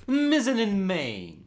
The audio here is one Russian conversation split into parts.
Mezzanine main.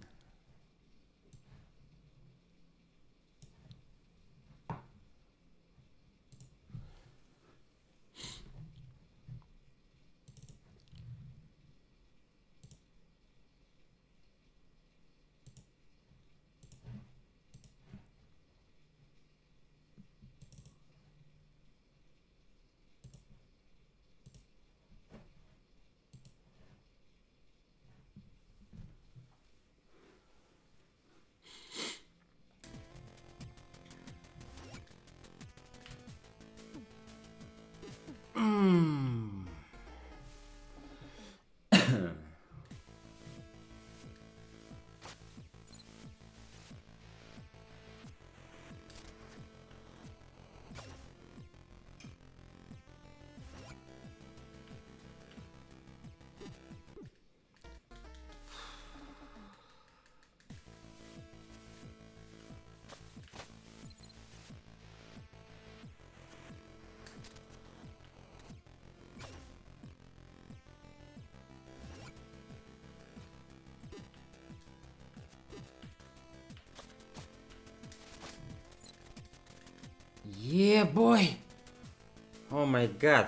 Yeah, boy. Oh my god.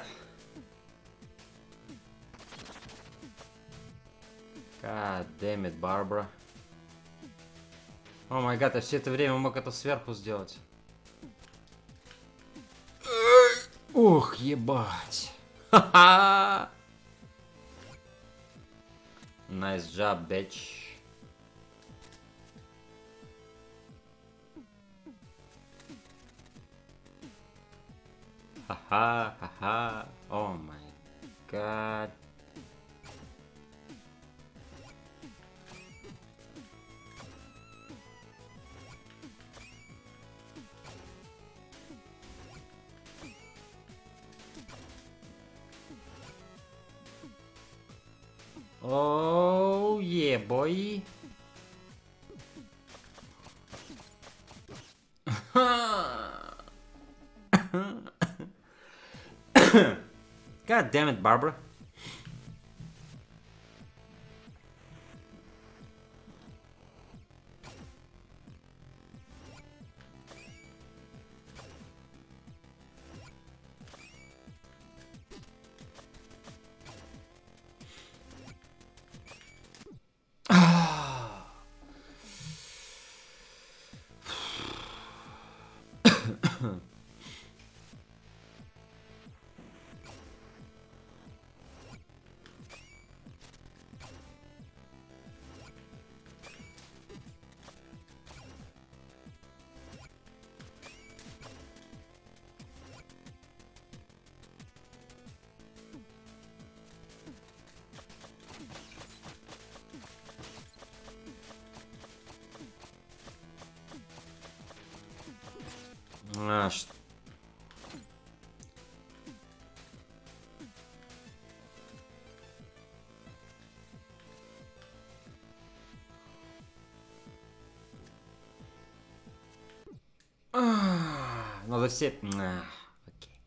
God damn it, Барбара. О май гад, я все это время мог это сверху сделать. Ух, ебать. Ха-ха. Nice job, bitch. Ха-ха, ха-ха. О май гад. Oh yeah, boy. God damn it, Barbara. А, что? Надо все... Окей.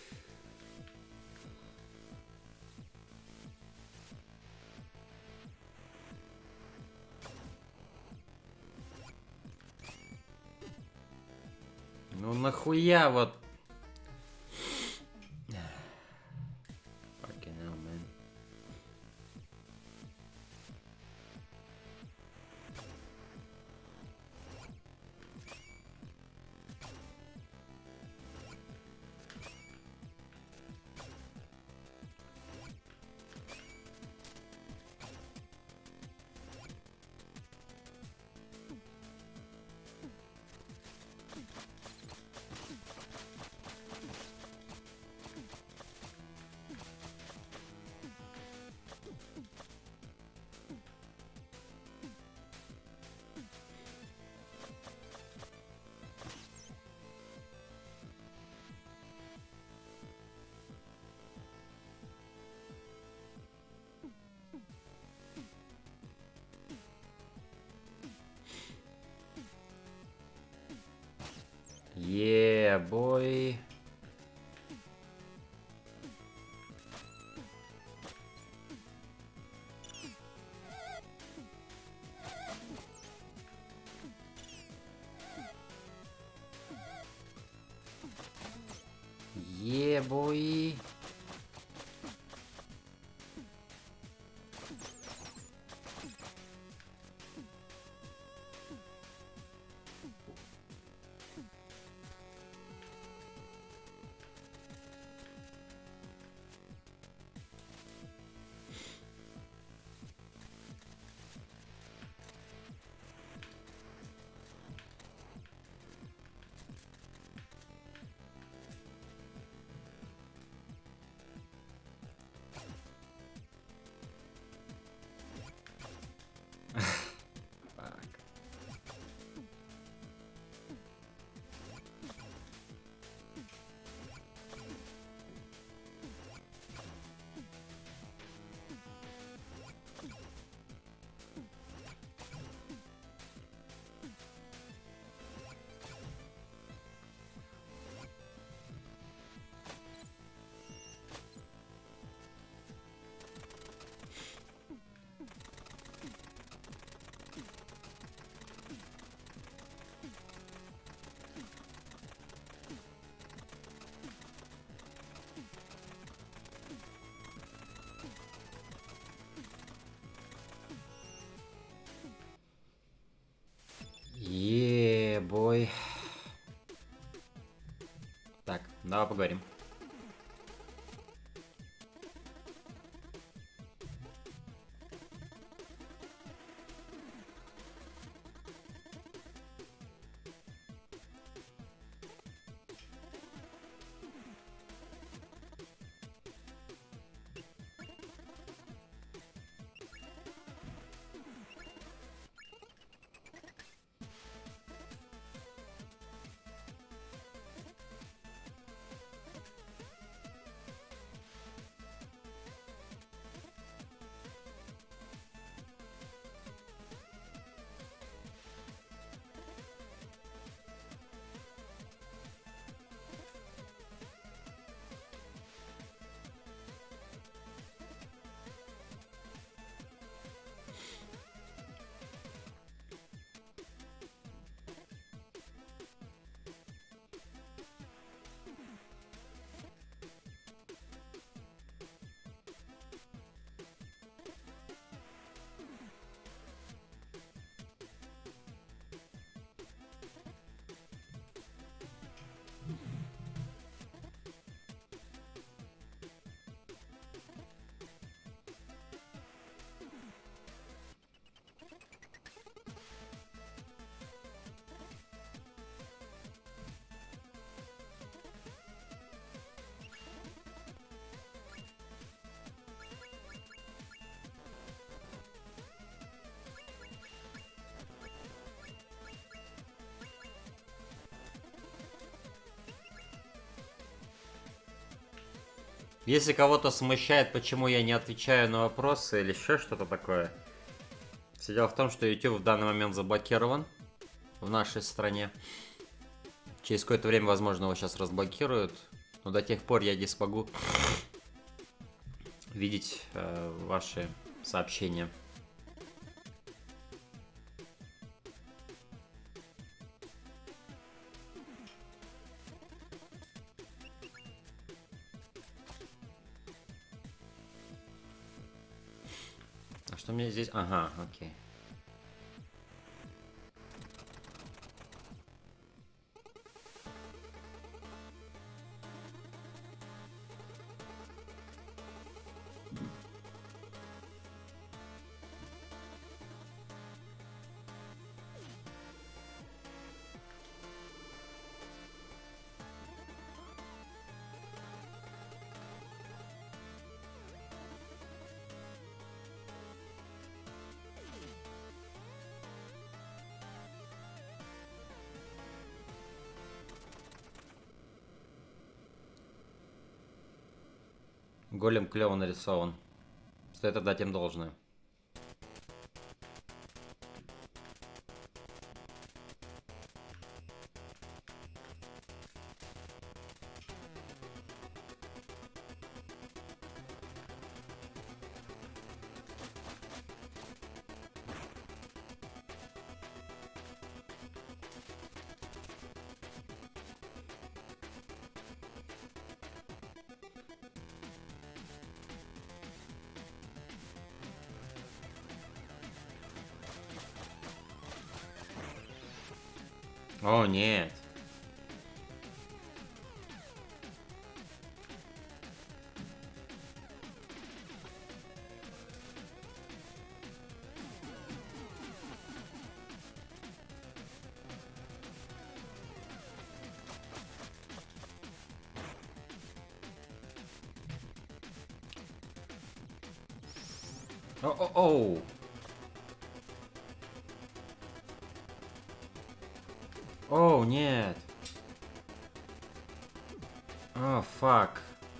Ну нахуя вот... Fucking hell, man. Yeah, boy. Ебой. Ебой. Так, давай поговорим. Если кого-то смущает, почему я не отвечаю на вопросы или еще что-то такое, все дело в том, что YouTube в данный момент заблокирован в нашей стране. Через какое-то время, возможно, его сейчас разблокируют, но до тех пор я не смогу видеть ваши сообщения. А что мне здесь? Ага, окей. Голем клево нарисован. Стоит отдать им должное. О, нет. О-о-оу. Оу, нет. О, фак.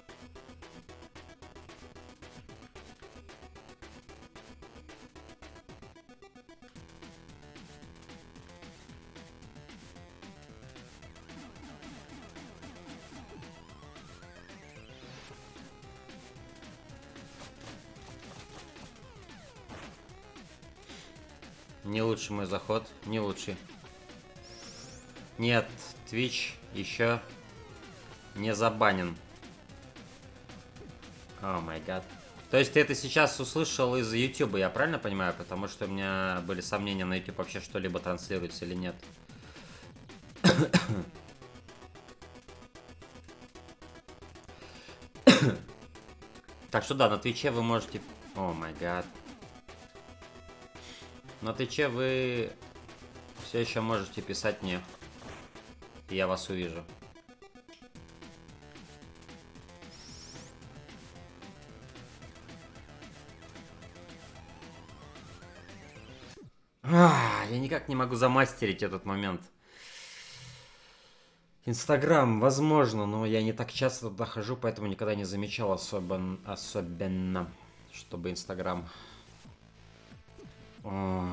Не лучший мой заход, не лучший. Нет, Twitch еще не забанен. О май гад. То есть ты это сейчас услышал из YouTube, я правильно понимаю? Потому что у меня были сомнения, на YouTube вообще что-либо транслируется или нет. Так что да, на Твиче вы можете... О май гад. На Твиче вы все еще можете писать мне. И я вас увижу. Я никак не могу замастерить этот момент. Инстаграм, возможно, но я не так часто туда хожу, поэтому никогда не замечал особенно, чтобы Инстаграм... У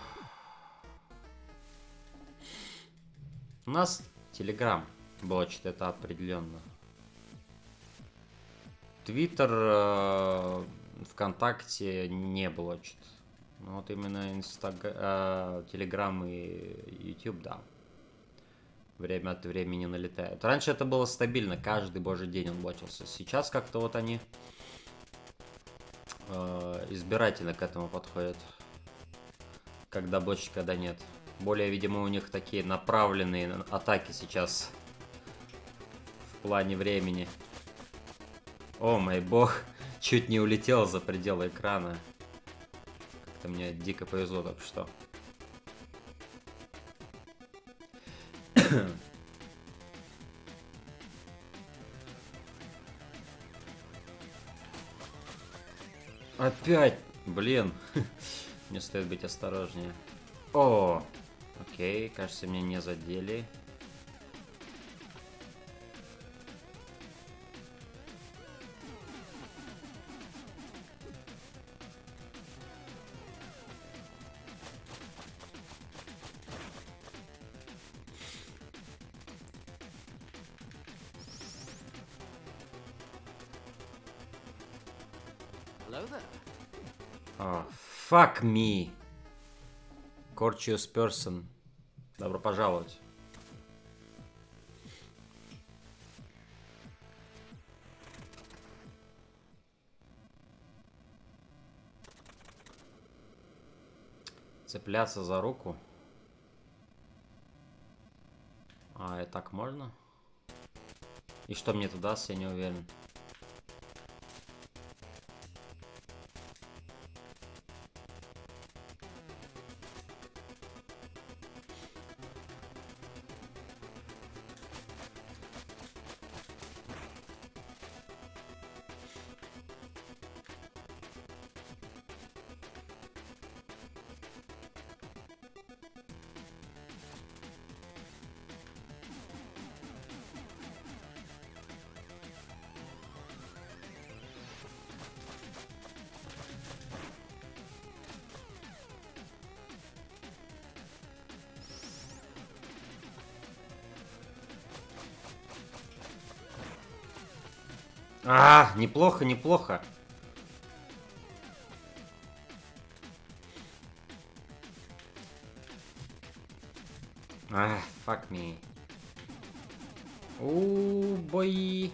нас Телеграм блочит это определенно. Твиттер, ВКонтакте не блочит. Ну вот именно Телеграм и YouTube, да. Время от времени налетает. Раньше это было стабильно, каждый божий день он блочился. Сейчас как-то вот они избирательно к этому подходят. Когда блочить, когда нет. Более, видимо, у них такие направленные атаки сейчас в плане времени. О мой бог, чуть не улетел за пределы экрана. Как-то мне дико повезло только что. Опять, блин. Мне стоит быть осторожнее. О, окей, кажется, меня не задели. Fuck me. Courteous person. Добро пожаловать. Цепляться за руку. А, и так можно? И что мне это даст, я не уверен. А, неплохо, неплохо. А, fuck me. О, бой.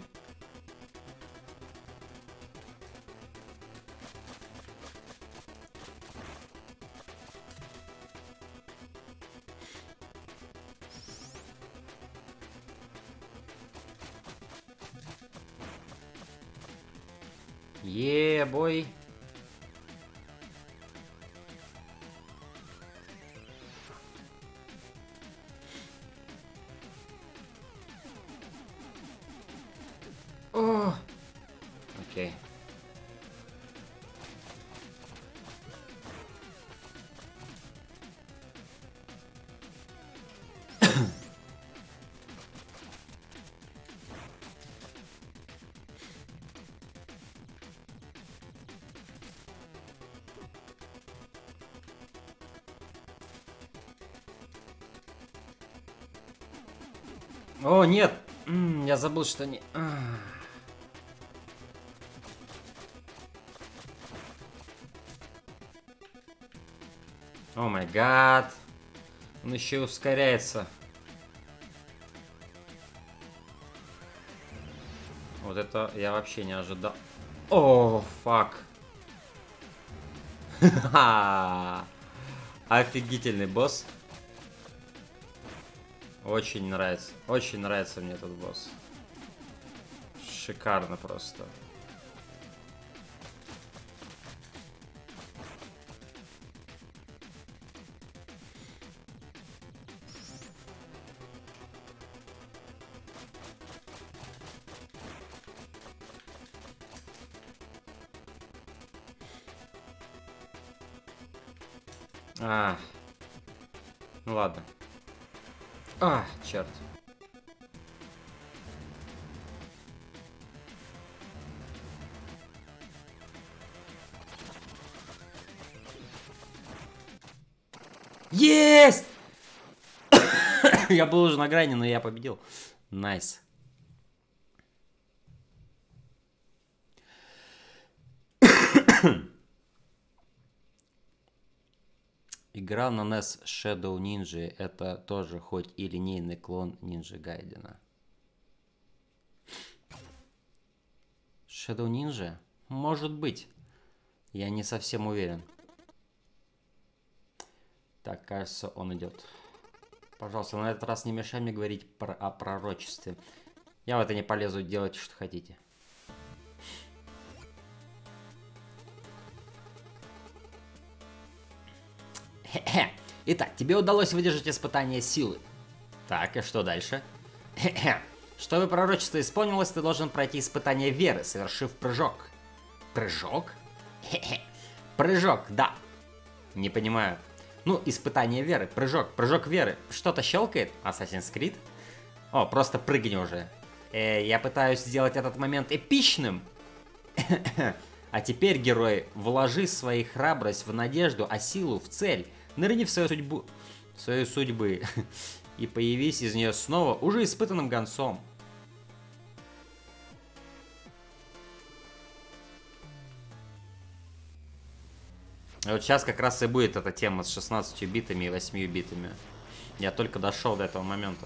Е-бой. О! Окей. О, нет! Я забыл, что не... О май гад! Он еще и ускоряется. Вот это я вообще не ожидал. О, фак. Офигительный босс. Очень нравится мне этот босс. Шикарно просто. Ну ладно. Черт. Есть! Я был уже на грани, но я победил. Найс. Игра на NES Shadow Ninja — это тоже хоть и линейный клон Ninja Gaiden. Shadow Ninja? Может быть. Я не совсем уверен. Так, кажется, он идет. Пожалуйста, на этот раз не мешай мне говорить о пророчестве. Я в это не полезу, делайте, что хотите. Итак, тебе удалось выдержать испытание силы. Так, и что дальше? Чтобы пророчество исполнилось, ты должен пройти испытание веры, совершив прыжок. Прыжок? Прыжок, да. Не понимаю. Ну, испытание веры, прыжок веры. Что-то щелкает? Assassin's Creed? О, просто прыгни уже. Я пытаюсь сделать этот момент эпичным. А теперь, герой, вложи свою храбрость в надежду, а силу в цель. Нырни в свою судьбы. И появись из нее снова уже испытанным гонцом. И вот сейчас как раз и будет эта тема с 16 битами и 8 битами. Я только дошел до этого момента.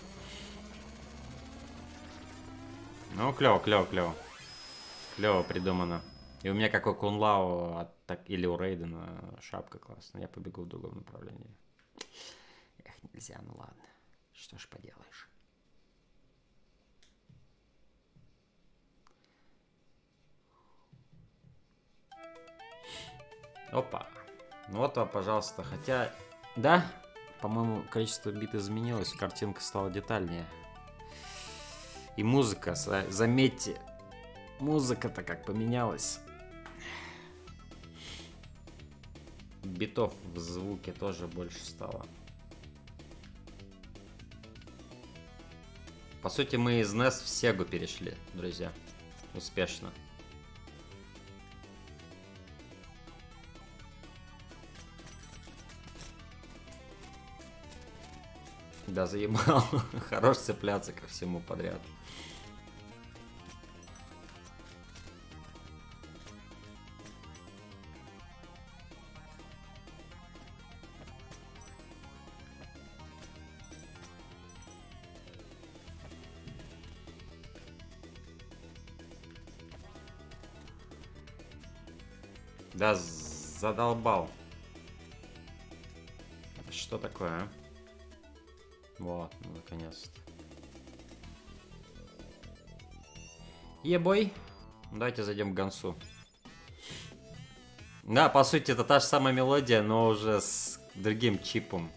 Ну, клево. Клево придумано. И у меня как у Кунлао или у Рейдена шапка классная. Я побегу в другом направлении. Эх, нельзя, ну ладно. Что ж поделаешь. Опа. Ну вот, пожалуйста. Хотя, да, по-моему, количество бит изменилось. Картинка стала детальнее. И музыка, заметьте, музыка-то как поменялась. Битов в звуке тоже больше стало. По сути, мы из NES в Sega перешли, друзья. Успешно. Да, заебал. Хорош цепляться ко всему подряд. Да, задолбал. Что такое, а? Вот, ну, наконец-то. Ебой. Давайте зайдем к Гансу. Да, по сути, это та же самая мелодия, но уже с другим чипом.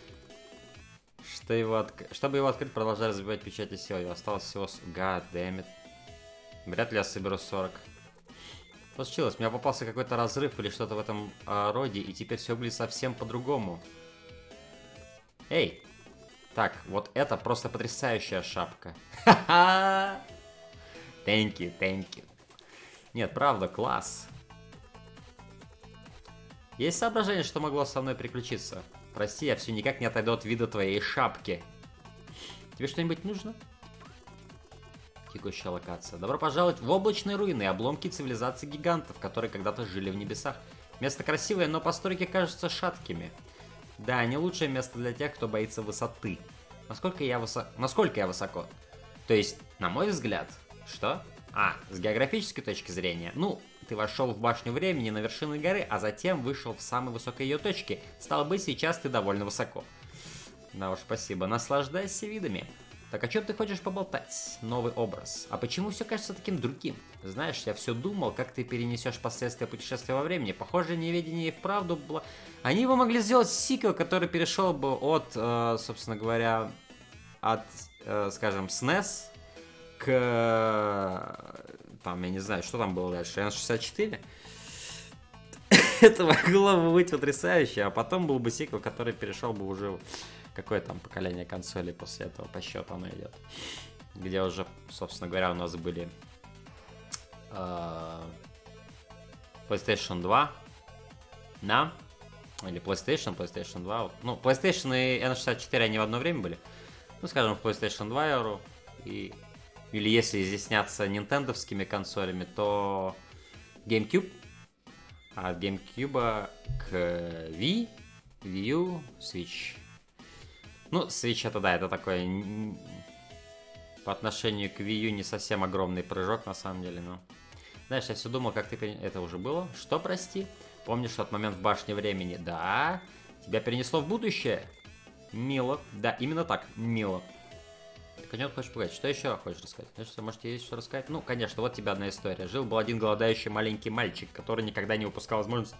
Чтобы его открыть, продолжай разбивать печати силы. Осталось всего... God damn it. Вряд ли я соберу 40. Что случилось? У меня попался какой-то разрыв или что-то в этом роде, и теперь все выглядит совсем по-другому. Эй! Так, вот это просто потрясающая шапка. Ха-ха! Thank you. Нет, правда, класс. Есть соображение, что могло со мной приключиться? Прости, я все никак не отойду от вида твоей шапки. Тебе что-нибудь нужно? Текущая локация. Добро пожаловать в облачные руины и обломки цивилизации гигантов, которые когда-то жили в небесах. Место красивое, но постройки кажутся шаткими. Да, не лучшее место для тех, кто боится высоты. Насколько я высоко? То есть, на мой взгляд... Что? С географической точки зрения. Ну, ты вошел в башню времени на вершины горы, а затем вышел в самой высокой ее точке. Стало быть, сейчас ты довольно высоко. Да уж, спасибо. Наслаждайся видами. Так о чем ты хочешь поболтать? Новый образ. А почему все кажется таким другим? Знаешь, я все думал, как ты перенесешь последствия путешествия во времени. Похоже, неведение и вправду было... Они бы могли сделать сиквел, который перешел бы от, собственно говоря, скажем, SNES к... Там, я не знаю, что там было дальше, N64? Это могло бы быть потрясающе, а потом был бы сиквел, который перешел бы уже в какое там поколение консолей после этого, по счету оно идет. Где уже, собственно говоря, у нас были PlayStation 2, да? Или PlayStation 2. Ну, PlayStation и N64 они в одно время были. Ну, скажем, в PlayStation 2 Euro и... Или если изъясняться нинтендовскими консолями, то GameCube. А от GameCube к Wii, Wii U, Switch. Ну, Switch это да, это такой... По отношению к Wii U не совсем огромный прыжок, на самом деле, но... Знаешь, я все думал, как ты... Это уже было? Что, прости? Помнишь тот момент в башне времени? Да. Тебя перенесло в будущее? Мило. Да, именно так, мило. Конек хочешь пугать? Что еще хочешь рассказать? Может, есть что рассказать? Ну, конечно, вот тебе одна история. Жил-был один голодающий маленький мальчик, который никогда не упускал возможность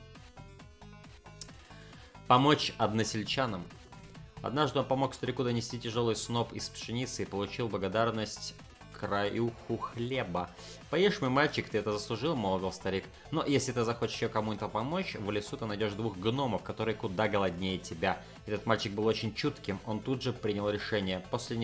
помочь односельчанам. Однажды он помог старику донести тяжелый сноп из пшеницы и получил благодарность краюху хлеба. «Поешь, мой мальчик, ты это заслужил», — молвил старик. «Но если ты захочешь еще кому-то помочь, в лесу ты найдешь двух гномов, которые куда голоднее тебя». Этот мальчик был очень чутким, он тут же принял решение.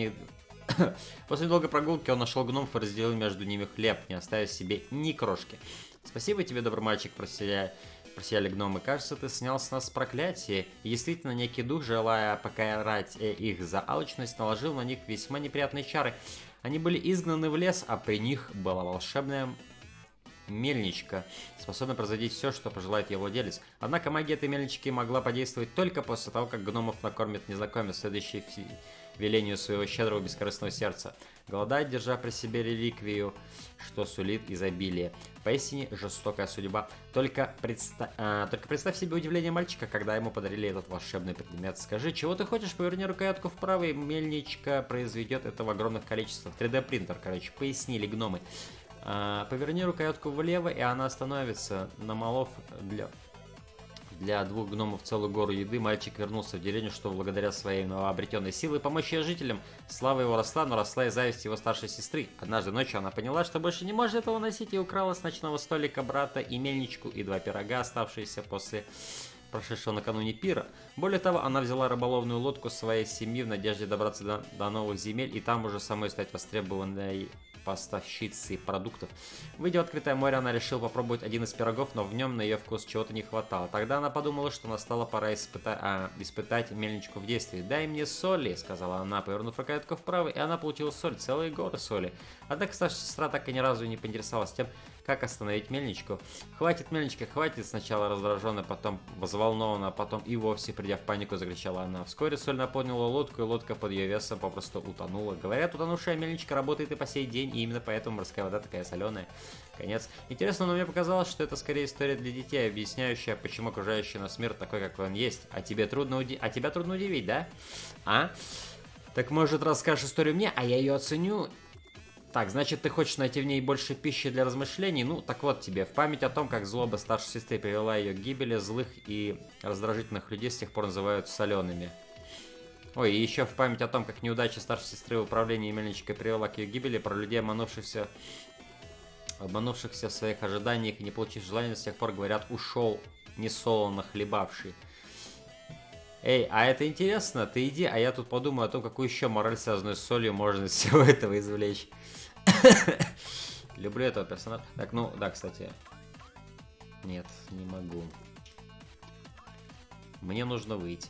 После долгой прогулки он нашел гномов и разделил между ними хлеб, не оставив себе ни крошки. «Спасибо тебе, добрый мальчик», — просияли гномы. «Кажется, ты снял с нас проклятие». И действительно, некий дух, желая покарать их за алчность, наложил на них весьма неприятные чары. Они были изгнаны в лес, а при них была волшебная мельничка, способная производить все, что пожелает ее владелец. Однако магия этой мельнички могла подействовать только после того, как гномов накормит незнакомец, следующий велению своего щедрого бескорыстного сердца. Голодать, держа при себе реликвию, что сулит изобилие. Поистине жестокая судьба. Только представь себе удивление мальчика, когда ему подарили этот волшебный предмет. Скажи, чего ты хочешь? Поверни рукоятку вправо, и мельничка произведет это в огромных количествах. 3D принтер, короче, пояснили гномы. Поверни рукоятку влево, и она остановится. Намолов для двух гномов целую гору еды, мальчик вернулся в деревню, что благодаря своей новообретенной силе помочь ее жителям. Слава его росла, но росла и зависть его старшей сестры. Однажды ночью она поняла, что больше не может этого носить, и украла с ночного столика брата и мельничку, и 2 пирога, оставшиеся после прошедшего накануне пира. Более того, она взяла рыболовную лодку своей семьи в надежде добраться до новых земель, и там уже самой стать востребованной поставщицей продуктов. Выйдя в открытое море, она решила попробовать один из пирогов, но в нем на ее вкус чего-то не хватало. Тогда она подумала, что настала пора испытать мельничку в действии. «Дай мне соли», — сказала она, повернув рукоятку вправо, и она получила соль, целые горы соли. Однако старшая сестра так и ни разу не поинтересовалась тем, как остановить мельничку. «Хватит, мельничка, хватит!» Сначала раздраженно, потом взволнованно, потом и вовсе, придя в панику, закричала она. Вскоре соль наполнила лодку, и лодка под ее весом попросту утонула. Говорят, утонувшая мельничка работает и по сей день, и именно поэтому морская вода такая соленая. Конец. Интересно, но мне показалось, что это скорее история для детей, объясняющая, почему окружающий нас мир такой, какой он есть. А тебя трудно удивить, да? А? Так может расскажешь историю мне, а я ее оценю? Так, значит, ты хочешь найти в ней больше пищи для размышлений? Ну, так вот тебе. В память о том, как злоба старшей сестры привела ее к гибели, злых и раздражительных людей с тех пор называют солеными. Ой, и еще в память о том, как неудача старшей сестры в управлении мельничкой привела к ее гибели, про людей, обманувшихся в своих ожиданиях и не получив желания, с тех пор говорят «ушел несолоно хлебавший». Эй, а это интересно, ты иди, а я тут подумаю о том, какую еще мораль, связанную с солью, можно из всего этого извлечь. Люблю этого персонажа. Так, ну, да, кстати. Нет, не могу. Мне нужно выйти.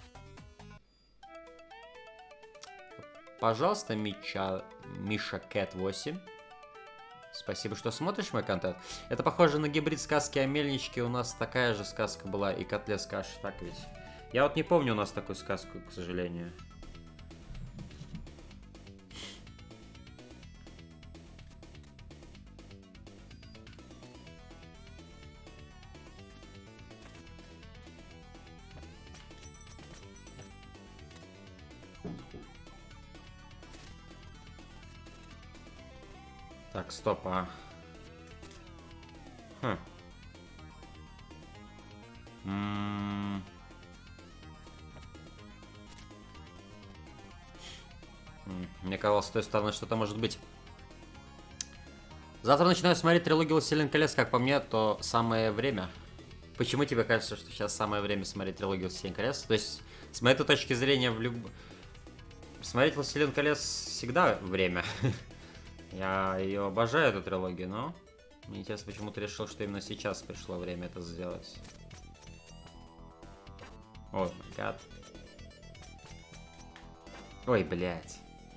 Пожалуйста, Миша Кэт 8. Спасибо, что смотришь мой контент. Это похоже на гибрид сказки о мельничке. У нас такая же сказка была и котле с кашей, так ведь? Я вот не помню у нас такую сказку, к сожалению. Так, стоп, а... Хм. Мне казалось, с той стороны что-то может быть. Завтра начинаю смотреть трилогию «Властелин колец». Как по мне, то самое время. Почему тебе кажется, что сейчас самое время смотреть трилогию «Властелин колец»? То есть, с моей точки зрения, смотреть «Властелин колец» всегда время. Я ее обожаю, эту трилогию, но... Мне интересно, почему ты решил, что именно сейчас пришло время это сделать. Ой, май гад. Ой, блядь.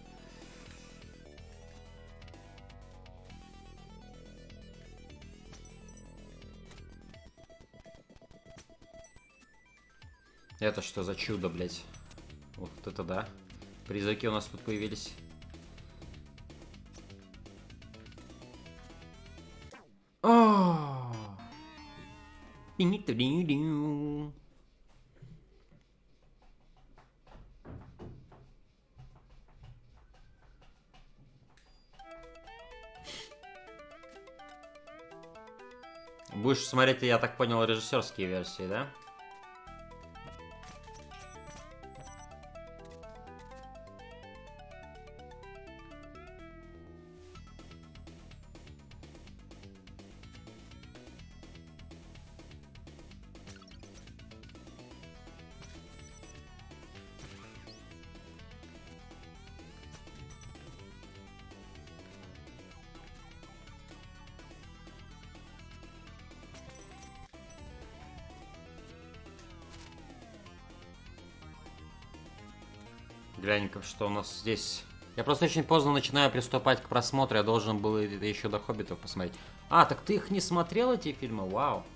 Это что за чудо, блядь? Вот это да. Призраки у нас тут появились. Будешь смотреть, я так понял, режиссерские версии, да? Глянь-ка, что у нас здесь. Я просто очень поздно начинаю приступать к просмотру. Я должен был еще до «Хоббитов» посмотреть. А, так ты их не смотрел, эти фильмы? Вау.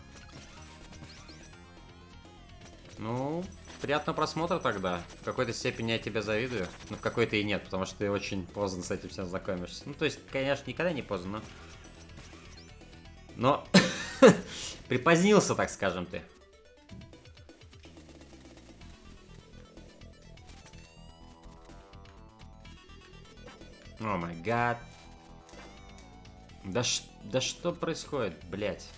Ну, приятного просмотра тогда. В какой-то степени я тебе завидую. Но в какой-то и нет, потому что ты очень поздно с этим всем знакомишься. Ну, то есть, конечно, никогда не поздно, но... припозднился, так скажем, ты. О май гад. Да что происходит, блять?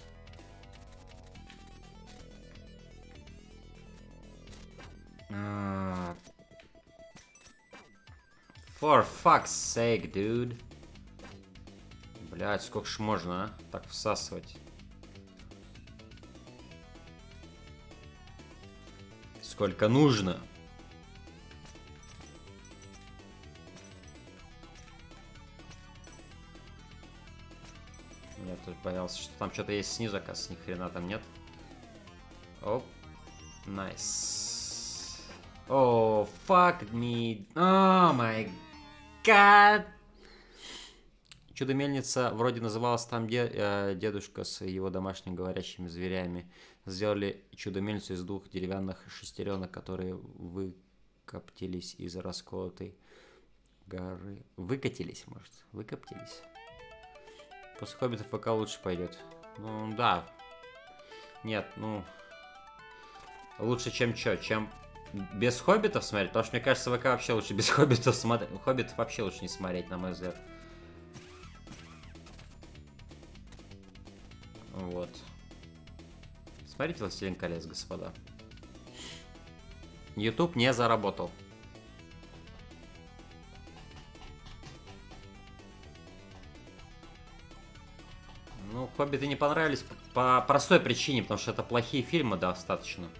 For fuck's sake, dude. Блять, сколько ж можно, а? Так всасывать. Сколько нужно. Я тут боялся, что там что-то есть снизу, оказывается, ни хрена там нет. Оп. Найс. О, fuck me. О, май гад. Чудо-мельница вроде называлась там дедушка с его домашними говорящими зверями. Сделали чудо-мельницу из 2 деревянных шестеренок, которые выкоптились из расколотой горы. Выкатились, может? Выкоптились. После «Хоббитов» ВК лучше пойдет. Ну, да. Нет, ну... Лучше, чем что? Чем без «Хоббитов» смотреть? Потому что, мне кажется, ВК вообще лучше без «Хоббитов» смотреть. «Хоббитов» вообще лучше не смотреть, на мой взгляд. Вот. Смотрите «Властелин колец», господа. YouTube не заработал. Ну, «Хоббиты» не понравились по простой причине, потому что это плохие фильмы достаточно.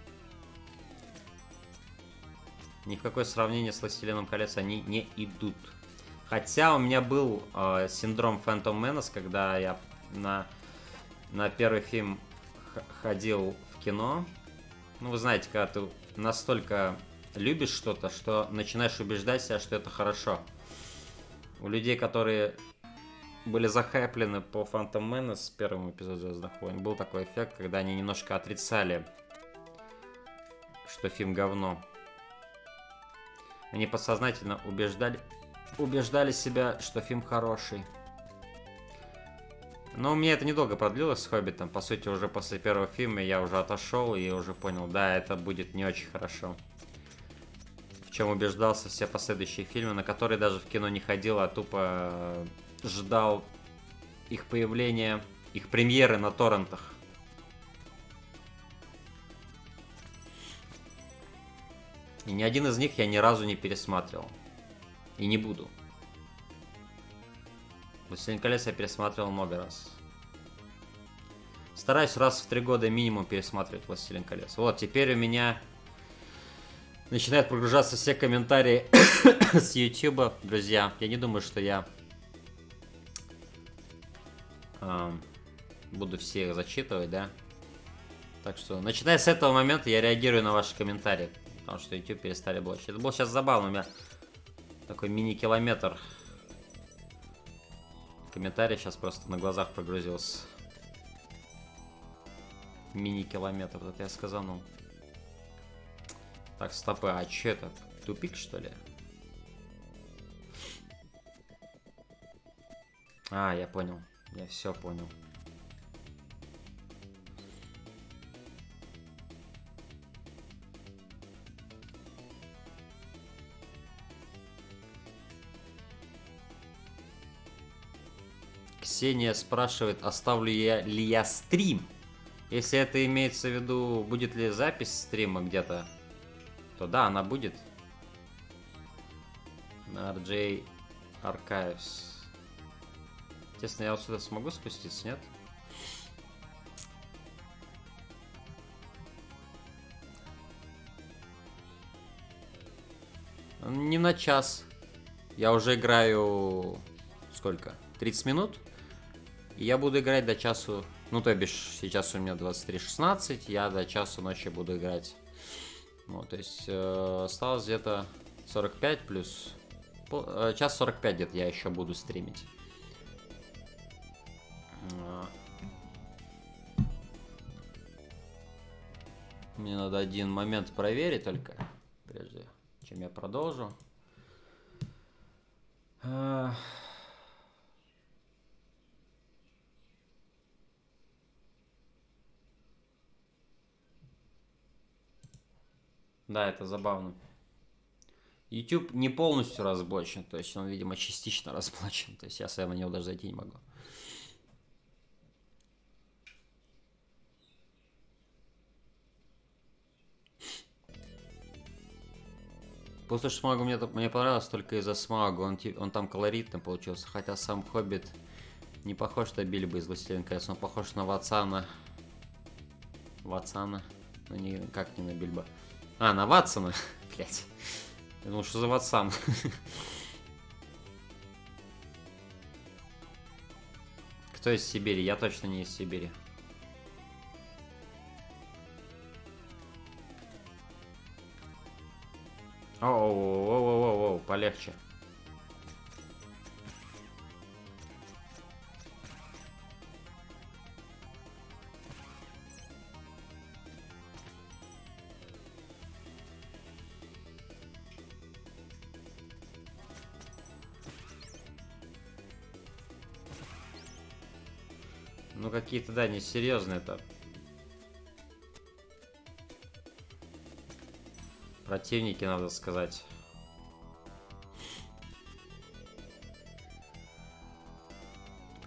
Ни в какое сравнение с «Властелином колец» они не идут. Хотя у меня был синдром Phantom Menace, когда я на первый фильм ходил в кино. Ну, вы знаете, когда ты настолько любишь что-то, что начинаешь убеждать себя, что это хорошо. У людей, которые были захайплены по Phantom Menace, первому эпизоду «Звездных войн», был такой эффект, когда они немножко отрицали, что фильм говно. Они подсознательно убеждали себя, что фильм хороший. Но у меня это недолго продлилось с «Хоббитом». По сути, уже после первого фильма я уже отошел и уже понял, да, это будет не очень хорошо. В чем убеждался все последующие фильмы, на которые даже в кино не ходил, а тупо ждал их появления, их премьеры на торрентах. И ни один из них я ни разу не пересматривал. И не буду. «Властелин колец» я пересматривал много раз. Стараюсь раз в 3 года минимум пересматривать «Властелин колец». Вот, теперь у меня начинают прогружаться все комментарии с YouTube. Друзья, я не думаю, что я буду все их зачитывать, да? Так что, начиная с этого момента, я реагирую на ваши комментарии. Потому что YouTube перестали блочить. Это было сейчас забавно. У меня такой мини-километр комментарий сейчас просто на глазах прогрузился. Мини-километр, это я сказанул. Так, стопы, а что это? Тупик, что ли? А, я понял. Я все понял. Ксения спрашивает, оставлю ли я стрим. Если это имеется в виду, будет ли запись стрима где-то, то да, она будет. На RJ Archives. Естественно, я вот сюда смогу спуститься, нет? Не на час. Я уже играю... Сколько? 30 минут? И я буду играть до часу... Ну, то бишь, сейчас у меня 23:16, я до часу ночи буду играть. Вот, то есть, осталось где-то 45 плюс... час 45 где-то я еще буду стримить. Мне надо один момент проверить только, прежде чем я продолжу. Да, это забавно. YouTube не полностью разблочен, то есть он, видимо, частично разблочен. То есть я сам на него даже зайти не могу. Пустошь Смауга мне понравилось только из-за Смауга. Он там колоритный получился. Хотя сам Хоббит не похож на Бильбо из «Властелин колец». Он похож на Ватсана. Ватсана. Ну никак не на Бильбо. А, на Ватсона. Блять. Я думал, что за Ватсан. Кто из Сибири? Я точно не из Сибири. Оу, полегче. Ну какие-то, да, несерьезные-то. Противники, надо сказать.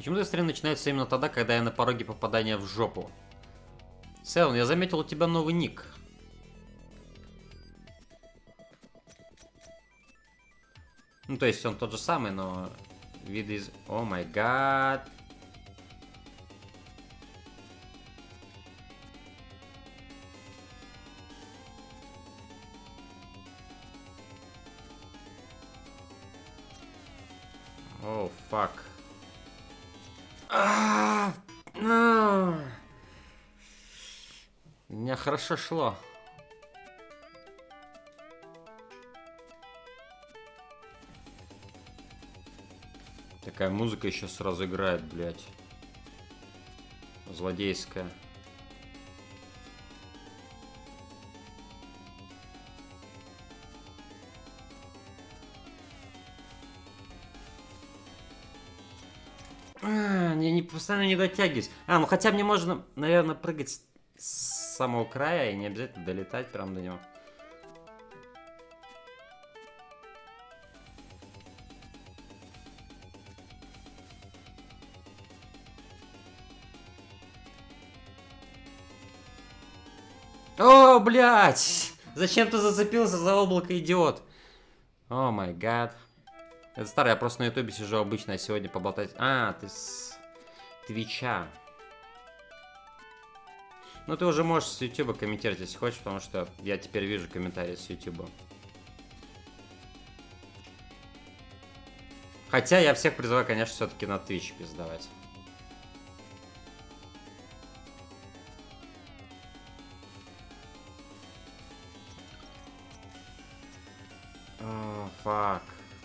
Почему-то стрим начинается именно тогда, когда я на пороге попадания в жопу. Селн, я заметил у тебя новый ник. Ну, то есть он тот же самый, но вид из... О май гад. О, фак. У меня хорошо шло. Такая музыка еще сразу играет, блядь. Злодейская. Не постоянно не дотягиваюсь. Ну хотя мне можно, наверное, прыгать с самого края и не обязательно долетать прям до него. О, блядь! Зачем ты зацепился за облако, идиот? О май гад. Это старый, я просто на ютубе сижу обычно, а сегодня поболтать. Ты с Твича. Ну ты уже можешь с ютуба комментировать, если хочешь, потому что я теперь вижу комментарии с ютуба. Хотя я всех призываю, конечно, все-таки на Twitch пиздавать. Fuck.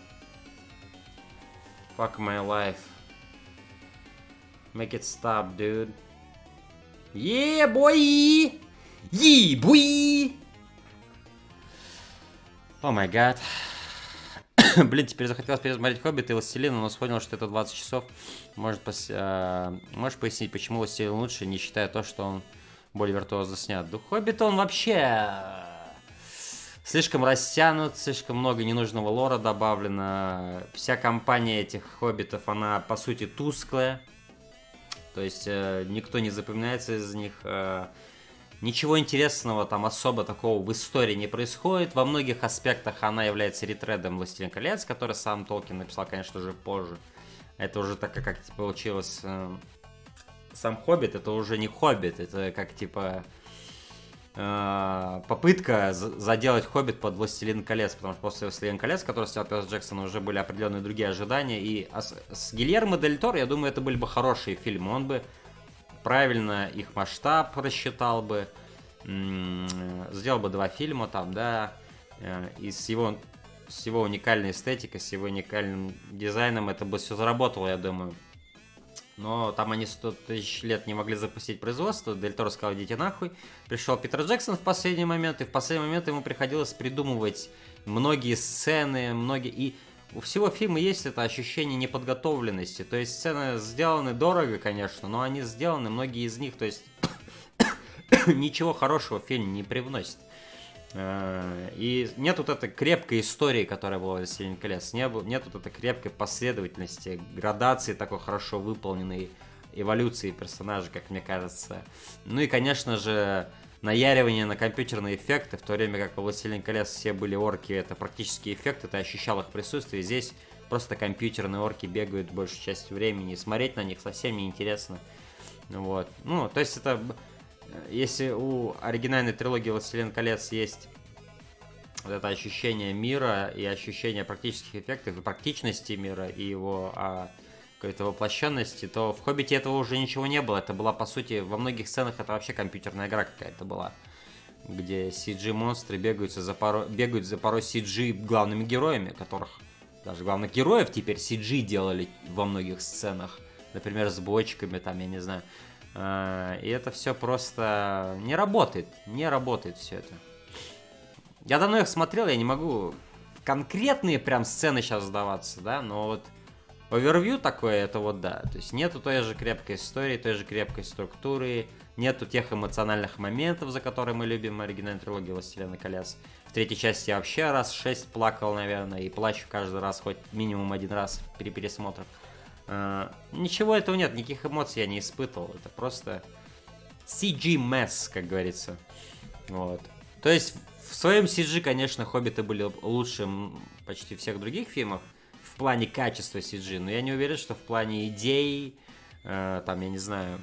Fuck my life. Make it stop, dude. Yeah, boy! Yeah, boy! О май гад. Блин, теперь захотелось пересмотреть «Хоббит» и «Властелина», но вспомнил, что это 20 часов. Можешь пояснить, почему «Властелин» лучше, не считая то, что он более виртуозно снят? Да «Хоббит» он вообще... слишком растянут, слишком много ненужного лора добавлено. Вся компания этих хоббитов, она по сути тусклая. То есть никто не запоминается из них. Ничего интересного там особо такого в истории не происходит. Во многих аспектах она является ретредом «Властелин колец», который сам Толкин написал, конечно же, позже. Это уже так, как получилось. Сам «Хоббит» это уже не «Хоббит», это как типа... попытка заделать «Хоббит» под «Властелин колец», потому что после «Властелин колец», который снял Перси Джексон, уже были определенные другие ожидания, и с Гильермо Дель Торо, я думаю, это были бы хорошие фильмы, он бы правильно их масштаб рассчитал бы, сделал бы 2 фильма там, да, и с его уникальной эстетикой, с его уникальным дизайном это бы все заработало, я думаю. Но там они 100 тысяч лет не могли запустить производство. Дель Торо сказал, идите нахуй. Пришел Питер Джексон в последний момент, и в последний момент ему приходилось придумывать многие сцены, И у всего фильма есть это ощущение неподготовленности. То есть сцены сделаны дорого, конечно, но они сделаны, многие из них, то есть ничего хорошего в фильм не привносит. И нет вот этой крепкой истории, которая была в «Властелине колец», нет вот этой крепкой последовательности, градации такой хорошо выполненной, эволюции персонажа, как мне кажется. Ну и, конечно же, наяривание на компьютерные эффекты, в то время как во «Властелине колец» все были орки, это практически эффекты, ты ощущал их присутствие. Здесь просто компьютерные орки бегают большую часть времени, и смотреть на них совсем неинтересно. Вот. Ну, то есть это... Если у оригинальной трилогии «Властелин колец» есть вот это ощущение мира и ощущение практических эффектов, и практичности мира, и его какой-то воплощенности, то в «Хоббите» этого уже ничего не было. Это была, по сути, во многих сценах это вообще компьютерная игра какая-то была, где CG-монстры бегают за порой CG главными героями, которых даже главных героев теперь CG делали во многих сценах. Например, с бочками, там, я не знаю. И это все просто не работает все это. Я давно их смотрел, я не могу в конкретные прям сцены сейчас сдаваться, да, но вот овервью такое, это вот да. То есть нету той же крепкой истории, той же крепкой структуры, нету тех эмоциональных моментов, за которые мы любим оригинальную трилогию «Властелина колец». В третьей части я вообще раз 6 плакал, наверное, и плачу каждый раз, хоть минимум один раз при пересмотрах. Ничего этого нет, никаких эмоций я не испытывал. Это просто CG mess, как говорится. Вот. То есть в своем CG, конечно, «Хоббиты» были лучше почти всех других фильмов в плане качества CG, но я не уверен, что в плане идей, там, я не знаю,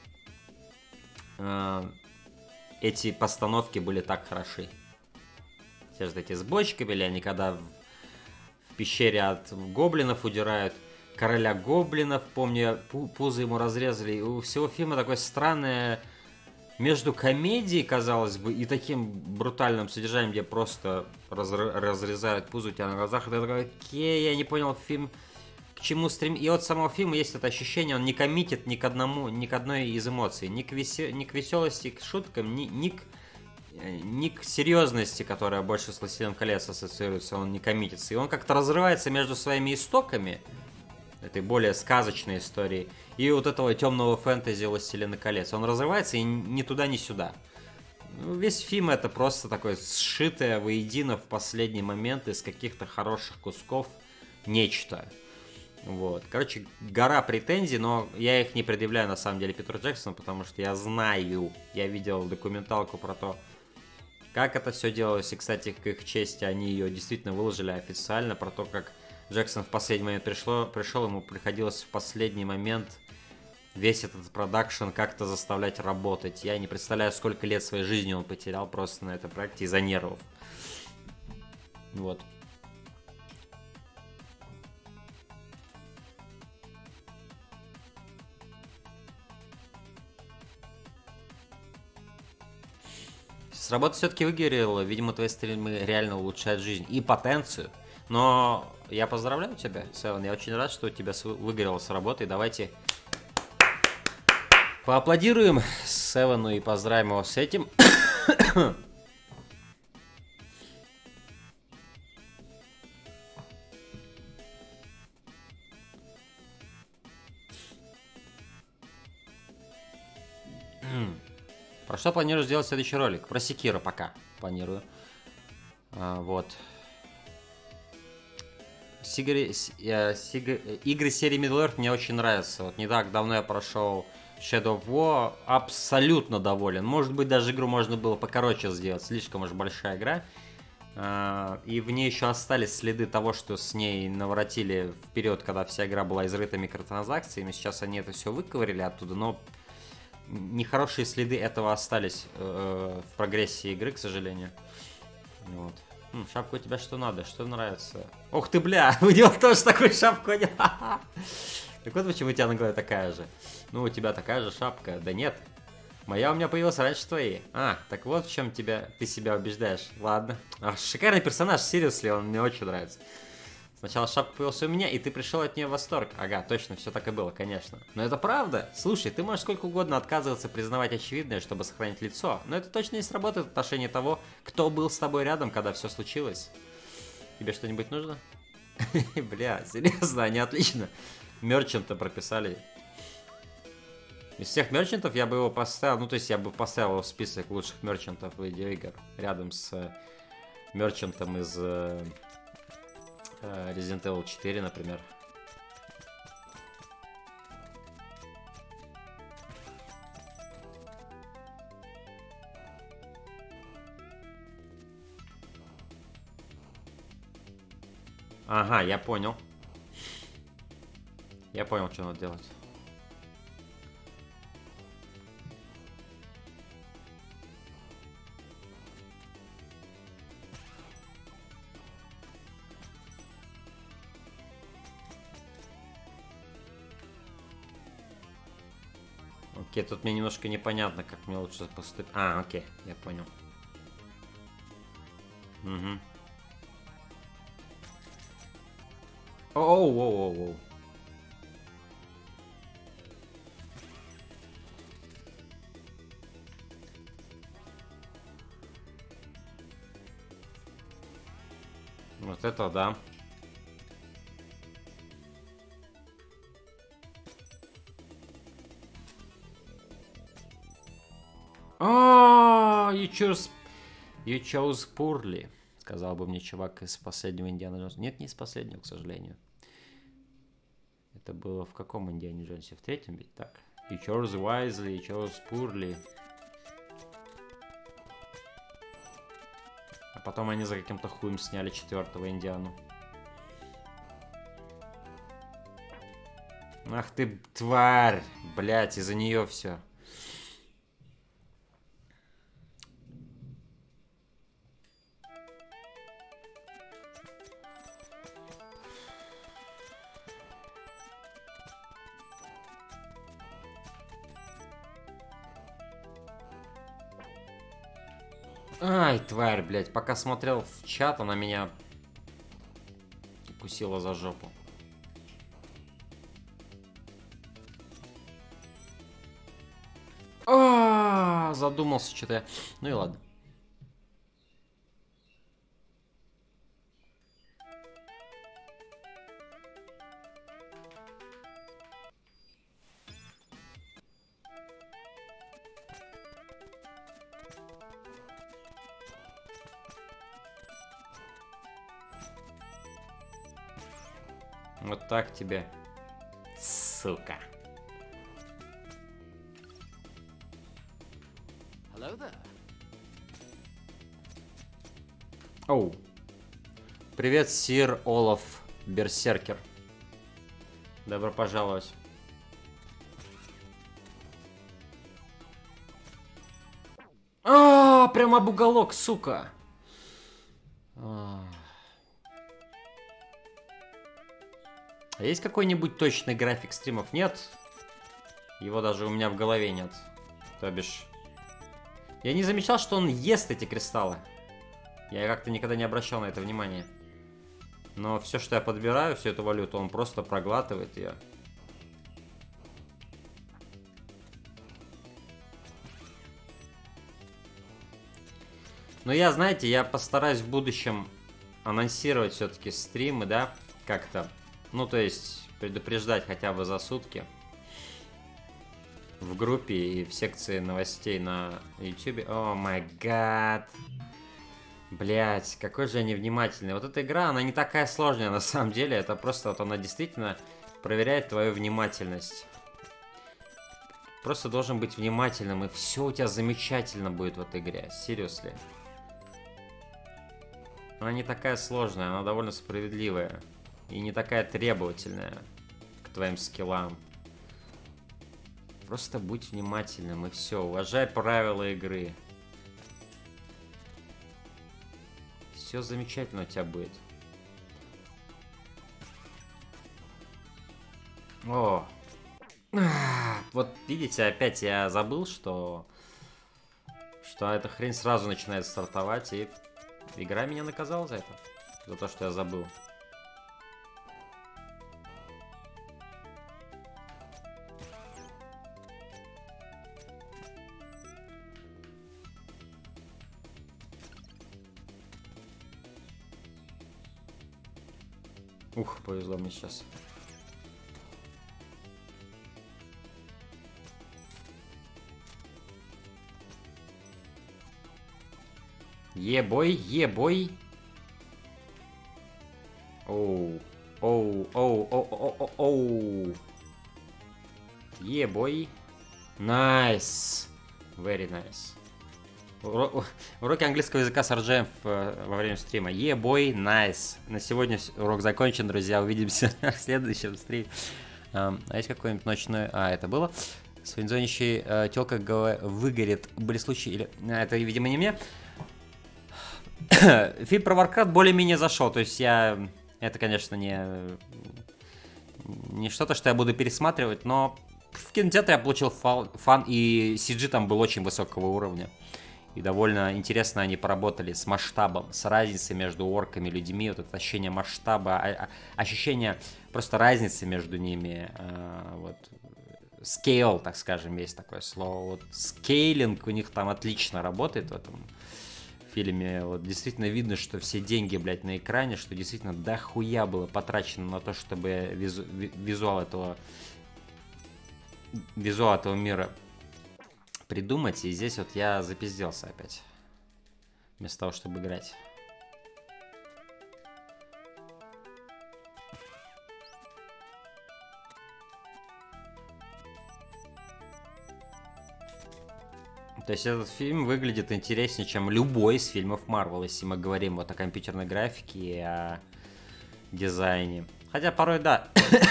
эти постановки были так хороши. Те же эти с бочками, или они когда в пещере от гоблинов удирают, короля гоблинов, помню, пузо ему разрезали. У всего фильма такое странное между комедией, казалось бы, и таким брутальным содержанием, где просто разрезают пузо у тебя на глазах. Это такой, окей, я не понял, фильм к чему стрем. И от самого фильма есть это ощущение, он не коммитит ни к одной из эмоций. Ни к веселости, к шуткам, ни к серьезности, которая больше с «Властелином колец» ассоциируется, он не коммитится. И он как-то разрывается между своими истоками, этой более сказочной истории, и вот этого темного фэнтези «Властелина колец». Он разрывается и ни туда, ни сюда. Весь фильм это просто такое сшитое воедино в последний момент из каких-то хороших кусков нечто. Вот. Короче, гора претензий, но я их не предъявляю на самом деле Питеру Джексону, потому что я знаю, я видел документалку про то, как это все делалось, и, кстати, к их чести, они ее действительно выложили официально, про то, как Джексон в последний момент пришел, ему приходилось в последний момент весь этот продакшн как-то заставлять работать. Я не представляю, сколько лет своей жизни он потерял просто на этом проекте из-за нервов. Вот. С работы все-таки выгорело. Видимо, твои стримы реально улучшают жизнь и потенцию. Но я поздравляю тебя, Севен. Я очень рад, что у тебя выгорело с работы. Давайте поаплодируем Севену и поздравим его с этим. Про что планируешь сделать следующий ролик? Про Секиро пока планирую. Вот. Игры серии Middle-earth мне очень нравятся. Вот не так давно я прошел Shadow of War, абсолютно доволен. Может быть, даже игру можно было покороче сделать, слишком уж большая игра. И в ней еще остались следы того, что с ней наворотили в период, когда вся игра была изрыта микротранзакциями. Сейчас они это все выковырили оттуда, но нехорошие следы этого остались в прогрессии игры, к сожалению. Вот. Шапка у тебя что надо? Что нравится? Ух ты, бля! У него тоже такую шапку нет. Так вот почему у тебя на голове такая же. Ну, у тебя такая же шапка. Да нет. Моя у меня появилась раньше твоей. Так вот в чем ты себя убеждаешь. Ладно. Шикарный персонаж, серьезно, он мне очень нравится. Сначала шапка появилась у меня, и ты пришел от нее в восторг. Ага, точно, все так и было, конечно. Но это правда. Слушай, ты можешь сколько угодно отказываться признавать очевидное, чтобы сохранить лицо. Но это точно не сработает в отношении того, кто был с тобой рядом, когда все случилось. Тебе что-нибудь нужно? Бля, серьезно, они отлично. Мерчанта прописали. Из всех мерчантов я бы его поставил, ну то есть я бы поставил его в список лучших мерчантов видеоигр. Рядом с мерчантом из Resident Evil 4, например. Ага, я понял. Я понял, что надо делать. Окей, тут мне немножко непонятно, как мне лучше поступить. Окей, я понял. Угу. Оу. Вот это да. You chose poorly, сказал бы мне чувак из последнего Индиана Джонса. Нет, не из последнего, к сожалению. Это было в каком Индиане Джонсе? В третьем ведь? Так. You chose wisely, you chose poorly. А потом они за каким-то хуем сняли четвертого Индиану. Ах ты, тварь! Блять, из-за нее все. Ай, тварь, блядь. Пока смотрел в чат, она меня укусила за жопу. Задумался что-то я. Ну и ладно. Вот так тебе, сука. Оу. Привет, сир Олаф Берсеркер. Добро пожаловать. Прям об уголок, сука. А есть какой-нибудь точный график стримов? Нет. Его даже у меня в голове нет. То бишь... Я не замечал, что он ест эти кристаллы. Я как-то никогда не обращал на это внимания. Но все, что я подбираю, всю эту валюту, он просто проглатывает ее. Но я, знаете, я постараюсь в будущем анонсировать все-таки стримы, да, как-то. Ну, то есть, предупреждать хотя бы за сутки. В группе и в секции новостей на YouTube. О май гад. Блять, какой же я невнимательный. Вот эта игра, она не такая сложная на самом деле. Это просто вот она действительно проверяет твою внимательность. Просто должен быть внимательным, и все у тебя замечательно будет в этой игре. Seriously. Она не такая сложная, она довольно справедливая. И не такая требовательная к твоим скиллам. Просто будь внимательным, и все. Уважай правила игры. Все замечательно у тебя будет. О! Вот видите, опять я забыл, что эта хрень сразу начинает стартовать, и игра меня наказала за это. За то, что я забыл. Ух, повезло мне сейчас. Ебой, ебой. Оу, оу, оу, оу, оу, оу. Ебой. Найс. Very nice. Уроки английского языка с RGM во время стрима. Ебой, найс. На сегодня урок закончен, друзья. Увидимся в следующем стриме. А есть какой-нибудь ночной... это было? Свинзонищий тёлка выгорит. Были случаи или... Это, видимо, не мне. Фильм про Warcraft более-менее зашел. То есть я... Это, конечно, не что-то, что я буду пересматривать, но в кинотеатре я получил фан, и CG там был очень высокого уровня. И довольно интересно они поработали с масштабом, с разницей между орками и людьми. Вот это ощущение масштаба, ощущение просто разницы между ними. Вот. Scale, так скажем, есть такое слово. Вот скейлинг у них там отлично работает в этом фильме. Вот действительно видно, что все деньги, блядь, на экране, что действительно дохуя было потрачено на то, чтобы визуал этого мира придумать. И здесь вот я запизделся опять. Вместо того, чтобы играть. То есть этот фильм выглядит интереснее, чем любой из фильмов Марвел, если мы говорим вот о компьютерной графике и о дизайне. Хотя порой да.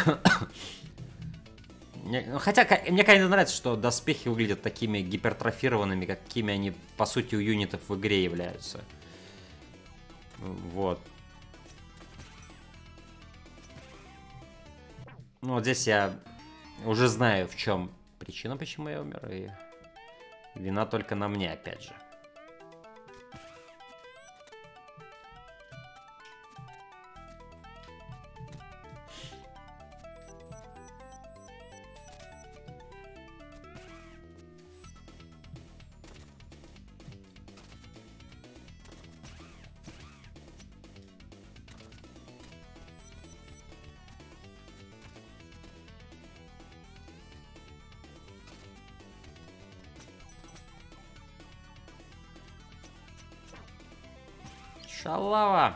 Хотя мне конечно нравится, что доспехи выглядят такими гипертрофированными, какими они по сути у юнитов в игре являются. Вот. Ну вот здесь я уже знаю, в чем причина, почему я умер, и вина только на мне, опять же. Шалава!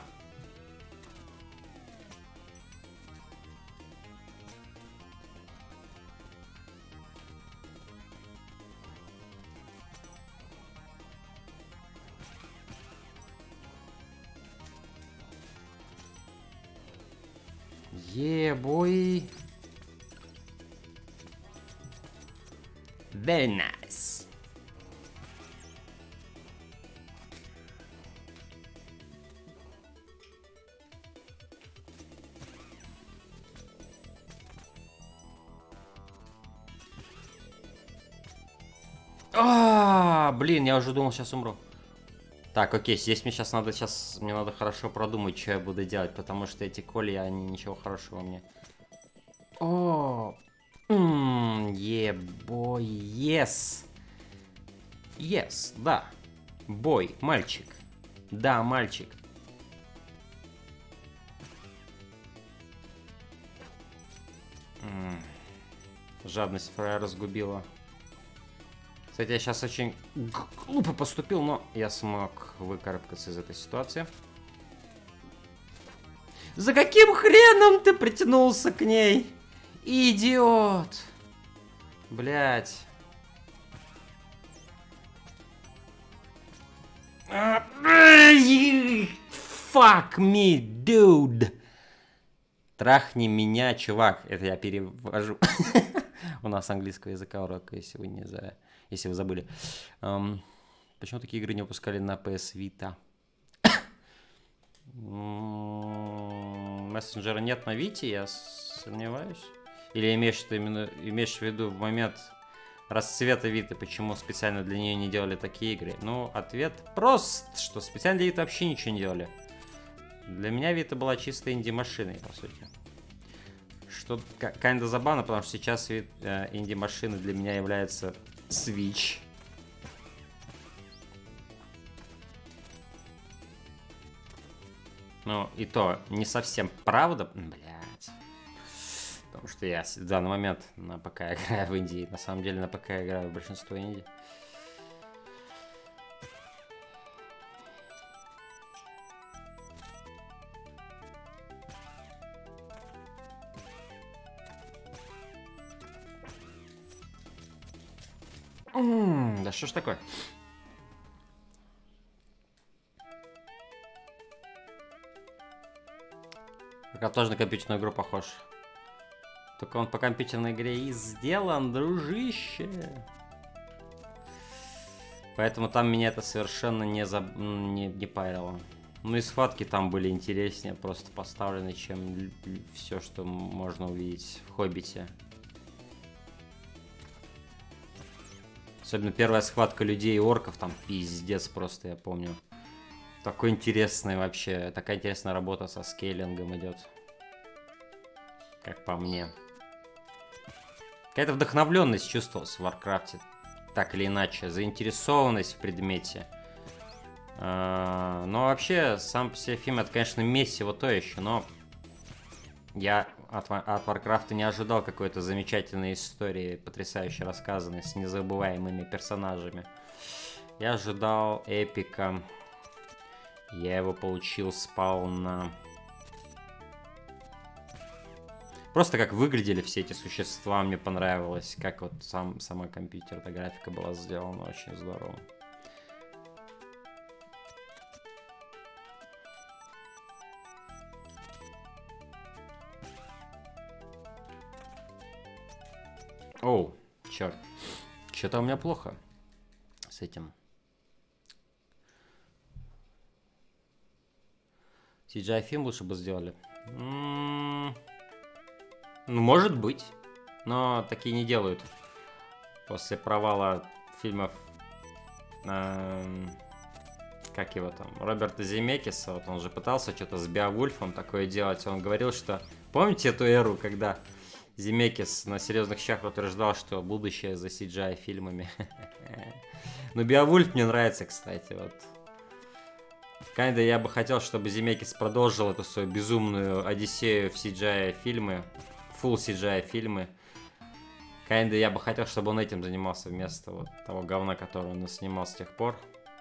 Boy. Very nice. Блин, я уже думал, сейчас умру. Так, окей, здесь мне надо хорошо продумать, что я буду делать, потому что эти колья, они ничего хорошего мне. Бой, yes. Yes, да. Бой, мальчик. Да, мальчик. Жадность фрая разгубила. Кстати, я сейчас очень глупо поступил, но я смог выкарабкаться из этой ситуации. За каким хреном ты притянулся к ней? Идиот! Блять. Fuck me, dude! Трахни меня, чувак. Это я перевожу. У нас английского языка урок, если вы забыли. Почему такие игры не выпускали на PS Vita? Мессенджера нет на Вите, я сомневаюсь. Или имеешь в виду в момент расцвета Виты, почему специально для нее не делали такие игры? Ну, ответ прост, что специально для Виты вообще ничего не делали. Для меня Вита была чисто инди-машиной, по сути. Что kinda забавно, потому что сейчас инди-машины для меня является Switch. Ну, и то, не совсем правда. Блять. Потому что я в данный момент на ПК играю в Индии. На самом деле на ПК играю в большинство инди. Да что ж такое? Как тоже на компьютерную игру похож. Только он по компьютерной игре и сделан, дружище. Поэтому там меня это совершенно не парило. Ну и схватки там были интереснее, просто поставлены, чем все, что можно увидеть в Хоббите. Особенно первая схватка людей и орков, там пиздец просто, я помню. Такой интересный вообще, такая интересная работа со скейлингом идет. Как по мне. Какая-то вдохновленность чувствовалась в Варкрафте. Так или иначе, заинтересованность в предмете. Но вообще, сам по себе фильм, это, конечно, месиво то еще, но я от Варкрафта не ожидал какой-то замечательной истории, потрясающе рассказанной, с незабываемыми персонажами. Я ожидал эпика. Я его получил сполна. Просто как выглядели все эти существа, мне понравилось. Как вот сама компьютерная графика была сделана, очень здорово. Оу, черт. Что-то у меня плохо с этим. CGI-фильм лучше бы сделали. Ну, может быть. Но такие не делают. После провала фильмов... как его там? Роберта Земекиса. Вот он же пытался что-то с Беовульфом такое делать. Он говорил, что... Помните эту эру, когда Земекис на серьезных щах утверждал, что будущее за CGI-фильмами? Ну, Беовульф мне нравится, кстати. Вот. Kinda я бы хотел, чтобы Земекис продолжил эту свою безумную одиссею в CGI-фильмы. Full CGI-фильмы. Kinda я бы хотел, чтобы он этим занимался вместо вот того говна, которое он снимал с тех пор.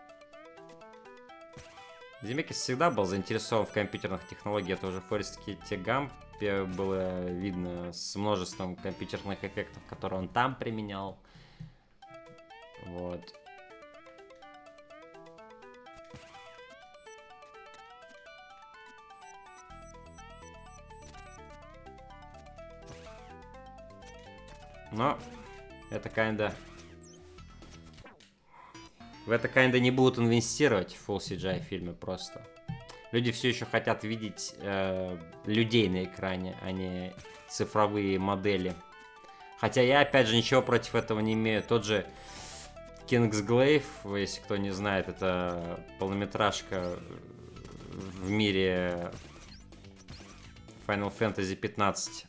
Земекис всегда был заинтересован в компьютерных технологиях. Это уже в Форесте Гампе было видно с множеством компьютерных эффектов, которые он там применял. Вот. Но это в это kinda не будут инвестировать в Full CGI фильмы просто. Люди все еще хотят видеть людей на экране, а не цифровые модели. Хотя я, опять же, ничего против этого не имею. Тот же Kingsglaive, если кто не знает, это полнометражка в мире Final Fantasy 15.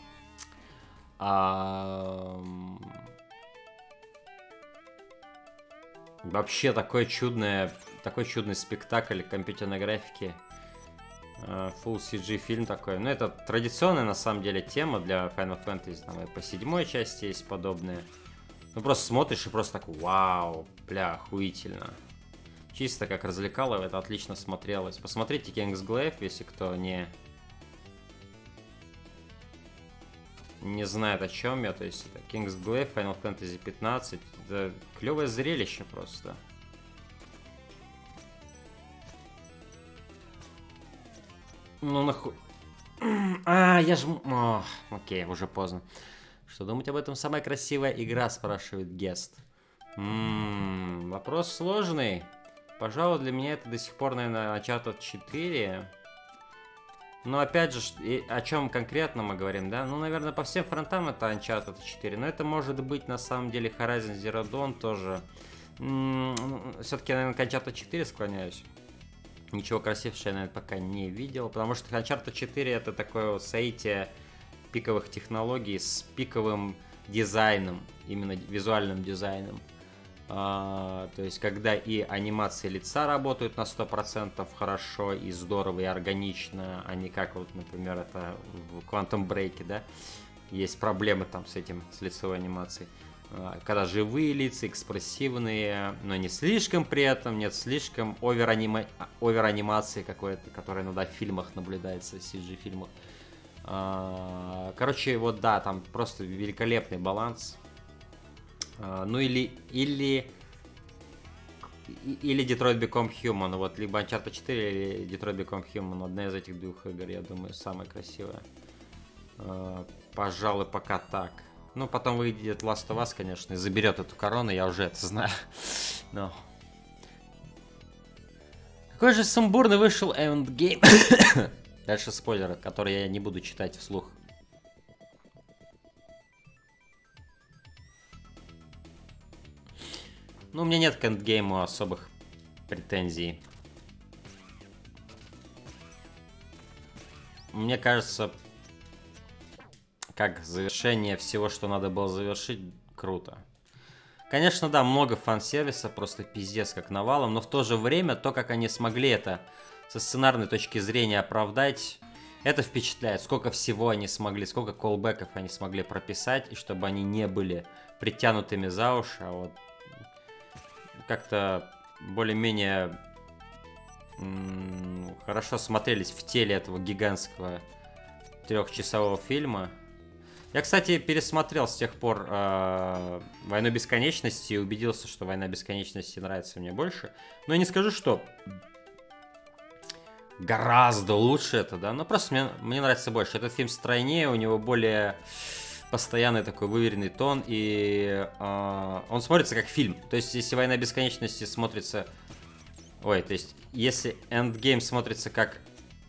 Вообще такой чудный спектакль компьютерной графики. Full CG фильм такой. Ну, это традиционная, на самом деле, тема для Final Fantasy. Там и по 7 части есть подобные. Ну, просто смотришь и просто так, вау, бля, охуительно. Чисто как развлекалово, это отлично смотрелось. Посмотрите Kingsglaive, если кто не знает, о чем я. То есть это Kingsglaive, Final Fantasy 15. Это клевое зрелище просто. Ну нахуй. Я жму. Окей, уже поздно. Что думать об этом? Самая красивая игра, спрашивает Гест. Вопрос сложный. Пожалуй, для меня это до сих пор, наверное, Uncharted 4. Но опять же, о чем конкретно мы говорим, да? Ну, наверное, по всем фронтам это Uncharted 4. Но это может быть, на самом деле, Horizon Zero Dawn тоже. Все-таки, наверное, к Uncharted 4 склоняюсь. Ничего красившего я, наверное, пока не видел. Потому что Uncharted 4 это такое вот соитие пиковых технологий с пиковым дизайном. Именно визуальным дизайном. То есть, когда и анимации лица работают на 100% хорошо и здорово, и органично, а не как вот, например, это в Quantum Break, да, есть проблемы там с этим, с лицевой анимацией. Когда живые лица, экспрессивные, но не слишком при этом, нет слишком овер-анимации какой-то, которая иногда в фильмах наблюдается, в CG-фильмах. Короче, вот да, там просто великолепный баланс. Ну или Detroit Become Human. Вот либо Uncharted 4 или Detroit Become Human. Одна из этих двух игр, я думаю, самая красивая. Пожалуй, пока так. Ну, потом выйдет Last of Us, конечно, и заберет эту корону, я уже это знаю. Но... Какой же сумбурный вышел Endgame. Дальше спойлеры, которые я не буду читать вслух. Ну, у меня нет к эндгейму особых претензий. Мне кажется, как завершение всего, что надо было завершить, круто. Конечно, да, много фан-сервиса, просто пиздец как навалом, но в то же время то, как они смогли это со сценарной точки зрения оправдать, это впечатляет. Сколько всего они смогли, сколько колбеков они смогли прописать, и чтобы они не были притянутыми за уши, а вот как-то более-менее хорошо смотрелись в теле этого гигантского 3-часового фильма. Я, кстати, пересмотрел с тех пор «Войну бесконечности» и убедился, что «Война бесконечности» нравится мне больше. Но я не скажу, что гораздо лучше это, да, но просто мне нравится больше. Этот фильм стройнее, у него более постоянный такой выверенный тон, и он смотрится как фильм. То есть, если «Война бесконечности» смотрится... Ой, то есть, если «Эндгейм» смотрится как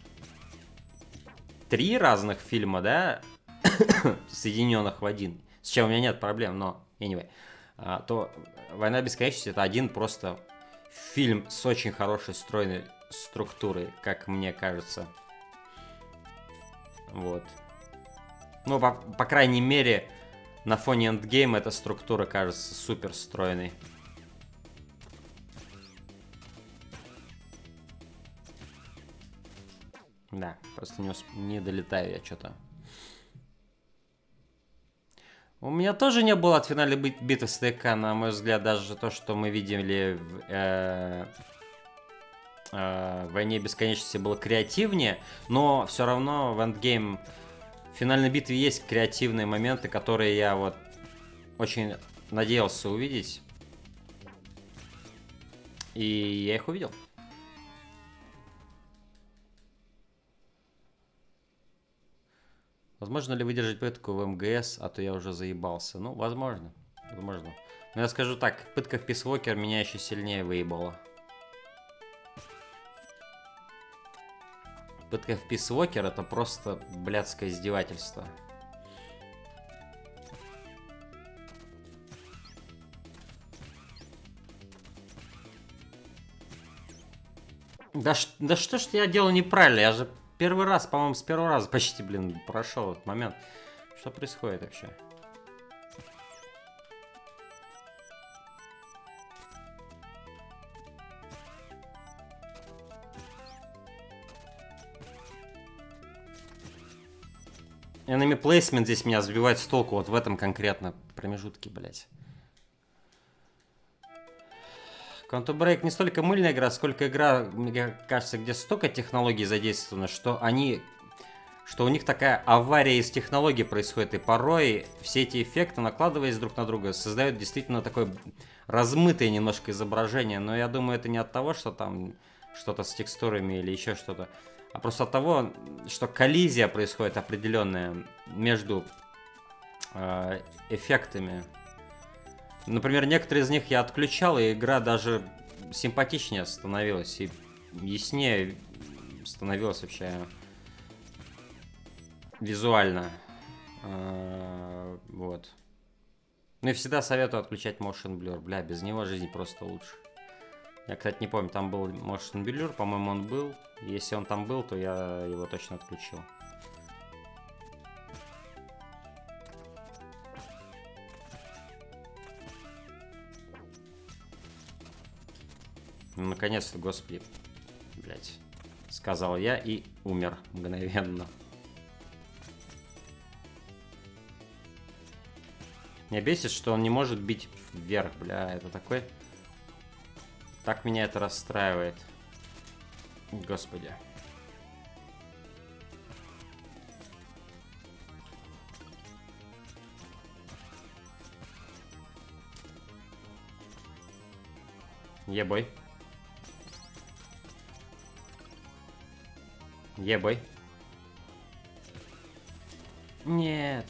3 разных фильма, да, соединенных в один, с чем у меня нет проблем, но anyway, то «Война бесконечности» — это один просто фильм с очень хорошей стройной структурой, как мне кажется. Вот. Ну, по крайней мере, на фоне Endgame эта структура кажется супер стройной. Да, просто не долетаю я что-то. У меня тоже не было от финальной битвы с ДК, на мой взгляд, даже то, что мы видели в «Войне бесконечности» было креативнее, но все равно в Endgame в финальной битве есть креативные моменты, которые я вот очень надеялся увидеть. И я их увидел. Возможно ли выдержать пытку в МГС, а то я уже заебался? Ну, возможно. Возможно. Но я скажу так, пытка в Peace Walker меня еще сильнее выебала. Пытка в Peace Walker это просто блядское издевательство. Да что ж я делаю неправильно? Я же первый раз, по-моему, с первого раза почти, блин, прошел этот момент. Что происходит вообще? Enemy placement здесь меня сбивает с толку, вот в этом конкретно промежутке, блять. Quantum Break не столько мыльная игра, сколько игра, мне кажется, где столько технологий задействовано, что у них такая авария из технологий происходит, и порой все эти эффекты, накладываясь друг на друга, создают действительно такое размытое немножко изображение, но я думаю, это не от того, что там что-то с текстурами или еще что-то, а просто от того, что коллизия происходит определенная между эффектами. Например, некоторые из них я отключал, и игра даже симпатичнее становилась, и яснее становилась вообще визуально. Вот. Ну и всегда советую отключать Motion Blur. Бля, без него жизнь просто лучше. Я, кстати, не помню, там был Motion Blur, по-моему, он был. Если он там был, то я его точно отключил. Ну, наконец-то, господи, блять, сказал я и умер мгновенно. Меня бесит, что он не может бить вверх, бля, это такой... Так меня это расстраивает. Господи. Ебой. Ебой. Нет.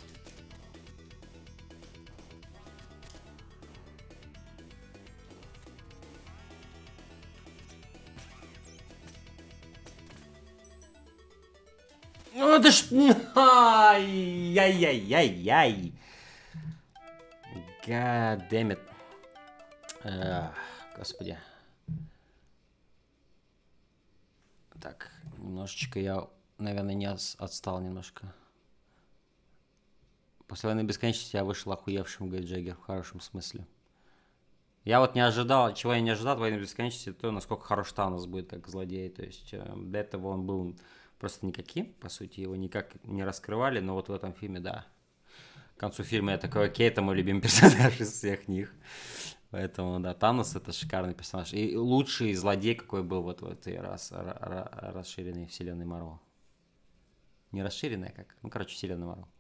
Ну это ж... Ай-яй-яй-яй-яй. God damn it. Господи. Так, немножечко я, наверное, не отстал немножко. После «Войны бесконечности» я вышел охуевшим, говорит Джаггер, в хорошем смысле. Я вот не ожидал, чего я не ожидал от «Войны бесконечности», то, насколько хорош Танос будет как злодей. То есть до этого он был просто никаким, по сути, его никак не раскрывали, но вот в этом фильме, да. К концу фильма я такой, окей, это мой любимый персонаж из всех них. Поэтому, да, Танос — это шикарный персонаж. И лучший злодей, какой был вот в этой расширенной вселенной Марвел. Не расширенная как? Ну, короче, вселенная Марвел.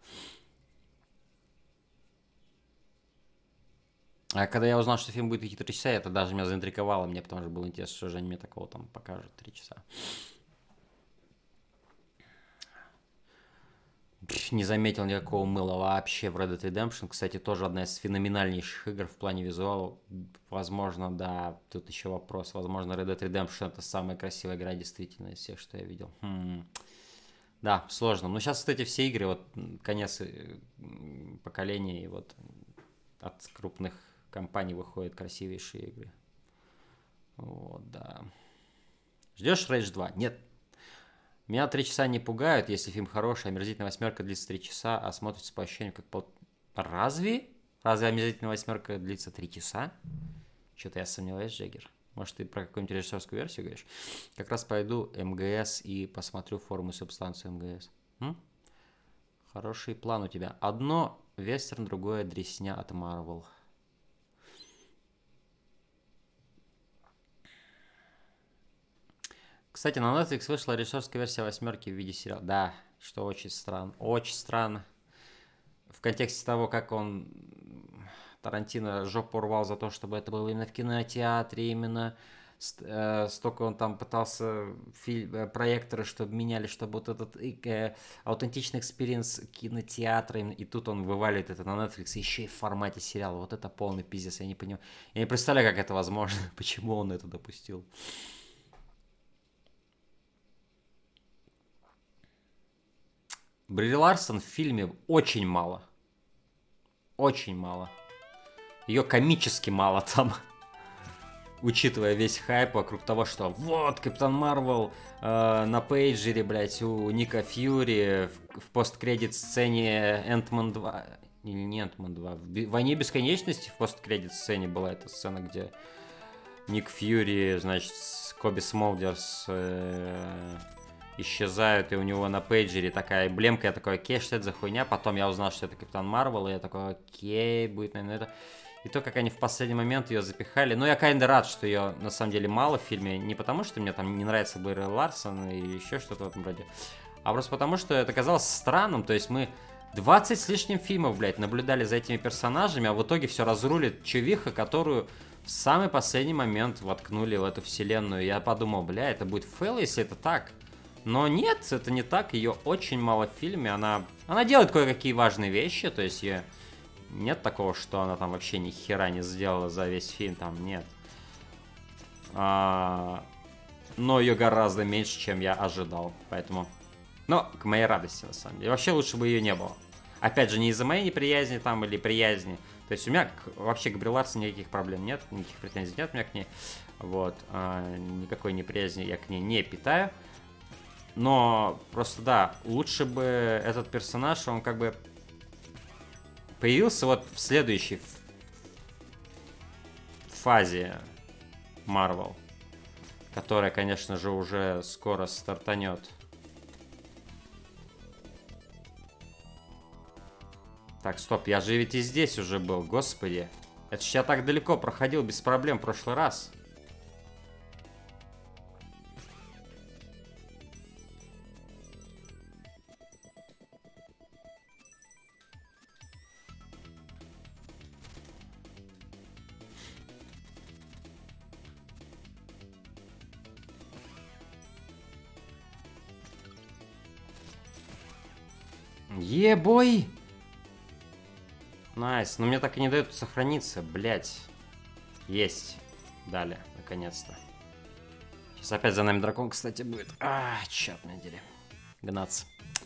А когда я узнал, что фильм будет идти 3 часа, это даже меня заинтриговало, мне потому что было интересно, что же они мне такого там покажут 3 часа. Не заметил никакого мыла вообще в Red Dead Redemption. Кстати, тоже одна из феноменальнейших игр в плане визуала. Возможно, да, тут еще вопрос. Возможно, Red Dead Redemption это самая красивая игра действительно из всех, что я видел. Да, сложно. Но сейчас, кстати, все игры, вот конец поколения, и вот от крупных компаний выходят красивейшие игры. Вот, да. Ждешь Rage 2? Нет. Меня 3 часа не пугают, если фильм хороший, омерзительная восьмерка длится 3 часа, а смотрится по ощущениям как Разве? Разве омерзительная восьмерка длится 3 часа? Что-то я сомневаюсь, Джеггер. Может, ты про какую-нибудь режиссерскую версию говоришь? Как раз пойду МГС и посмотрю форму и субстанцию МГС. Хороший план у тебя. Одно вестерн, другое дресня от Marvel. Кстати, на Netflix вышла режиссерская версия восьмерки в виде сериала. Да, что очень странно. Очень странно. В контексте того, как он Тарантино жопу рвал за то, чтобы это было именно в кинотеатре, именно столько он там пытался проекторы, чтобы меняли, чтобы вот этот аутентичный экспириенс кинотеатра, и тут он вываливает это на Netflix еще и в формате сериала. Вот это полный пиздец, я не понимаю. Я не представляю, как это возможно, почему он это допустил. Бри Ларсон в фильме очень мало. Очень мало. Ее комически мало там. Учитывая весь хайп вокруг того, что вот, Капитан Марвел на пейджере, блядь, у Ника Фьюри в посткредит сцене Энтман 2. Или не Энтман 2. В «Войне бесконечности» в посткредит сцене была эта сцена, где Ник Фьюри, значит, Коби Смолдерс исчезают, и у него на пейджере такая эмблемка, я такой, окей, что это за хуйня? Потом я узнал, что это Капитан Марвел, и я такой, окей, будет, наверное, это... И то, как они в последний момент ее запихали. Но я kinda рад, что ее на самом деле мало в фильме. Не потому, что мне там не нравится Бри Ларсон и еще что-то в этом роде. А просто потому, что это казалось странным. То есть мы 20 с лишним фильмов, блядь, наблюдали за этими персонажами, а в итоге все разрулит чувиха, которую в самый последний момент воткнули в эту вселенную. Я подумал, бля, это будет фейл, если это так. Но нет, это не так. Ее очень мало в фильме. Она делает кое-какие важные вещи. То есть ее... Нет такого, что она там вообще ни хера не сделала за весь фильм, там нет. Но ее гораздо меньше, чем я ожидал, поэтому... Но, к моей радости, на самом деле. Вообще лучше бы ее не было. Опять же, не из-за моей неприязни там или приязни. То есть у меня вообще к Бри Ларсон никаких проблем нет, никаких претензий нет у меня к ней. Вот. Никакой неприязни я к ней не питаю. Но просто, да, лучше бы этот персонаж, он как бы... появился вот в следующей фазе Marvel, которая, конечно же, уже скоро стартанет. Так, стоп, я же ведь и здесь уже был, господи. Это ж я так далеко проходил без проблем в прошлый раз. Ебой! Найс, но мне так и не дают сохраниться, блять. Есть. Дали, наконец-то. Сейчас опять за нами дракон, кстати, будет. Черт на деле. Гнаться.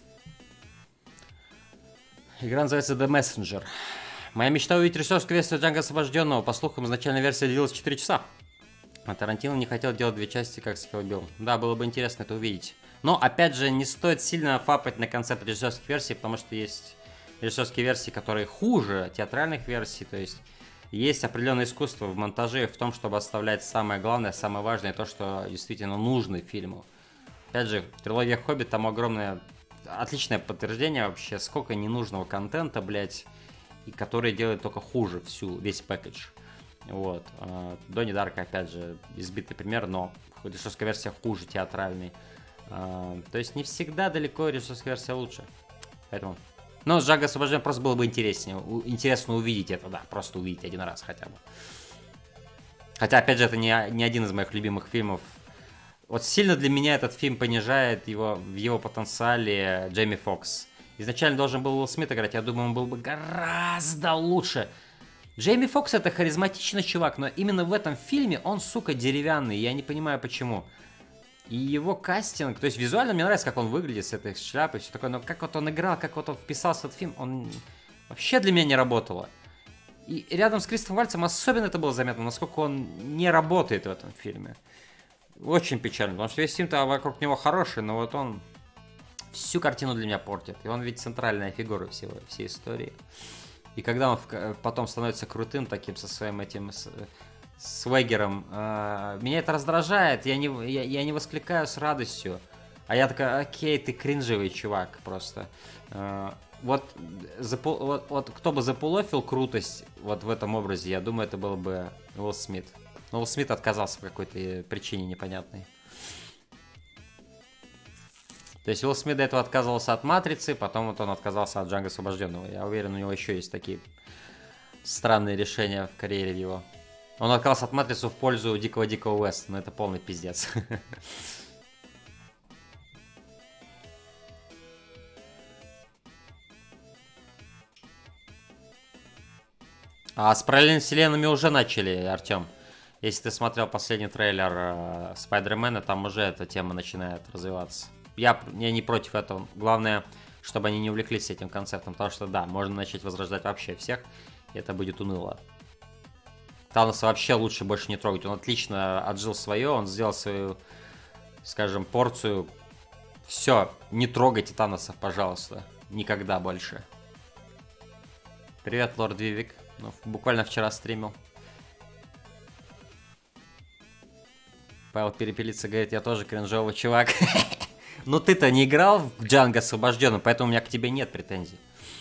Игра называется The Messenger. Моя мечта увидеть режиссерскую версию Джанго Освобожденного. По слухам, изначальная версия длилась 4 часа. А Тарантино не хотел делать 2 части, как с Kill Bill. Да, было бы интересно это увидеть. Но, опять же, не стоит сильно фапать на концепт режиссерских версий, потому что есть режиссерские версии, которые хуже театральных версий. То есть есть определенное искусство в монтаже, в том, чтобы оставлять самое главное, самое важное, то, что действительно нужно фильму. Опять же, трилогия «Хоббит» там огромное, отличное подтверждение вообще, сколько ненужного контента, блять, и который делает только хуже весь пэкэдж. Вот. Донни Дарка, опять же, избитый пример, но режиссерская версия хуже театральной. То есть не всегда далеко режиссерская версия лучше. Поэтому... Но с Джанго освобожден просто было бы интереснее. Интересно увидеть это, да. Просто увидеть один раз хотя бы. Хотя, опять же, это не один из моих любимых фильмов. Вот сильно для меня этот фильм понижает его в его потенциале Джейми Фокс. Изначально должен был Уилл Смит играть, я думаю, он был бы гораздо лучше. Джейми Фокс это харизматичный чувак, но именно в этом фильме он, сука, деревянный, я не понимаю почему. И его кастинг, то есть визуально мне нравится, как он выглядит с этой шляпой, все такое, но как вот он играл, как вот он вписался в этот фильм, он вообще для меня не работало. И рядом с Кристофом Вальцем особенно это было заметно, насколько он не работает в этом фильме. Очень печально, потому что весь фильм-то вокруг него хороший, но вот он всю картину для меня портит. И он ведь центральная фигура всей истории. И когда он потом становится крутым таким со своим этим свегером, меня это раздражает, я не воскликаю с радостью. А я такая, окей, ты кринжевый чувак просто. Вот кто бы заполофил крутость вот в этом образе, я думаю, это был бы Уилл Смит. Но Уилл Смит отказался по какой-то причине непонятной. То есть Уилл Смит до этого отказывался от «Матрицы», потом вот он отказался от «Джанго освобожденного». Я уверен, у него еще есть такие странные решения в карьере его. Он отказался от «Матрицы» в пользу Дикого Уэста, но это полный пиздец. А с параллельными вселенными уже начали, Артем. Если ты смотрел последний трейлер Спайдермена, там уже эта тема начинает развиваться. Я не против этого. Главное, чтобы они не увлеклись этим концептом. Потому что, да, можно начать возрождать вообще всех. И это будет уныло. Таноса вообще лучше больше не трогать. Он отлично отжил свое. Он сделал свою, скажем, порцию. Все, не трогайте Таноса, пожалуйста. Никогда больше. Привет, лорд Вивик. Ну, буквально вчера стримил. Павел Перепелица говорит, я тоже кринжовый чувак. Ну ты-то не играл в Джанго освобожденным, поэтому у меня к тебе нет претензий.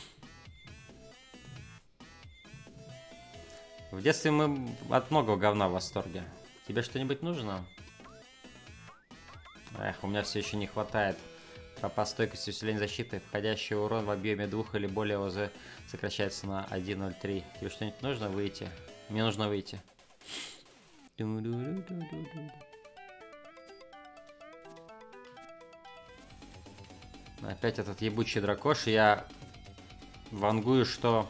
В детстве мы от многого говна в восторге. Тебе что-нибудь нужно? Эх, у меня все еще не хватает. По стойкости усиления защиты, входящий урон в объеме 2 или более ОЗ сокращается на 1.03. Тебе что-нибудь нужно выйти? Мне нужно выйти. Опять этот ебучий дракош. Я вангую, что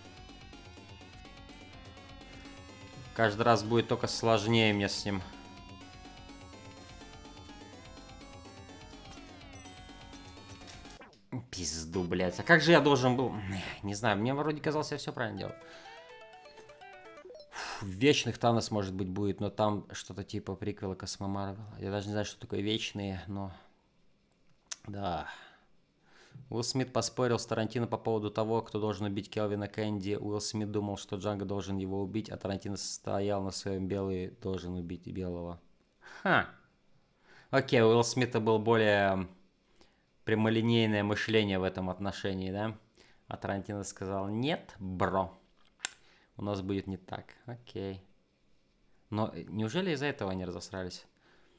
каждый раз будет только сложнее мне с ним. Пизду, блядь. А как же я должен был... Не знаю, мне вроде казалось, я все правильно делал. Вечных Танос, может быть, будет, но там что-то типа приквела Космо Марвел. Я даже не знаю, что такое вечные, но... Да... Уилл Смит поспорил с Тарантино по поводу того, кто должен убить Келвина Кэнди. Уилл Смит думал, что Джанго должен его убить, а Тарантино стоял на своем белый должен убить белого. Ха. Окей, у Уилла Смита был более прямолинейное мышление в этом отношении, да? А Тарантино сказал, нет, бро. У нас будет не так. Окей. Но неужели из-за этого они разосрались?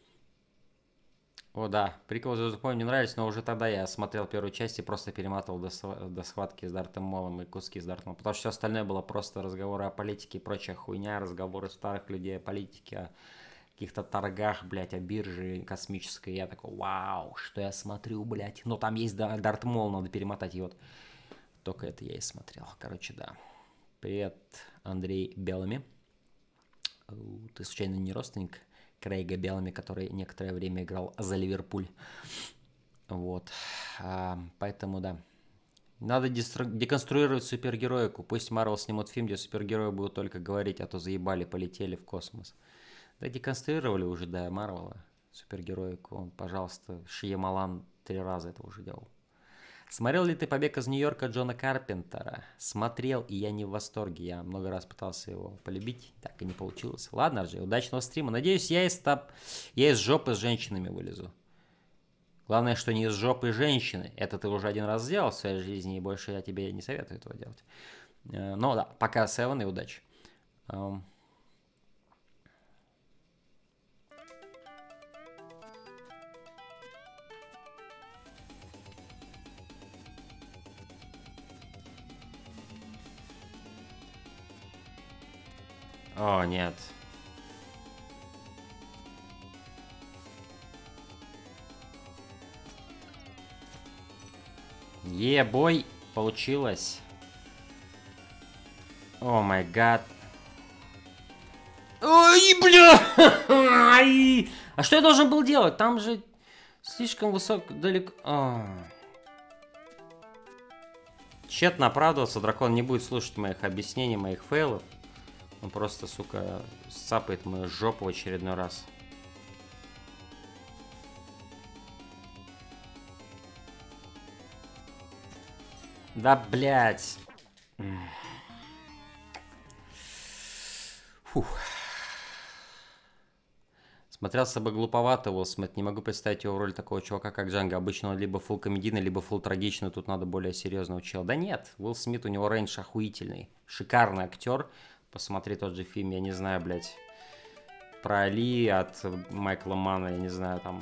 О, да, прикол «Звездных войн» мне нравились, но уже тогда я смотрел первую часть и просто перематывал до схватки с Дартом Молом и куски с Дартом Молом. Потому что все остальное было просто разговоры о политике и прочая хуйня, разговоры старых людей о политике, о каких-то торгах, блядь, о бирже космической. Я такой, вау, что я смотрю, блядь. Но там есть Дарт Мол, надо перемотать. И вот только это я и смотрел. Короче, да. Привет, Андрей Белами. Ты случайно не родственник Крейга Белами, который некоторое время играл за Ливерпуль. Вот. Поэтому, да. Надо деконструировать супергероику. Пусть Марвел снимут фильм, где супергерои будут только говорить, а то заебали, полетели в космос. Да деконструировали уже, да, Марвела супергероику. Он, пожалуйста, Шьямалан 3 раза это уже делал. Смотрел ли ты «Побег из Нью-Йорка» Джона Карпентера? Смотрел, и я не в восторге. Я много раз пытался его полюбить, так и не получилось. Ладно, Арджей, удачного стрима. Надеюсь, я из жопы с женщинами вылезу. Главное, что не из жопы женщины. Это ты уже один раз сделал в своей жизни, и больше я тебе не советую этого делать. Но да, пока, Севен, и удачи. О, нет. Бой, получилось. О май гад. Ой, бля! А что я должен был делать? Там же слишком высоко, далеко. Тщетно оправдываться, дракон не будет слушать моих объяснений, моих фейлов. Он просто, сука, сцапает мою жопу в очередной раз. Да, блядь. Фух. Смотрелся бы глуповато Уилл Смит. Не могу представить его в роли такого чувака, как Джанго. Обычно он либо фулл комедийный, либо фулл трагичный. Тут надо более серьезного чела. Да нет, Уилл Смит, у него рейндж охуительный. Шикарный актер. Посмотри тот же фильм, я не знаю, блядь. Про Али от Майкла Манна, я не знаю, там.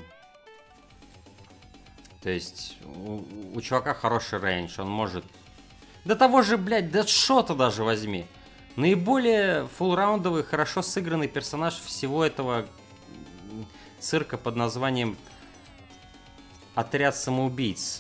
То есть, у чувака хороший рейндж. Он может... Да того же, блядь, Дэдшота даже возьми. Наиболее фулл-раундовый, хорошо сыгранный персонаж всего этого цирка под названием «Отряд самоубийц».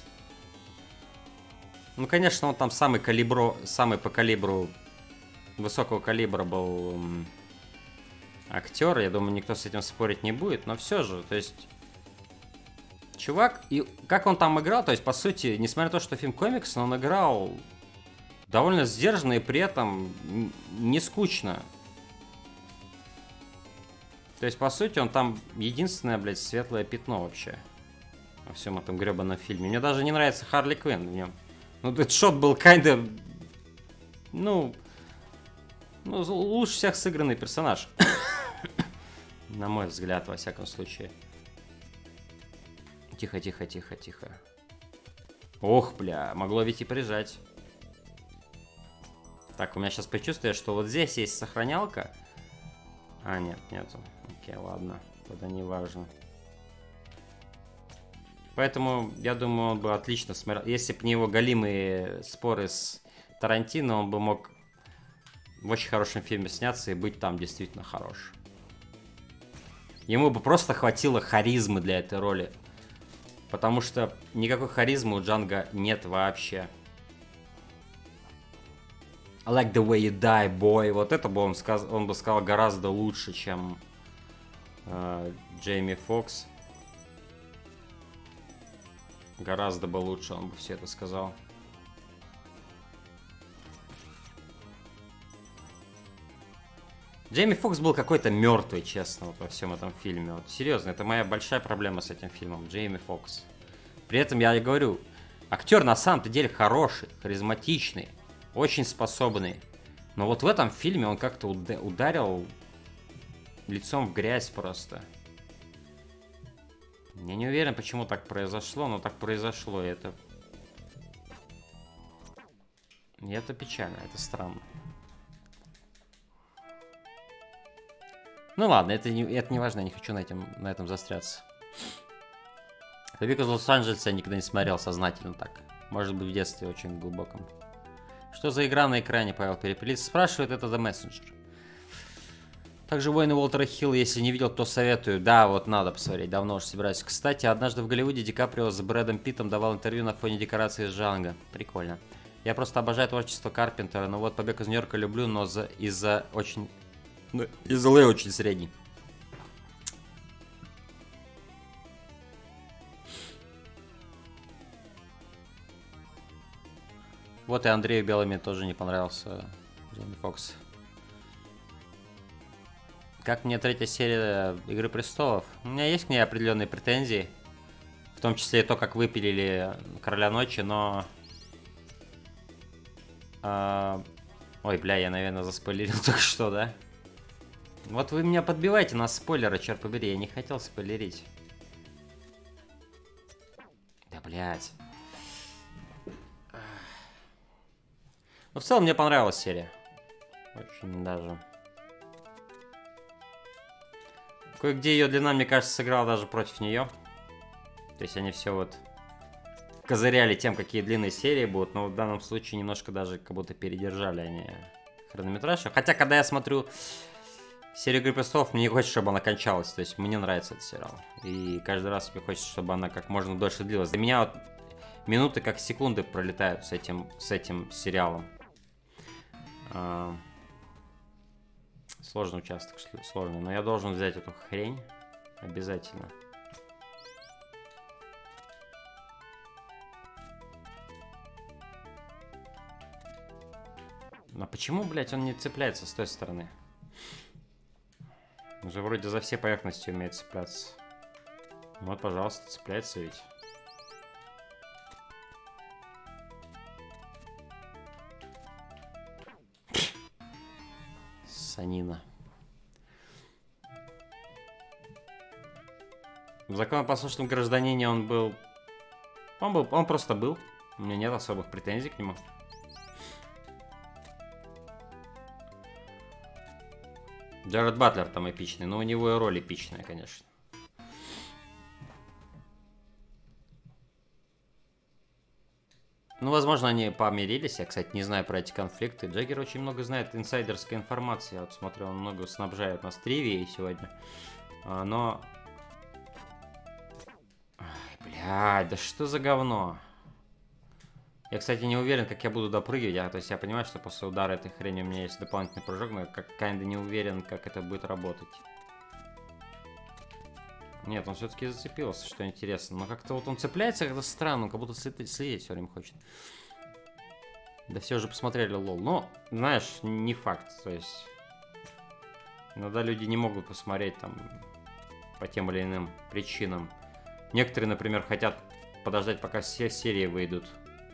Ну, конечно, он там самый по калибру, высокого калибра был актер. Я думаю, никто с этим спорить не будет. Но все же, то есть... Чувак, и как он там играл, то есть, по сути, несмотря на то, что фильм комикс, но он играл довольно сдержанно и при этом не скучно. То есть, по сути, он там единственное, блядь, светлое пятно вообще во всем этом гребаном фильме. Мне даже не нравится Харли Квинн в нем. Ну, Дэдшот был kinda... Ну, лучше всех сыгранный персонаж. На мой взгляд, во всяком случае. Тихо, тихо, тихо, тихо. Ох, бля, могло ведь и прижать. Так, у меня сейчас предчувствие, что вот здесь есть сохранялка. А, нет, нету. Окей, ладно. Тогда не важно. Поэтому, я думаю, он бы отлично смотрел. Если бы не его голимые споры с Тарантино, он бы мог в очень хорошем фильме сняться и быть там действительно хорош. Ему бы просто хватило харизмы для этой роли. Потому что никакой харизмы у Джанго нет вообще. I like the way you die, boy. Вот это бы он бы сказал гораздо лучше, чем Джейми Фокс. Гораздо бы лучше он бы все это сказал. Джейми Фокс был какой-то мертвый, честно, вот во всем этом фильме. Вот, серьезно, это моя большая проблема с этим фильмом. Джейми Фокс. При этом я и говорю, актер на самом-то деле хороший, харизматичный, очень способный. Но вот в этом фильме он как-то ударил лицом в грязь просто. Я не уверен, почему так произошло, но так произошло, и это печально, это странно. Ну ладно, это не важно, я не хочу на этом застряться. «Побег из Лос-Анджелеса» я никогда не смотрел сознательно так. Может быть, в детстве очень глубоком. Что за игра на экране, Павел Перепелиц спрашивает, это The Messenger. Также «Войны Уолтера Хилла», если не видел, то советую. Да, вот надо посмотреть, давно уже собираюсь. Кстати, однажды в Голливуде Ди Каприо с Брэдом Питтом давал интервью на фоне декорации из Джанго. Прикольно. Я просто обожаю творчество Карпентера, но вот «Побег из Нью-Йорка» люблю, но из-за Лэ очень средний. Вот и Андрею Белыми тоже не понравился Джейми Фокс. Как мне третья серия «Игры престолов»? У меня есть к ней определенные претензии. В том числе и то, как выпилили «Короля ночи», но... Ой, бля, я, наверное, заспойлерил только что, да? Вот вы меня подбиваете на спойлеры, черт побери, я не хотел спойлерить. Да, блядь. Но в целом мне понравилась серия. Очень даже. Кое-где ее длина, мне кажется, сыграла даже против нее. То есть они все вот козыряли тем, какие длинные серии будут. Но в данном случае немножко даже как будто передержали они хронометраж. Хотя, когда я смотрю Серия «Игры престолов» мне не хочется, чтобы она кончалась. То есть мне нравится этот сериал. И каждый раз мне хочется, чтобы она как можно дольше длилась. Для меня вот минуты как секунды пролетают с этим сериалом. Сложный участок, сложный. Но я должен взять эту хрень. Обязательно. Но почему, блядь, он не цепляется с той стороны? Он же вроде за все поверхности умеет цепляться. Вот, пожалуйста, цепляется ведь. Санина. В законопослушном гражданине он был... Он просто был. У меня нет особых претензий к нему. Джаред Батлер там эпичный, но у него и роль эпичная, конечно. Ну, возможно, они помирились. Я, кстати, не знаю про эти конфликты. Джаггер очень много знает инсайдерской информации. Я вот смотрю, он много снабжает нас тривией сегодня. Но... Ай, блядь, да что за говно? Я, кстати, не уверен, как я буду допрыгивать. То есть я понимаю, что после удара этой хрени у меня есть дополнительный прыжок, но я kinda не уверен, как это будет работать. Нет, он все-таки зацепился, что интересно. Но как-то вот он цепляется как-то странно, как будто следить все время хочет. Да все уже посмотрели лол. Но, знаешь, не факт. То есть, иногда люди не могут посмотреть там по тем или иным причинам. Некоторые, например, хотят подождать, пока все серии выйдут.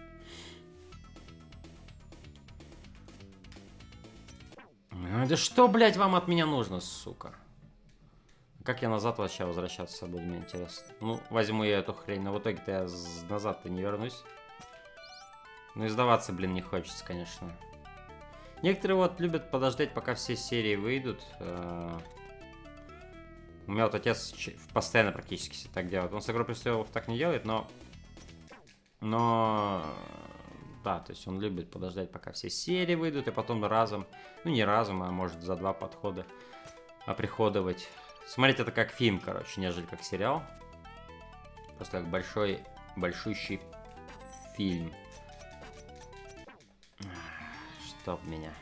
Да что, блядь, вам от меня нужно, сука? Как я назад вообще возвращаться буду, мне интересно. Ну, возьму я эту хрень, но в итоге-то я назад-то не вернусь. Ну и сдаваться, блин, не хочется, конечно. Некоторые вот любят подождать, пока все серии выйдут. У меня вот отец постоянно практически так делает. Он с «Игрой престолов» так не делает, но... Да, то есть он любит подождать, пока все серии выйдут, и потом разом, ну не разом, а может за 2 подхода оприходовать. Смотреть это как фильм, короче, нежели как сериал. Просто как большущий фильм. Чтоб меня.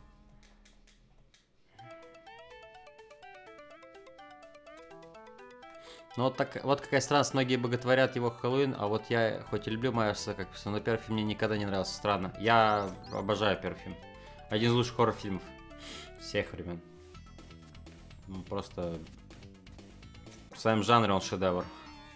Ну вот, вот какая странность, многие боготворят его Хэллоуин, а вот я хоть и люблю Майерса как писал, но первый фильм мне никогда не нравился, странно. Я обожаю первый фильм. Один из лучших хоррор-фильмов всех времен. Ну, просто в своем жанре он шедевр.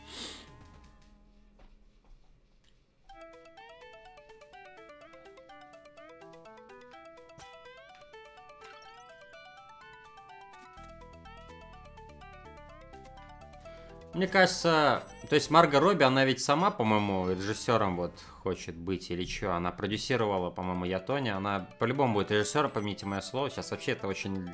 Мне кажется, то есть Марго Робби, она ведь сама, по-моему, режиссером вот хочет быть или что. Она продюсировала, по-моему, Я, Тони. Она по-любому будет режиссером, помните мое слово. Сейчас вообще это очень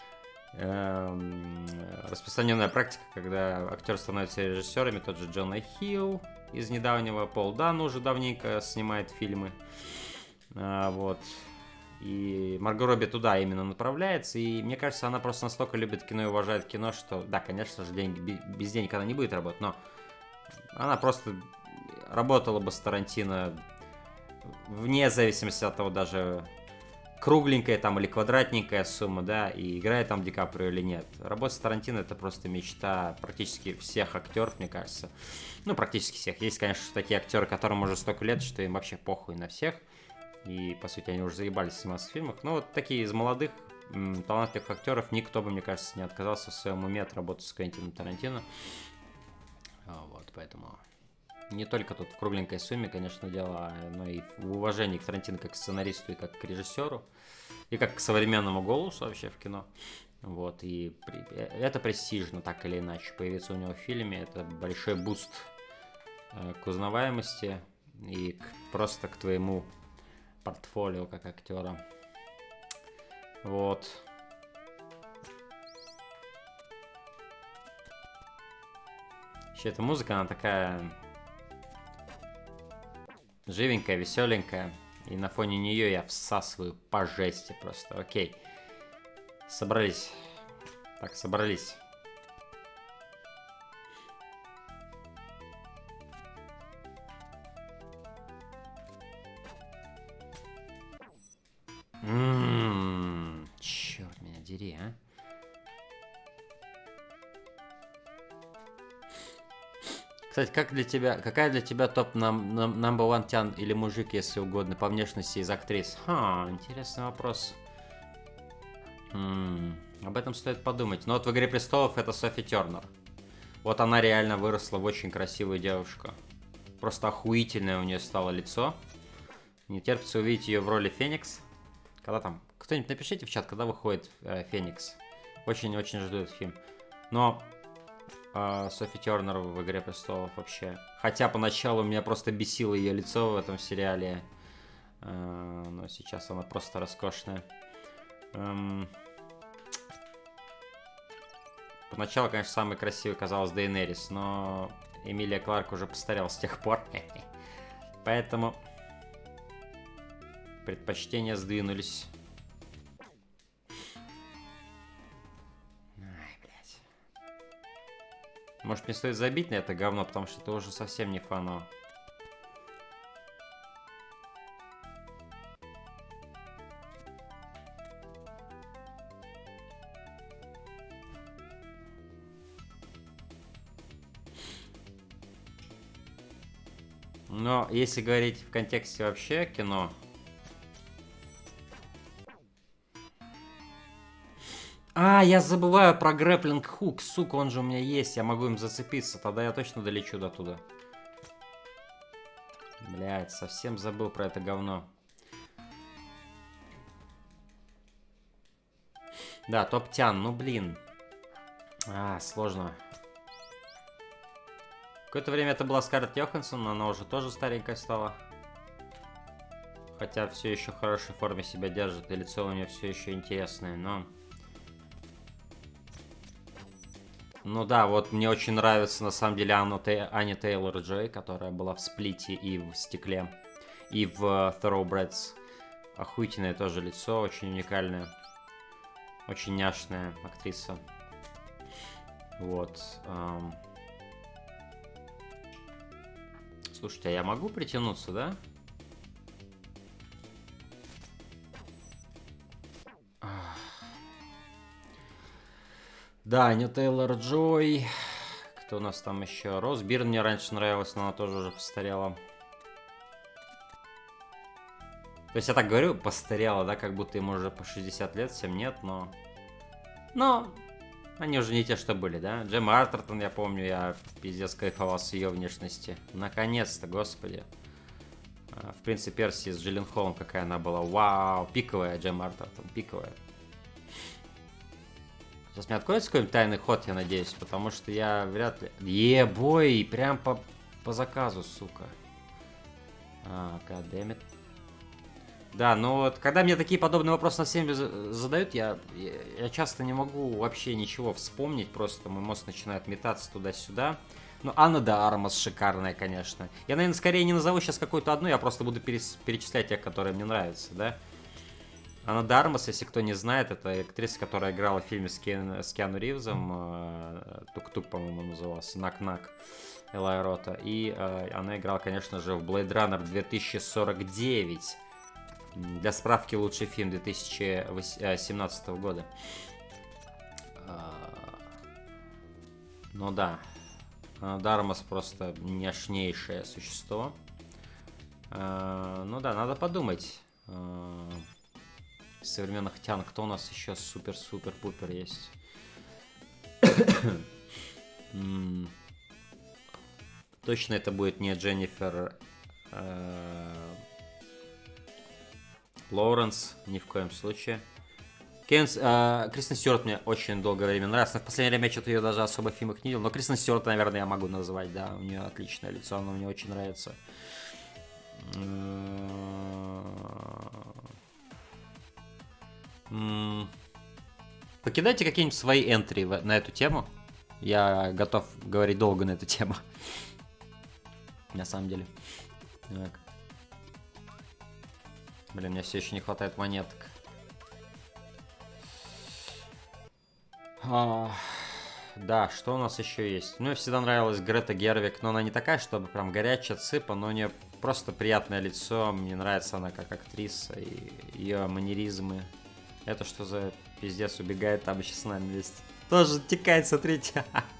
распространенная практика, когда актеры становятся режиссерами. Тот же Джона Хилл из недавнего, Пол Дан уже давненько снимает фильмы. Вот. И Марго Робби туда именно направляется. И мне кажется, она просто настолько любит кино и уважает кино, что, да, конечно же, без денег она не будет работать, но она просто работала бы с Тарантино вне зависимости от того, даже кругленькая там или квадратненькая сумма, да, и играет там Ди Каприо или нет. Работа с Тарантино — это просто мечта практически всех актеров, мне кажется. Ну, практически всех. Есть, конечно, такие актеры, которым уже столько лет, что им вообще похуй на всех. И, по сути, они уже заебались сниматься в фильмах. Но вот такие из молодых, талантливых актеров никто бы, мне кажется, не отказался в своем уме от работы с Квентином Тарантино. Вот, поэтому не только тут в кругленькой сумме, конечно, дело, но и в уважении к Тарантино как к сценаристу и как к режиссеру, и как к современному голосу вообще в кино. Вот, и это престижно, так или иначе. Появиться у него в фильме — это большой буст к узнаваемости и просто к твоему портфолио как актера. Вот. Еще эта музыка, она такая живенькая, веселенькая. И на фоне нее я всасываю по жести просто. Окей. Собрались. Так, собрались. Черт меня дери, а. Кстати, какая для тебя топ number one тян или мужик, если угодно, по внешности из актрис? Интересный вопрос. Об этом стоит подумать. Но вот в «Игре престолов» это Софи Тернер. Вот она реально выросла в очень красивую девушку. Просто охуительное у нее стало лицо. Не терпится увидеть ее в роли Феникс. Когда там... Кто-нибудь напишите в чат, когда выходит Феникс. Очень-очень жду этот фильм. Но Софи Тернер в «Игре престолов» вообще. Хотя поначалу меня просто бесило ее лицо в этом сериале. Но сейчас она просто роскошная. Поначалу, конечно, самый красивый казалось Дейенерис, но Эмилия Кларк уже постарела с тех пор. Поэтому предпочтения сдвинулись. Ай, блядь. Может, мне стоит забить на это говно, потому что это уже совсем не фаново. Но если говорить в контексте вообще кино... Я забываю про грэпплинг хук, сука, он же у меня есть, я могу им зацепиться, тогда я точно долечу до туда. Блядь, совсем забыл про это говно. Да, топ-тян, ну блин. Сложно. Какое-то время это была Скарлетт Йоханссон, но она уже тоже старенькая стала. Хотя все еще в хорошей форме себя держит, и лицо у нее все еще интересное, но... Ну да, вот мне очень нравится на самом деле Аня Тейлор-Джой, которая была в «Сплите» и в «Стекле», и в «Thoroughbreds». Охуительное тоже лицо, очень уникальное. Очень няшная актриса. Вот. Слушайте, а я могу притянуться, да? Да, Аня Тейлор-Джой. Кто у нас там еще? Роуз Бирн мне раньше нравилась, но она тоже уже постарела. То есть я так говорю, постарела, да, как будто им уже по 60 лет, всем нет, но... Но они уже не те, что были, да? Джемма Артертон, я помню, я пиздец кайфовал с ее внешности. Наконец-то, господи. В «Принце Персии» с Джилленхолом какая она была. Вау, пиковая Джемма Артертон, пиковая. Сейчас мне откроется какой-нибудь тайный ход, я надеюсь, потому что я вряд ли... Ебой, прям по заказу, сука. Goddammit. Да, но вот когда мне такие подобные вопросы на всеми задают, я часто не могу вообще ничего вспомнить, просто мой мозг начинает метаться туда-сюда. Ну, Анна де Армас шикарная, конечно. Я, наверное, скорее не назову сейчас какую-то одну, я просто буду перечислять тех, которые мне нравятся, да. Анна де Армас, если кто не знает, это актриса, которая играла в фильме с Киану Ривзом, Тук-Тук, по-моему, назывался, Нак-Нак, Элай Рота. И она играла, конечно же, в Blade Runner 2049. Для справки, лучший фильм 2017 года. Ну да, Дармас просто няшнейшее существо. Ну да, надо подумать. Из современных тян, кто у нас еще супер-супер-пупер есть? Точно это будет не Дженнифер Лоуренс, ни в коем случае. Кристен Стюарт мне очень долгое время нравится. В последнее время я что-то ее даже особо в фильмах не видел. Но Кристен Стюарт, наверное, я могу назвать, да. У нее отличное лицо, оно мне очень нравится. Покидайте какие-нибудь свои энтри на эту тему. Я готов говорить долго на эту тему. На самом деле. Так. Блин, мне все еще не хватает монеток. А, да, что у нас еще есть? Мне всегда нравилась Грета Гервиг, но она не такая, чтобы прям горячая цыпа, но у нее просто приятное лицо. Мне нравится она как актриса и ее манеризмы. Это что за пиздец убегает там еще с нами вместе? Тоже текает, смотрите.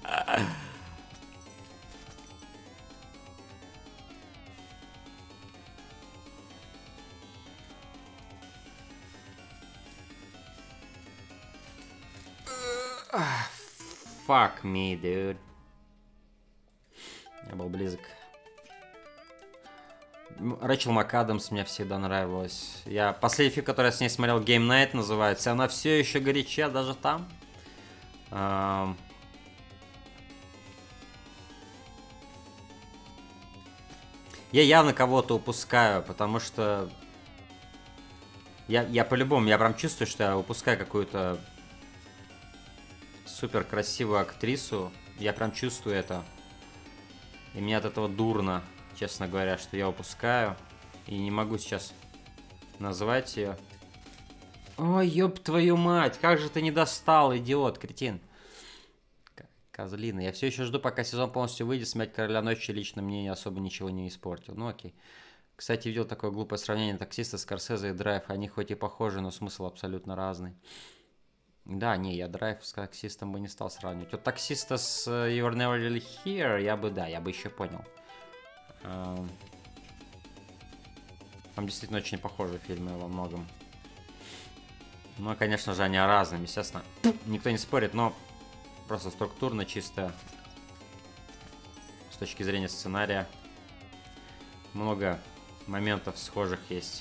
Fuck me, dude. Я был близок. Рэйчел МакАдамс мне всегда нравилась. Последний фильм, который я с ней смотрел, Game Night называется. Она все еще горяча даже там. Я явно кого-то упускаю, потому что я по-любому, я прям чувствую, что я упускаю какую-то супер красивую актрису. Я прям чувствую это. И мне от этого дурно, честно говоря, что я упускаю. И не могу сейчас назвать ее. Ой, ёб твою мать, как же ты не достал, идиот, кретин. Козлина. Я все еще жду, пока сезон полностью выйдет. Смерть Короля Ночи лично мне особо ничего не испортил. Ну окей. Кстати, видел такое глупое сравнение таксиста, Скорсезе и Драйв. Они хоть и похожи, но смысл абсолютно разный. Да, не, я Драйв с таксистом бы не стал сравнивать. Вот таксиста с You're Never Really Here я бы еще понял. Там действительно очень похожи фильмы во многом. Ну, конечно же, они разные, естественно. Никто не спорит, но просто структурно, чисто с точки зрения сценария. Много моментов схожих есть.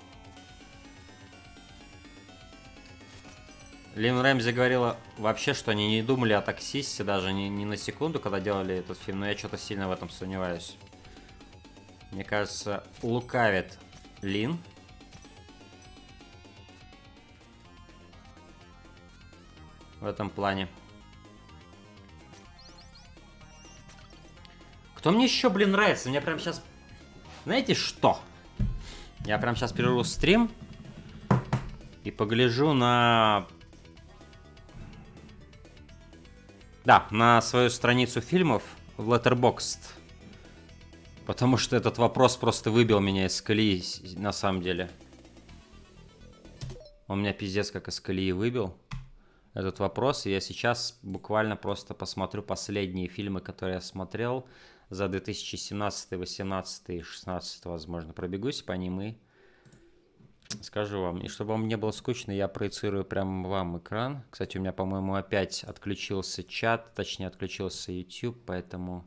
Лин Рэмзи говорила вообще, что они не думали о таксисте даже ни на секунду, когда делали этот фильм, но я что-то сильно в этом сомневаюсь. Мне кажется, лукавит Лин. В этом плане. Кто мне еще, блин, нравится? Мне прям сейчас... Знаете что? Я прям сейчас прерву стрим и погляжу на... Да, на свою страницу фильмов в Letterboxd. Потому что этот вопрос просто выбил меня из колеи, на самом деле. Он меня пиздец как из колеи выбил. Этот вопрос. И я сейчас буквально просто посмотрю последние фильмы, которые я смотрел за 2017, 2018 и 2016, возможно. Пробегусь по ним и скажу вам. И чтобы вам не было скучно, я проецирую прямо вам экран. Кстати, у меня, по-моему, опять отключился чат, точнее, отключился YouTube, поэтому...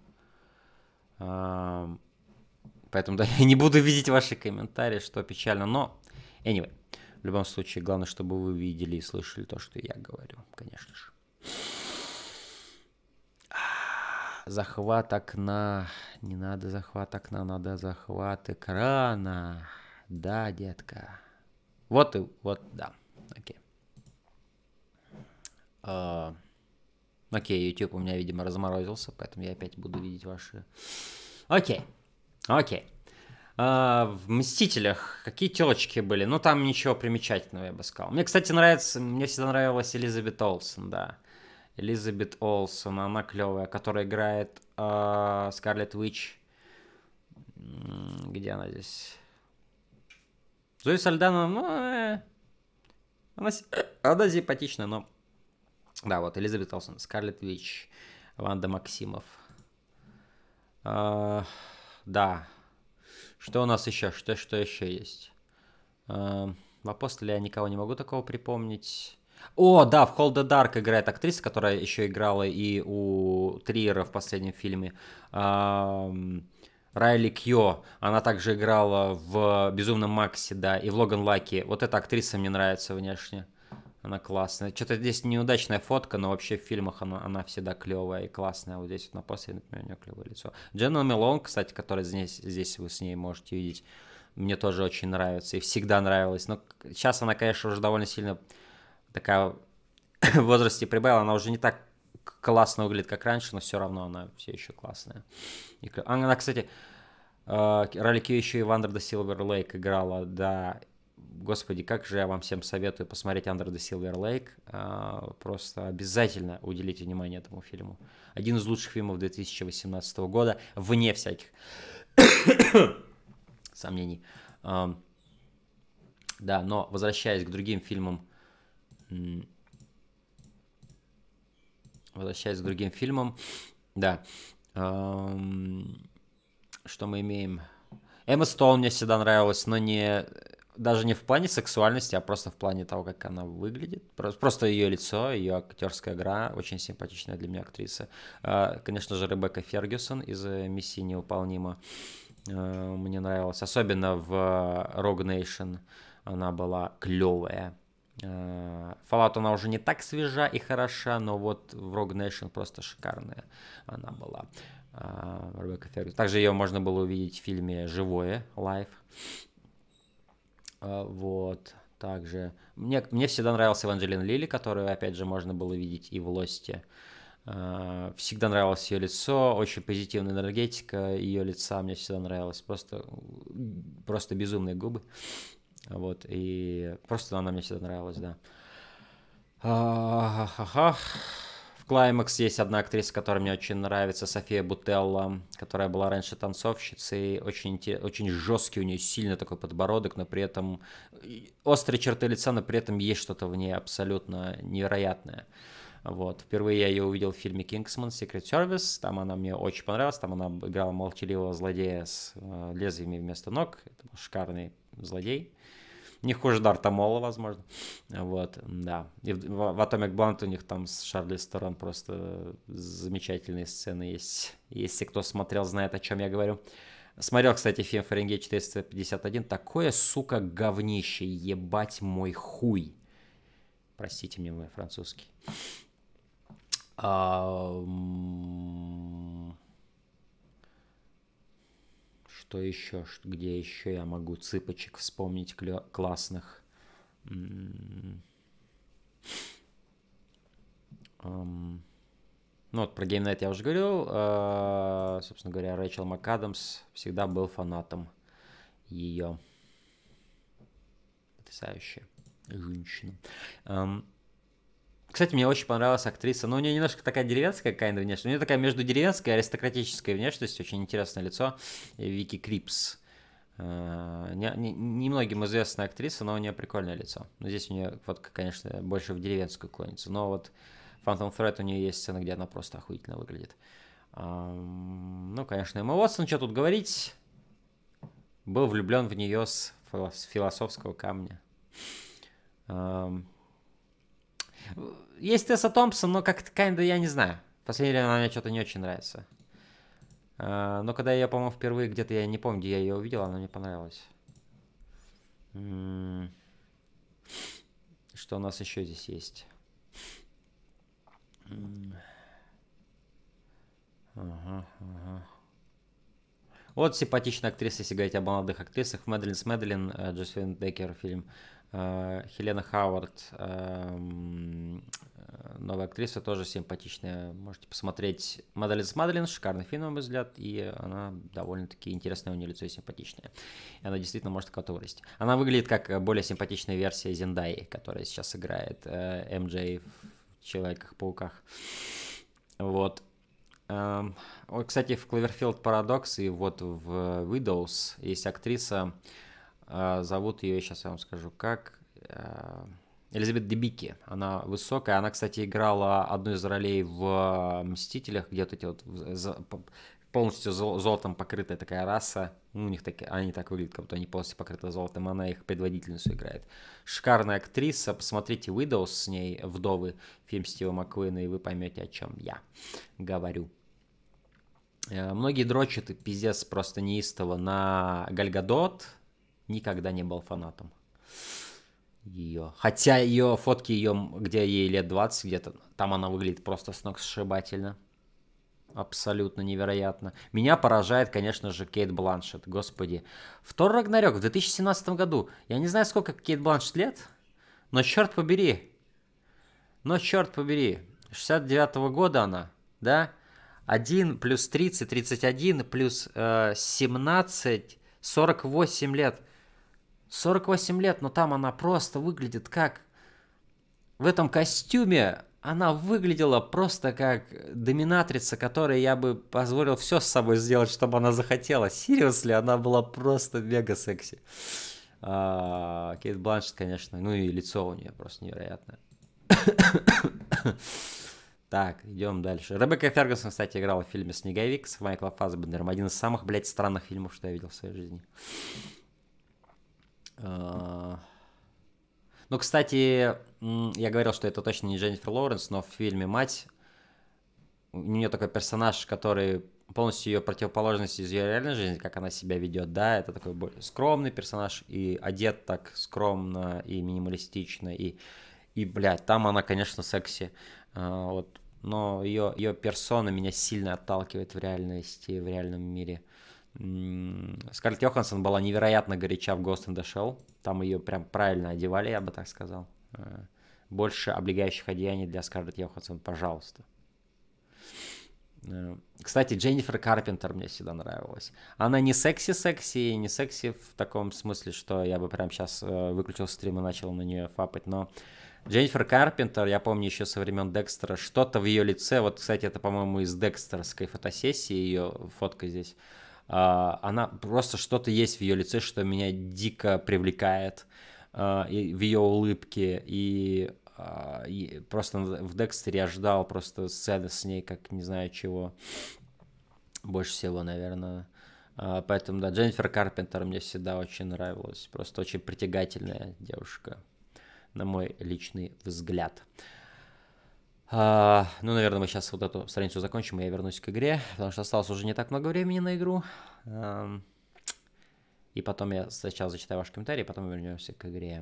Поэтому, да, я не буду видеть ваши комментарии, что печально, но... Anyway, в любом случае, главное, чтобы вы видели и слышали то, что я говорю, конечно же. Захват окна. Не надо захват окна, надо захват экрана. Да, детка. Вот и вот, да. Окей. Окей, YouTube у меня, видимо, разморозился, поэтому я опять буду видеть ваши... Окей. Окей. В «Мстителях» какие телочки были? Ну, там ничего примечательного, я бы сказал. Мне, кстати, мне всегда нравилась Элизабет Олсен, да. Элизабет Олсен, она клевая, которая играет Скарлетт Уич. Где она здесь? Зои Сальдана, ну, она симпатичная, но... Да, вот, Элизабет Олсен, Скарлетт Уич, Ванда Максимов. Да. Что у нас еще? Что еще есть? В «Апостоле» я никого не могу такого припомнить. О, да, в «Hold the Dark» играет актриса, которая еще играла и у Триера в последнем фильме. Райли Кьо. Она также играла в «Безумном Максе», да, и в «Логан Лаки». Вот эта актриса мне нравится внешне. Она классная. Что-то здесь неудачная фотка, но вообще в фильмах она всегда клевая и классная. Вот здесь вот на постере, например, у нее клевое лицо. Дженна Мелон, кстати, которая здесь вы с ней можете видеть, мне тоже очень нравится и всегда нравилась. Но сейчас она, конечно, уже довольно сильно такая в возрасте прибавила. Она уже не так классно выглядит, как раньше, но все равно она все еще классная. Она, кстати, Райли Кьо еще и в «Under the Silver Lake» играла, да. Господи, как же я вам всем советую посмотреть Under the Silver Lake. Просто обязательно уделите внимание этому фильму. Один из лучших фильмов 2018 года, вне всяких сомнений. Да, но возвращаясь к другим фильмам, да, что мы имеем? Эмма Стоун мне всегда нравилась, но даже не в плане сексуальности, а просто в плане того, как она выглядит. Просто ее лицо, ее актерская игра, очень симпатичная для меня актриса. Конечно же, Ребекка Фергюсон из «Миссии невыполнима» мне нравилась. Особенно в Rogue Nation она была клевая. Fallout она уже не так свежа и хороша, но вот в Rogue Nation просто шикарная она была. Ребекка Фергюсон. Также ее можно было увидеть в фильме «Живое», Live. Вот. Также мне всегда нравился Эванжелина Лили, которую, опять же, можно было видеть и в «Лосте». Всегда нравилось ее лицо, очень позитивная энергетика ее лица мне всегда нравилась. Просто безумные губы. Вот. И просто она мне всегда нравилась, да. В «Клаймакс» есть одна актриса, которая мне очень нравится, София Бутелла, которая была раньше танцовщицей. Очень жесткий у нее, сильный такой подбородок, но при этом острые черты лица, но при этом есть что-то в ней абсолютно невероятное. Вот. Впервые я ее увидел в фильме «Кингсман. Secret Service». Там она мне очень понравилась. Там она играла молчаливого злодея с лезвиями вместо ног. Это был шикарный злодей. Не хуже Дарта Мола, возможно. Вот, да. И в Atomic Blonde у них там с Шарлиз Терон просто замечательные сцены есть. Если кто смотрел, знает, о чем я говорю. Смотрел, кстати, фильм «Фаренгейт 451». Такое, сука, говнище. Ебать мой хуй. Простите мне мой французский. Что еще? Где еще я могу цыпочек вспомнить классных? Ну вот про Game Night я уже говорил. Собственно говоря, Рэйчел МакАдамс всегда был фанатом ее. Потрясающая женщина. Кстати, мне очень понравилась актриса. Но у нее немножко такая деревенская какая-то внешность. У нее такая между деревенской и аристократической внешностью. Очень интересное лицо. Вики Крипс. Немногим известная актриса, но у нее прикольное лицо. Но здесь у нее фотка, конечно, больше в деревенскую клонится. Но вот Phantom Thread у нее есть сцена, где она просто охуительно выглядит. Ну, конечно, Эмма Уотсон, что тут говорить. Был влюблен в нее с философского камня. Есть Тесса Томпсон, но как-то, kinda, я не знаю. В последнее время она мне что-то не очень нравится. Но когда я, по-моему, впервые где-то, я не помню, где я ее увидел, она мне понравилась. Что у нас еще здесь есть? Вот симпатичная актриса, если говорить о молодых актрисах. Мэдалин с Мэдалин, Джослин Деккер фильм. Хелена Хауард, новая актриса, тоже симпатичная. Можете посмотреть «Мэдалин с Мэдалин», шикарный фильм, на мой взгляд, и она довольно-таки интересная, у нее лицо и симпатичное. И она действительно может кого-то вырасти. Она выглядит как более симпатичная версия Зендаи, которая сейчас играет МJ в «Человеках-пауках». Вот. Кстати, в «Кловерфилд Парадокс» и вот в «Widows» есть актриса, зовут ее, сейчас я вам скажу, как... Элизабет Дебики. Она высокая. Она, кстати, играла одну из ролей в «Мстителях», где вот эти вот полностью золотом покрытая такая раса. У них они так выглядят, как будто они полностью покрыты золотом. Она их предводительницу играет. Шикарная актриса. Посмотрите «Widows» с ней, «Вдовы», фильм Стива Маккуина, и вы поймете, о чем я говорю. Многие дрочат и пиздец просто неистово на Галь Гадот. Никогда не был фанатом ее. Хотя ее фотки, где ей лет 20 где-то, там она выглядит просто сногсшибательно. Абсолютно невероятно. Меня поражает, конечно же, Кейт Бланшетт. Господи. Тор Рагнарёк в 2017 году. Я не знаю, сколько Кейт Бланшетт лет, но черт побери. 69-го года она, да? 1 плюс 30, 31 плюс 17, 48 лет. 48 лет, но там она просто выглядит как... В этом костюме она выглядела просто как доминатрица, которой я бы позволил все с собой сделать, чтобы она захотела. Серьезно, она была просто мега секси. Кейт Бланшетт, конечно, ну и лицо у нее просто невероятное. Так, идем дальше. Ребекка Фергюсон, кстати, играла в фильме «Снеговик» с Майклом Фассбендером. Один из самых, блядь, странных фильмов, что я видел в своей жизни. Ну, кстати, я говорил, что это точно не Дженнифер Лоуренс, но в фильме «Мать» у нее такой персонаж, который полностью ее противоположность из ее реальной жизни, как она себя ведет, да, это такой более скромный персонаж, и одет так скромно, и минималистично, и блядь, там она, конечно, секси, вот, но ее персона меня сильно отталкивает в реальности, в реальном мире. Скарлетт Йоханссон была невероятно горяча в Ghost in the Shell, там ее прям правильно одевали, я бы так сказал. Больше облегающих одеяний для Скарлетт Йоханссон, пожалуйста. Кстати, Дженнифер Карпентер мне всегда нравилась. Она не секси-секси, не секси в таком смысле, что я бы прям сейчас выключил стрим и начал на нее фапать, но Дженнифер Карпентер, я помню еще со времен Декстера, что-то в ее лице, вот, кстати, это, по-моему, из декстерской фотосессии, ее фотка здесь, она просто что-то есть в ее лице, что меня дико привлекает, и в ее улыбке, и просто в Декстере я ждал просто сцены с ней, как не знаю чего. Больше всего, наверное. Поэтому, да, Дженнифер Карпентер мне всегда очень нравилась. Просто очень притягательная девушка, на мой личный взгляд. Ну, наверное, мы сейчас вот эту страницу закончим, и я вернусь к игре, потому что осталось уже не так много времени на игру. И потом я сначала зачитаю ваши комментарии, потом мы вернемся к игре.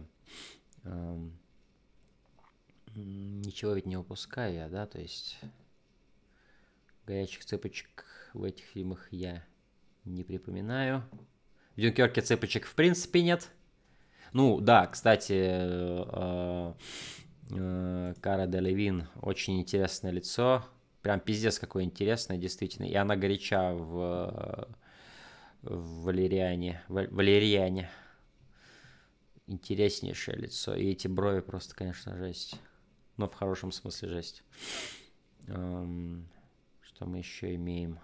Ничего ведь не упускаю я, да, то есть горячих цепочек в этих фильмах я не припоминаю. В Дюнкерке цепочек в принципе нет. Ну, да, кстати, Кара Делевин, очень интересное лицо, прям пиздец какое интересное, действительно, и она горяча в Валериане. Интереснейшее лицо, и эти брови просто, конечно, жесть. Но в хорошем смысле жесть. Что мы еще имеем?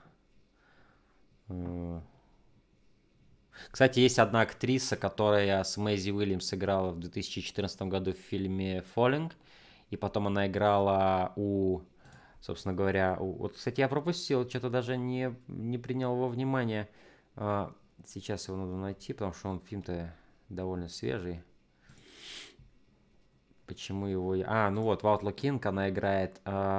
Кстати, есть одна актриса, которая с Мэйзи Уильямс играла в 2014 году в фильме «Falling». И потом она играла собственно говоря, вот, кстати, я пропустил, что-то даже не принял во внимание. Сейчас его надо найти, потому что фильм-то довольно свежий. Почему его... ну вот, в Outlaw King она играет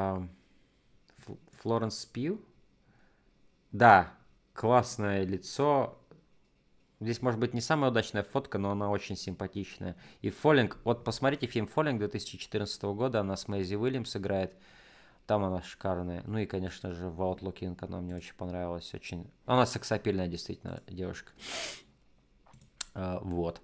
Флоренс Пью. Да, классное лицо. Здесь, может быть, не самая удачная фотка, но она очень симпатичная. И Falling, вот посмотрите фильм Falling 2014 года, она с Мэйзи Уильямс играет. Там она шикарная. Ну и, конечно же, в Outlaw King она мне очень понравилась. Очень... Она сексапильная, действительно, девушка. Вот.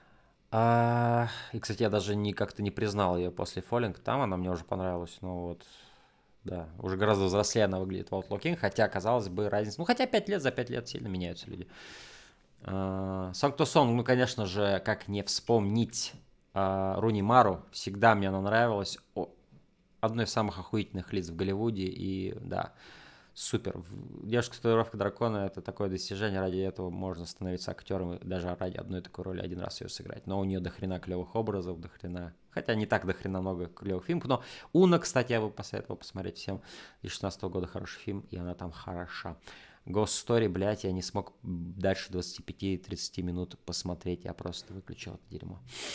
И, кстати, я даже как-то не признал ее после Falling. Там она мне уже понравилась. Но вот, да, уже гораздо взрослее она выглядит в Outlaw King. Хотя, казалось бы, разница... Ну, хотя 5 лет, за 5 лет сильно меняются люди. Song to Song, ну, конечно же, как не вспомнить Руни Мару. Всегда мне она нравилась. Одно из самых охуительных лиц в Голливуде. И, да, супер. Девушка с татуировкой дракона — это такое достижение. Ради этого можно становиться актером и даже ради одной такой роли один раз ее сыграть. Но у нее дохрена клевых образов, дохрена... Хотя не так дохрена много клевых фильмов. Но Уна, кстати, я бы посоветовал посмотреть всем. 2016 года хороший фильм, и она там хороша. Ghost Story, блядь, я не смог дальше 25-30 минут посмотреть. Я просто выключил это дерьмо.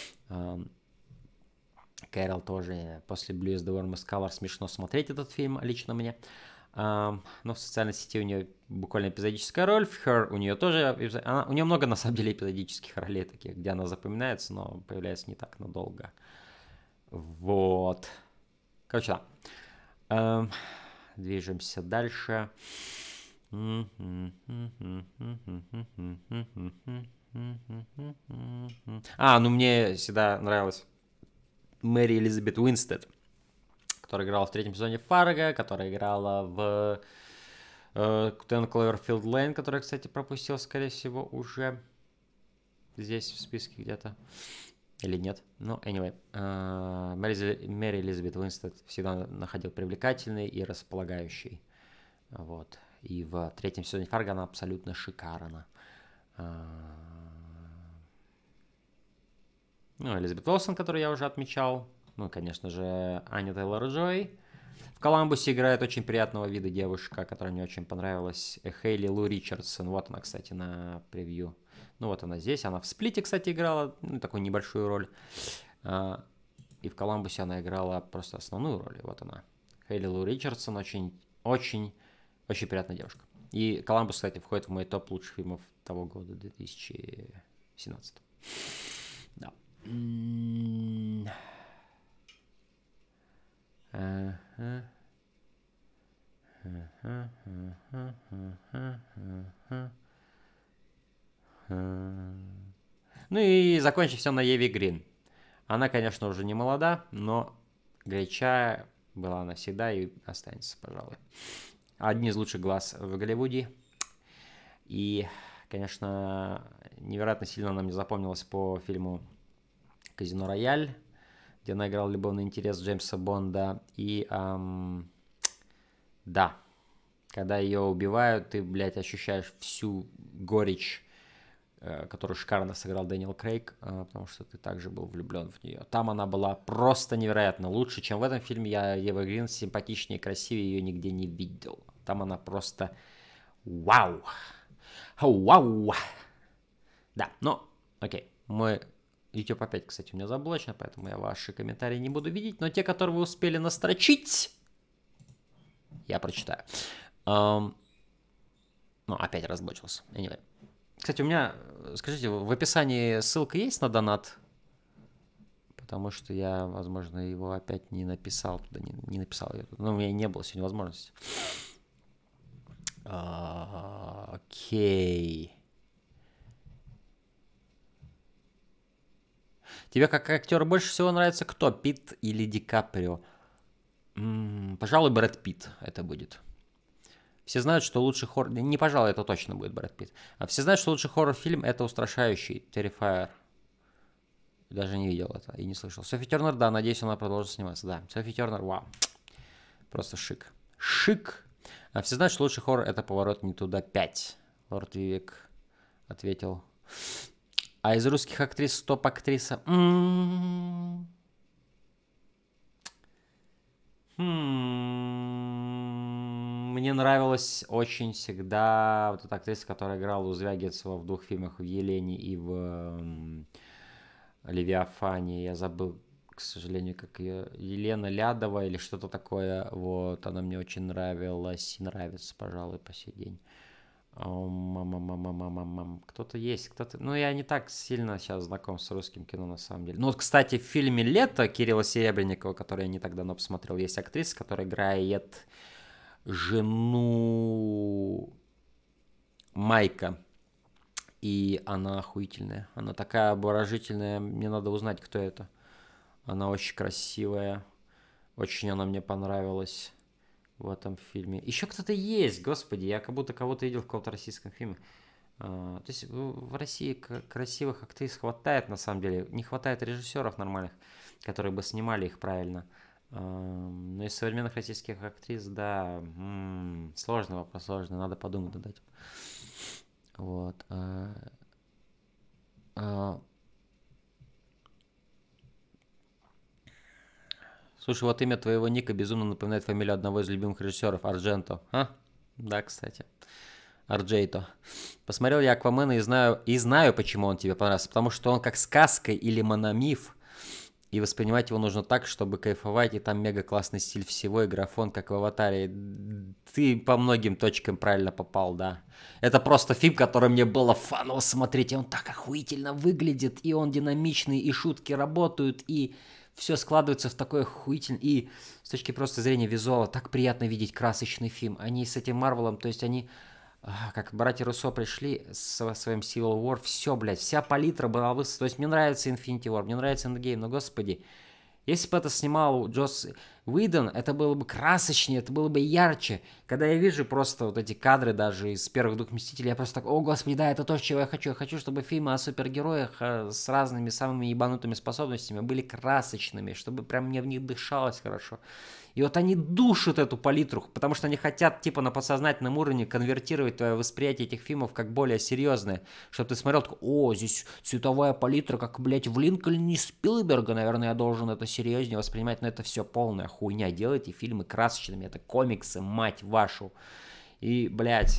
Кэрол тоже. После Blue is the Warmest Color смешно смотреть этот фильм, лично мне. Но в социальной сети у нее буквально эпизодическая роль. В Her у нее тоже... у нее много, на самом деле, эпизодических ролей таких, где она запоминается, но появляется не так надолго. Вот. Короче, да. Движемся дальше. Ну, мне всегда нравилась Мэри Элизабет Уинстед, которая играла в третьем сезоне Фарго, которая играла в Ten Cloverfield Lane, который, кстати, пропустил, скорее всего, уже. здесь в списке где-то. Или нет. Ну, anyway. Мэри Элизабет Уинстед всегда находил привлекательной и располагающей. Вот. И в третьем сезоне Фарго она абсолютно шикарна. Ну, Элизабет Уилсон, которую я уже отмечал. Ну, конечно же, Аня Тейлор-Джой. В «Коламбусе» играет очень приятного вида девушка, которая мне очень понравилась. Хейли Лу Ричардсон. Вот она, кстати, на превью. Ну, вот она здесь. Она в «Сплите», кстати, играла. Ну, такую небольшую роль. И в «Коламбусе» она играла просто основную роль. Вот она. Хейли Лу Ричардсон. Очень приятная девушка. И «Коламбус», кстати, входит в мой топ лучших фильмов того года, 2017. Да. Ну и закончим все на Еве Грин. Она, конечно, уже не молода, но горячая была она всегда и останется, пожалуй. Одни из лучших глаз в Голливуде. И, конечно, невероятно сильно она мне запомнилась по фильму «Казино Рояль», где она играла любовный интерес Джеймса Бонда. И, да, когда ее убивают, ты, блядь, ощущаешь всю горечь, которую шикарно сыграл Дэниел Крейг, потому что ты также был влюблен в нее. Там она была просто невероятно лучше, чем в этом фильме. Я Ева Грин симпатичнее, красивее ее нигде не видел. Там она просто вау. Вау. Да, но, окей, мой YouTube опять, кстати, у меня заблочено, поэтому я ваши комментарии не буду видеть, но те, которые вы успели настрочить, я прочитаю. Ну, опять разблочился. Anyway. Кстати, у меня, скажите, в описании ссылка есть на донат? Потому что я, возможно, его опять не написал туда, не написал. Ну, у меня не было сегодня возможности. Окей. Тебе как актер больше всего нравится кто? Питт или Ди Каприо? Пожалуй, Брэд Питт это будет. Все знают, что лучший хоррор... Не, пожалуй, это точно будет Брэд Питт. А все знают, что лучший хоррор-фильм это «Устрашающий», Terrifier. Даже не видел это и не слышал. Софи Тернер, да, надеюсь, она продолжит сниматься. Да, Софи Тернер, вау. Просто шик. Шик. А все знают, что лучший хоррор это «Поворот не туда 5». Лорд Вивек ответил. А из русских актрис топ-актриса... Мне нравилась очень всегда вот эта актриса, которая играла у Звягинцева в 2 фильмах, в «Елене» и в «Левиафане». Я забыл, к сожалению, как ее... Елена Лядова или что-то такое. Вот, она мне очень нравилась и нравится, пожалуй, по сей день. Кто-то есть, кто-то... Ну, я не так сильно сейчас знаком с русским кино, на самом деле. Ну, вот, кстати, в фильме «Лето» Кирилла Серебренникова, который я не так давно посмотрел, есть актриса, которая играет жену Майка. И она охуительная. Она такая обворожительная. Мне надо узнать, кто это. Она очень красивая. Очень она мне понравилась в этом фильме. Еще кто-то есть, господи. Я как будто кого-то видел в каком-то российском фильме. То есть в России красивых актрис хватает, на самом деле. Не хватает режиссеров нормальных, которые бы снимали их правильно. Но из современных российских актрис, да, сложный вопрос, сложный, надо подумать над этим. Вот. Слушай, вот имя твоего ника безумно напоминает фамилию одного из любимых режиссеров, Ардженто. Да, кстати. Арджейто. Посмотрел я «Аквамена» и знаю, почему он тебе понравился. Потому что он как сказка или мономиф. И воспринимать его нужно так, чтобы кайфовать. И там мега классный стиль всего. И графон, как в «Аватаре». Ты по многим точкам правильно попал, да. Это просто фильм, который мне было фаново смотреть. И он так охуительно выглядит. И он динамичный. И шутки работают. И все складывается в такой охуительный... И с точки просто зрения визуала так приятно видеть красочный фильм. Они с этим Марвелом, то есть они... Как братья Руссо пришли со своим Civil War, все, блядь, вся палитра была высота. То есть мне нравится Infinity War, мне нравится Endgame, но, господи, если бы это снимал Уидон, это было бы красочнее, это было бы ярче. Когда я вижу просто вот эти кадры даже из первых двух Мстителей, я просто так, о господи, да, это то, чего я хочу. Я хочу, чтобы фильмы о супергероях с разными самыми ебанутыми способностями были красочными, чтобы прям мне в них дышалось хорошо. И вот они душат эту палитру, потому что они хотят, типа, на подсознательном уровне конвертировать твое восприятие этих фильмов как более серьезное. Чтобы ты смотрел, такой, о, здесь цветовая палитра, как, блядь, в Линкольне Спилберга, наверное, я должен это серьезнее воспринимать, но это все полная хуйня. Делайте фильмы красочными, это комиксы, мать вашу. И, блядь,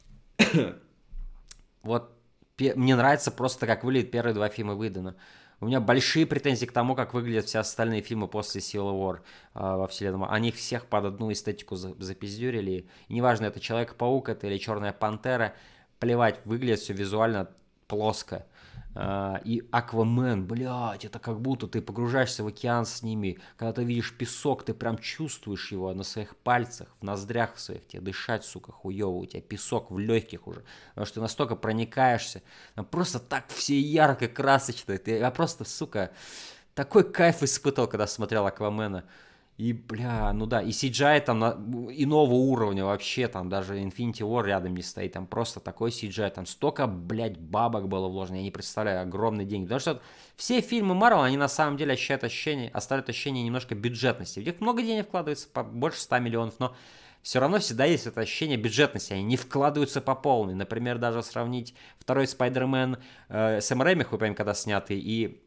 вот мне нравится просто, как выглядят первые два фильма Уидона. У меня большие претензии к тому, как выглядят все остальные фильмы после Civil War во вселенной. Они всех под одну эстетику запиздюрили. И неважно, это Человек-паук, это или Черная Пантера. Плевать, выглядит все визуально плоско. И Аквамен, блядь, это как будто ты погружаешься в океан с ними. Когда ты видишь песок, ты прям чувствуешь его на своих пальцах, в ноздрях своих. Тебе дышать, сука, хуёво. У тебя песок в легких уже. Потому что ты настолько проникаешься. Там просто так все ярко, красочно. Я просто, сука, такой кайф испытывал, когда смотрел Аквамена. И, бля, ну да, и CGI там иного уровня вообще, там даже Infinity War рядом не стоит, там просто такой CGI, там столько, блядь, бабок было вложено, я не представляю, огромные деньги. Потому что все фильмы Marvel, они на самом деле оставляют ощущение немножко бюджетности. В них много денег вкладывается, больше 100 миллионов, но все равно всегда есть это ощущение бюджетности, они не вкладываются по полной. Например, даже сравнить второй Спайдермен Сэм Рэйми, вы помните, когда снятый, и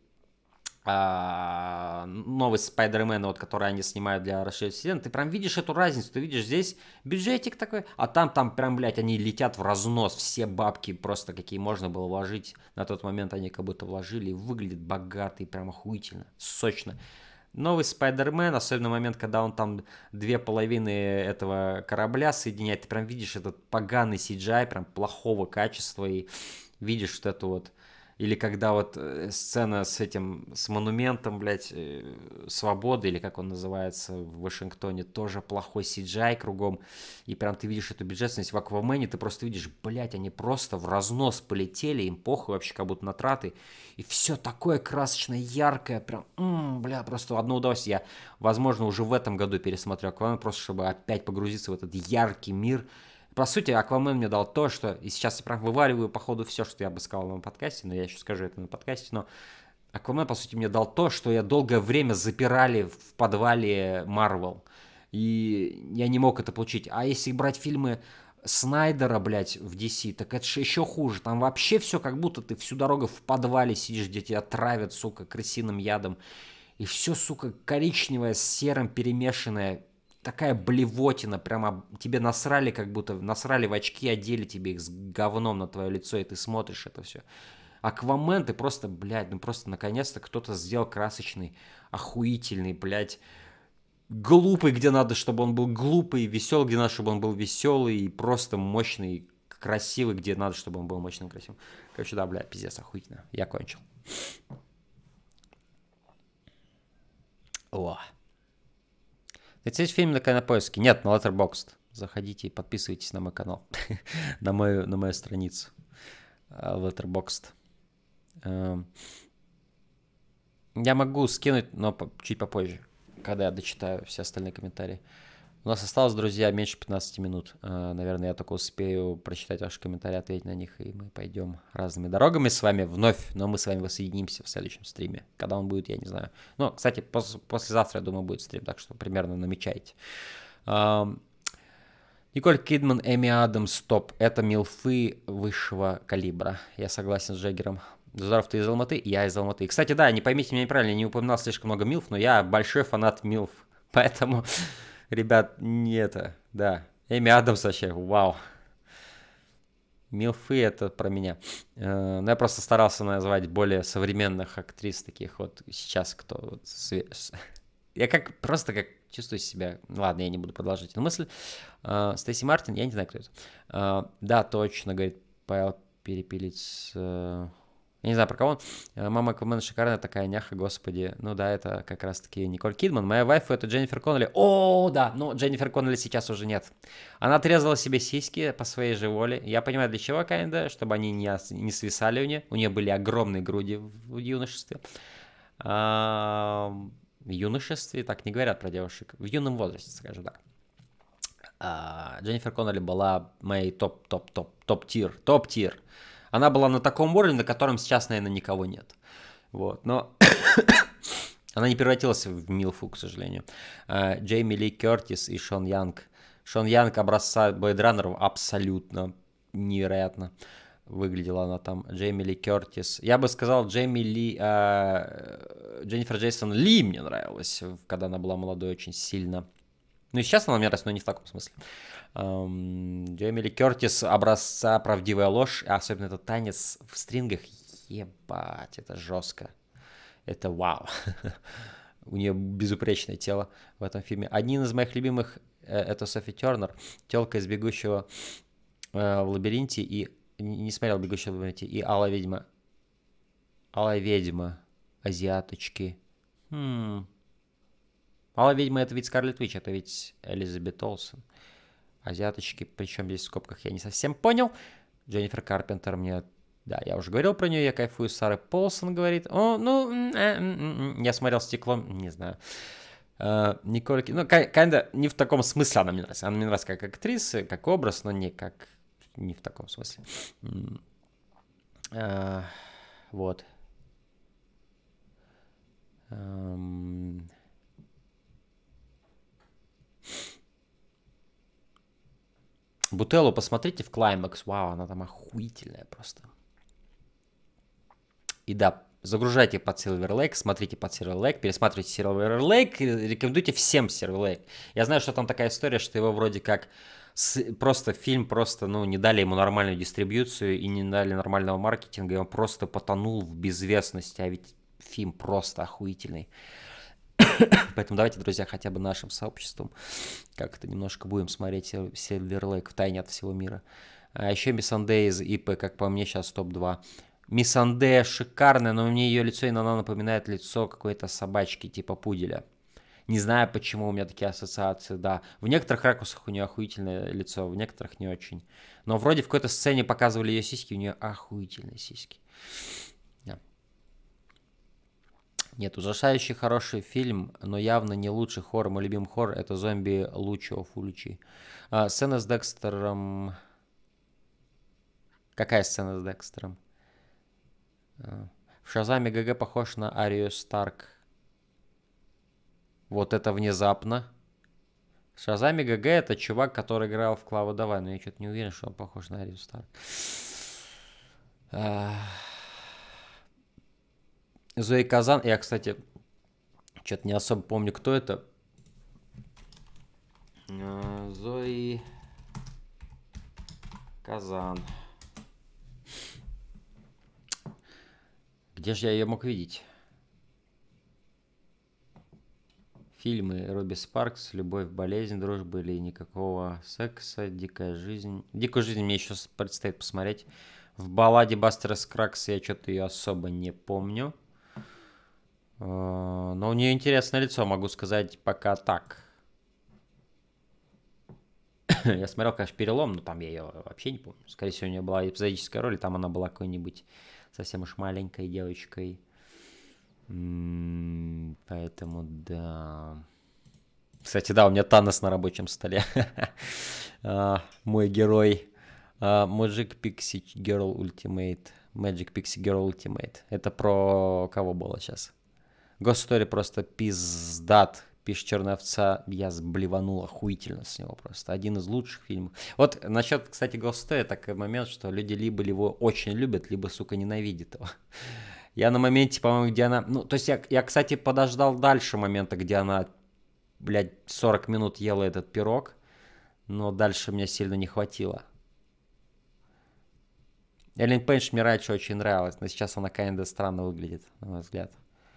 новый Спайдермен, вот, который они снимают для расширения вселенной, ты прям видишь эту разницу, ты видишь здесь бюджетик такой, а там прям, блядь, они летят в разнос, все бабки просто, какие можно было вложить, на тот момент они как будто вложили, и выглядит богато и прям охуительно, сочно. Новый Спайдермен, особенно момент, когда он там две половины этого корабля соединяет, ты прям видишь этот поганый CGI, прям плохого качества, и видишь вот эту вот. Или когда вот сцена с монументом, блядь, свободы, или как он называется в Вашингтоне, тоже плохой CGI кругом, и прям ты видишь эту бюджетность в Аквамене, ты просто видишь, блядь, они просто в разнос полетели, им похуй вообще, как будто на траты, и все такое красочное, яркое, прям, бля, просто одно удовольствие. Я, возможно, уже в этом году пересмотрю Аквамен, просто чтобы опять погрузиться в этот яркий мир. По сути, Аквамен мне дал то, что... И сейчас я прям вываливаю, по ходу, все, что я бы сказал на подкасте, но я еще скажу это на подкасте, но Аквамен, по сути, мне дал то, что я долгое время запирали в подвале Марвел. И я не мог это получить. А если брать фильмы Снайдера, блядь, в DC, так это же еще хуже. Там вообще все как будто ты всю дорогу в подвале сидишь, где тебя травят, сука, крысиным ядом. И все, сука, коричневое с серым перемешанное. Такая блевотина, прямо тебе насрали, как будто насрали в очки, одели тебе их с говном на твое лицо, и ты смотришь это все. Аквамен, ты просто, блядь, ну просто наконец-то кто-то сделал красочный, охуительный, блядь, глупый, где надо, чтобы он был глупый, веселый, где надо, чтобы он был веселый, и просто мощный, красивый, где надо, чтобы он был мощным, красивым. Короче, да, блядь, пиздец, охуительно. Я кончил. О. Есть фильм на Кинопоиске? Нет, на Letterboxd. Заходите и подписывайтесь на мой канал, на мою страницу Letterboxd. Я могу скинуть, но чуть попозже, когда я дочитаю все остальные комментарии. У нас осталось, друзья, меньше 15 минут. Наверное, я только успею прочитать ваши комментарии, ответить на них, и мы пойдем разными дорогами с вами вновь. Но мы с вами воссоединимся в следующем стриме. Когда он будет, я не знаю. Ну, кстати, послезавтра, я думаю, будет стрим, так что примерно намечайте. Николь Кидман, Эми Адамс, топ. Это милфы высшего калибра. Я согласен с Джеггером. Здоров, ты из Алматы? Я из Алматы. И, кстати, да, не поймите меня неправильно, я не упоминал слишком много милф, но я большой фанат милф. Поэтому... Ребят, не это, да. Эми Адамс вообще, вау. Милфы это про меня. Но я просто старался назвать более современных актрис, таких вот сейчас, кто вот я просто как чувствую себя... Ладно, я не буду продолжать эту мысль. Стейси Мартин, я не знаю, кто это. Да, точно, говорит Павел Перепелиц. Я не знаю, про кого он. Мама Аквамена шикарная такая, няха, господи. Ну да, это как раз-таки Николь Кидман. Моя вайфу это Дженнифер Коннелли. О, да, но Дженнифер Коннелли сейчас уже нет. Она отрезала себе сиськи по своей же воле. Я понимаю, для чего, kinda, чтобы они не свисали у нее. У нее были огромные груди в юношестве. в юношестве, так не говорят про девушек, в юном возрасте, скажем так. Дженнифер Коннелли была моей топ-тир. Она была на таком уровне, на котором сейчас, наверное, никого нет. Вот, но она не превратилась в Милфу, к сожалению. Джейми Ли Кертис и Шон Янг. Шон Янг образца Blade Runner абсолютно невероятно выглядела она там. Джейми Ли Кертис. Я бы сказал, Дженнифер Джейсон Ли мне нравилась, когда она была молодой очень сильно. Ну и сейчас она мне нравится, но не в таком смысле. Джейми Ли Кертис образца правдивая ложь, особенно этот танец в стрингах. Ебать, это жестко. Это вау. У нее безупречное тело в этом фильме. Один из моих любимых это Софи Тернер, телка из «Бегущего в лабиринте» и не смотрел «Бегущего в лабиринте» и Алая ведьма. Алая ведьма. Азиаточки. Алая ведьма это ведь Скарлетт Вич, это ведь Элизабет Олсен. Азиаточки, причем здесь в скобках я не совсем понял. Дженнифер Карпентер мне... Да, я уже говорил про нее, я кайфую. Сара Полсон говорит. Я смотрел «Стеклом», не знаю. Николь... Ну, kinda не в таком смысле она мне нравится. Она мне нравится как актриса, как образ, но не в таком смысле. Вот. Бутеллу посмотрите в «Клаймакс». Вау, она там охуительная просто. И да, загружайте под Silver Lake, смотрите под Silver Lake, пересматривайте Silver Lake, рекомендуйте всем Silver Lake. Я знаю, что там такая история, что его вроде как просто фильм, не дали ему нормальную дистрибьюцию и не дали нормального маркетинга, и он просто потонул в безвестности, а ведь фильм просто охуительный. Поэтому давайте, друзья, хотя бы нашим сообществом как-то немножко будем смотреть Silver Lake втайне от всего мира. А еще Миссандея из ИП, как по мне, сейчас топ-2. Миссандея шикарная, но мне ее лицо иногда напоминает лицо какой-то собачки типа пуделя. Не знаю, почему у меня такие ассоциации, да. В некоторых ракурсах у нее охуительное лицо, в некоторых не очень. Но вроде в какой-то сцене показывали ее сиськи, у нее охуительные сиськи. Да. Нет, ужасающий хороший фильм, но явно не лучший хоррор. Мой любимый хоррор — это «Зомби Лучо Фуличи». Сцена с Декстером... Какая сцена с Декстером? В «Шазаме» ГГ похож на Арию Старк. Вот это внезапно. В «Шазаме» ГГ это чувак, который играл в Клаву Давай, но я что-то не уверен, что он похож на Арию Старк. Зои Казан. Я, кстати, что-то не особо помню, кто это. Зои Казан. Где же я ее мог видеть? Фильмы Робби Спаркс, «Любовь, болезнь, дружба» или «Никакого секса», «Дикая жизнь». «Дикую жизнь» мне еще предстоит посмотреть. В «Балладе Бастера Скракса» я что-то ее особо не помню. Но у нее интересное лицо, могу сказать, пока так. Я смотрел, конечно, «Перелом», но там я ее вообще не помню. Скорее всего, у нее была эпизодическая роль, и там она была какой-нибудь совсем уж маленькой девочкой. Поэтому, да. Кстати, да, у меня Танос на рабочем столе. Мой герой. Magic Pixie Girl Ultimate. Magic Pixie Girl Ultimate. Это про кого было сейчас? Ghost Story просто пиздат. Пишет «Черная овца». Я сблеванул охуительно с него просто. Один из лучших фильмов. Вот насчет, кстати, Ghost Story такой момент, что люди либо его очень любят, либо, сука, ненавидят его. Я на моменте, по-моему, где она... Ну, то есть я, кстати, подождал дальше момента, где она, блядь, 40 минут ела этот пирог. Но дальше мне сильно не хватило. Эллен Пейдж мне раньше очень нравилась, но сейчас она kinda странно выглядит, на мой взгляд.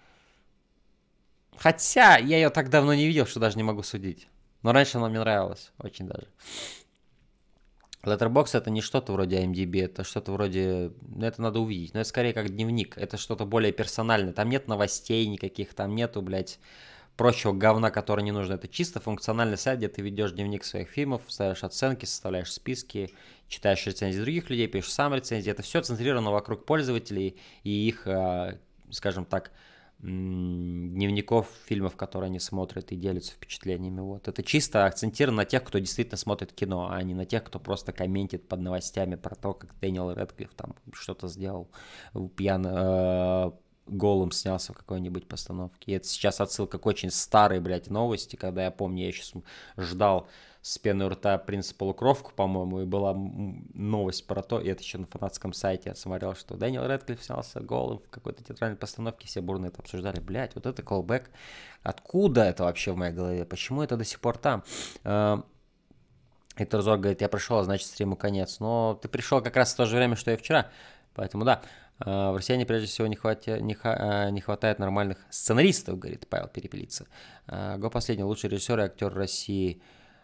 Хотя я ее так давно не видел, что даже не могу судить. Но раньше она мне нравилась, очень даже. Letterboxd это не что-то вроде IMDb, это что-то вроде... Ну, это надо увидеть. Но это скорее как дневник. Это что-то более персональное. Там нет новостей никаких, там нету, блядь, прочего говна, которое не нужно. Это чисто функциональный сайт, где ты ведешь дневник своих фильмов, ставишь оценки, составляешь списки, читаешь рецензии других людей, пишешь сам рецензии. Это все центрировано вокруг пользователей и их, скажем так, дневников фильмов, которые они смотрят и делятся впечатлениями. Вот. Это чисто акцентировано на тех, кто действительно смотрит кино, а не на тех, кто просто комментит под новостями про то, как Дэниел Рэдклифф там что-то сделал пьяно, голым снялся в какой-нибудь постановке. И это сейчас отсылка к очень старой, блядь, новости, когда я помню, я сейчас ждал с пены у рта «Принц полукровку», по-моему, и была новость про то, и это еще на фанатском сайте я смотрел, что Дэниел Рэдклифф снялся голым в какой-то театральной постановке, все бурно это обсуждали. Блядь, вот это колбэк. Откуда это вообще в моей голове? Почему это до сих пор там? Эйтор Зор говорит, я пришел, а значит стриму конец. Но ты пришел как раз в то же время, что и вчера. Поэтому да, в России прежде всего не хватает нормальных сценаристов, говорит Павел Перепелица. Го последний, лучший режиссер и актер России.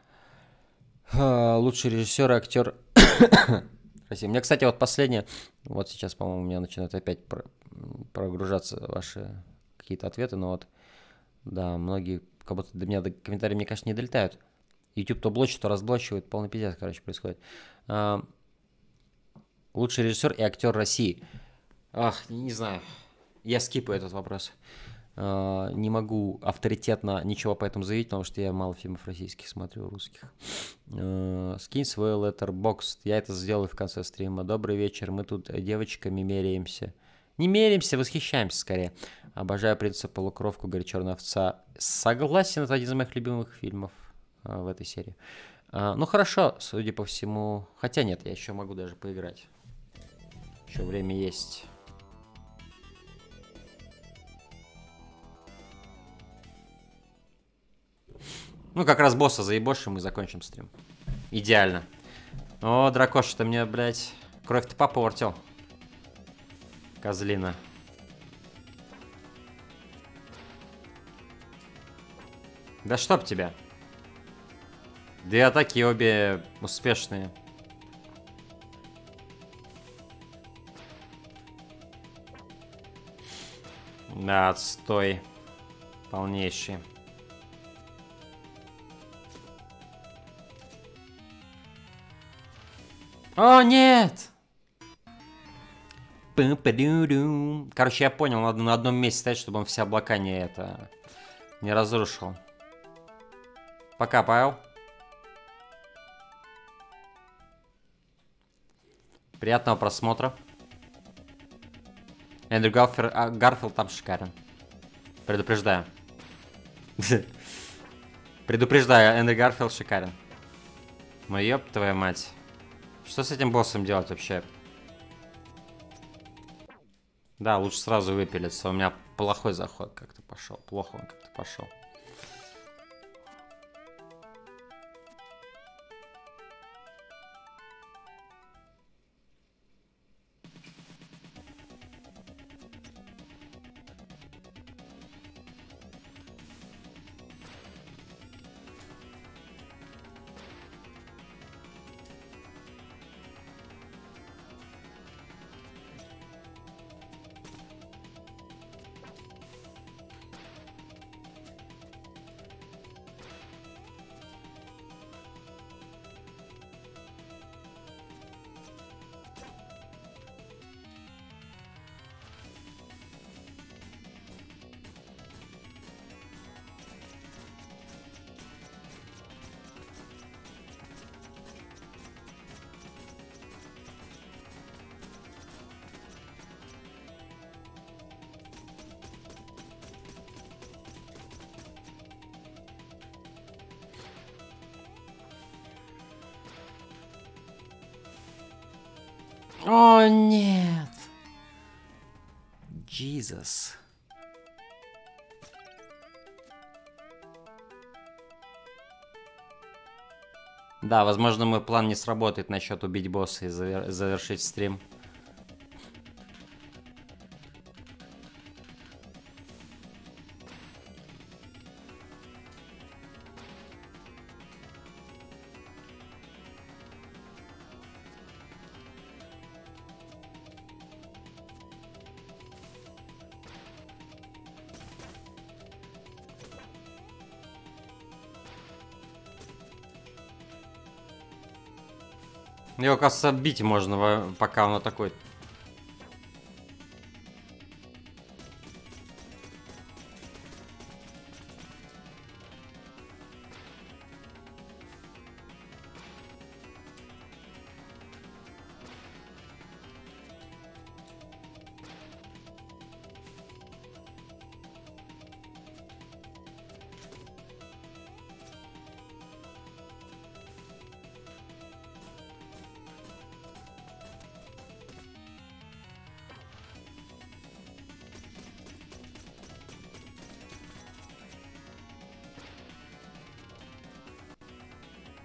Лучший режиссер и актер России. Мне, кстати, вот последнее, вот сейчас, по-моему, у меня начинают опять прогружаться ваши какие-то ответы, но вот, да, многие, как будто до меня до комментариев, мне кажется, не долетают. YouTube то блочит, то разблочивает, полный пиздец, короче, происходит. Лучший режиссер и актер России. Ах, не знаю, я скипаю этот вопрос. Не могу авторитетно ничего по этому заявить, потому что я мало фильмов российских смотрю, русских. Скинь свой letterboxd. Я это сделаю в конце стрима. Добрый вечер. Мы тут девочками меряемся. Не меряемся, восхищаемся скорее. Обожаю «Принца полукровку», говорит «Черная овца». Согласен, это один из моих любимых фильмов в этой серии. Ну хорошо, судя по всему. Хотя нет, я еще могу даже поиграть. Еще время есть. Ну, как раз босса заебошим и закончим стрим. Идеально. О, дракош, ты мне, блядь, кровь-то попортил. Козлина. Да чтоб тебя. Две атаки обе успешные. Да, отстой. Полнейший. О, нет! Короче, я понял, надо на одном месте стоять, чтобы он все облака не разрушил. Пока, Павел. Приятного просмотра. Эндрю Гарфилд там шикарен. Предупреждаю. Предупреждаю, Эндрю Гарфилд шикарен. Ну ёб твою мать. Что с этим боссом делать вообще? Да, лучше сразу выпилиться. У меня плохой заход как-то пошел. Плохо он как-то пошел. О, нет. Jesus. Да, возможно, мой план не сработает насчет убить босса и завершить стрим. Его, кажется, бить можно, пока он такой.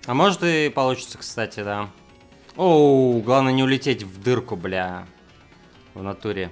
А может и получится, кстати, да. Оу, главное не улететь в дырку, бля. В натуре.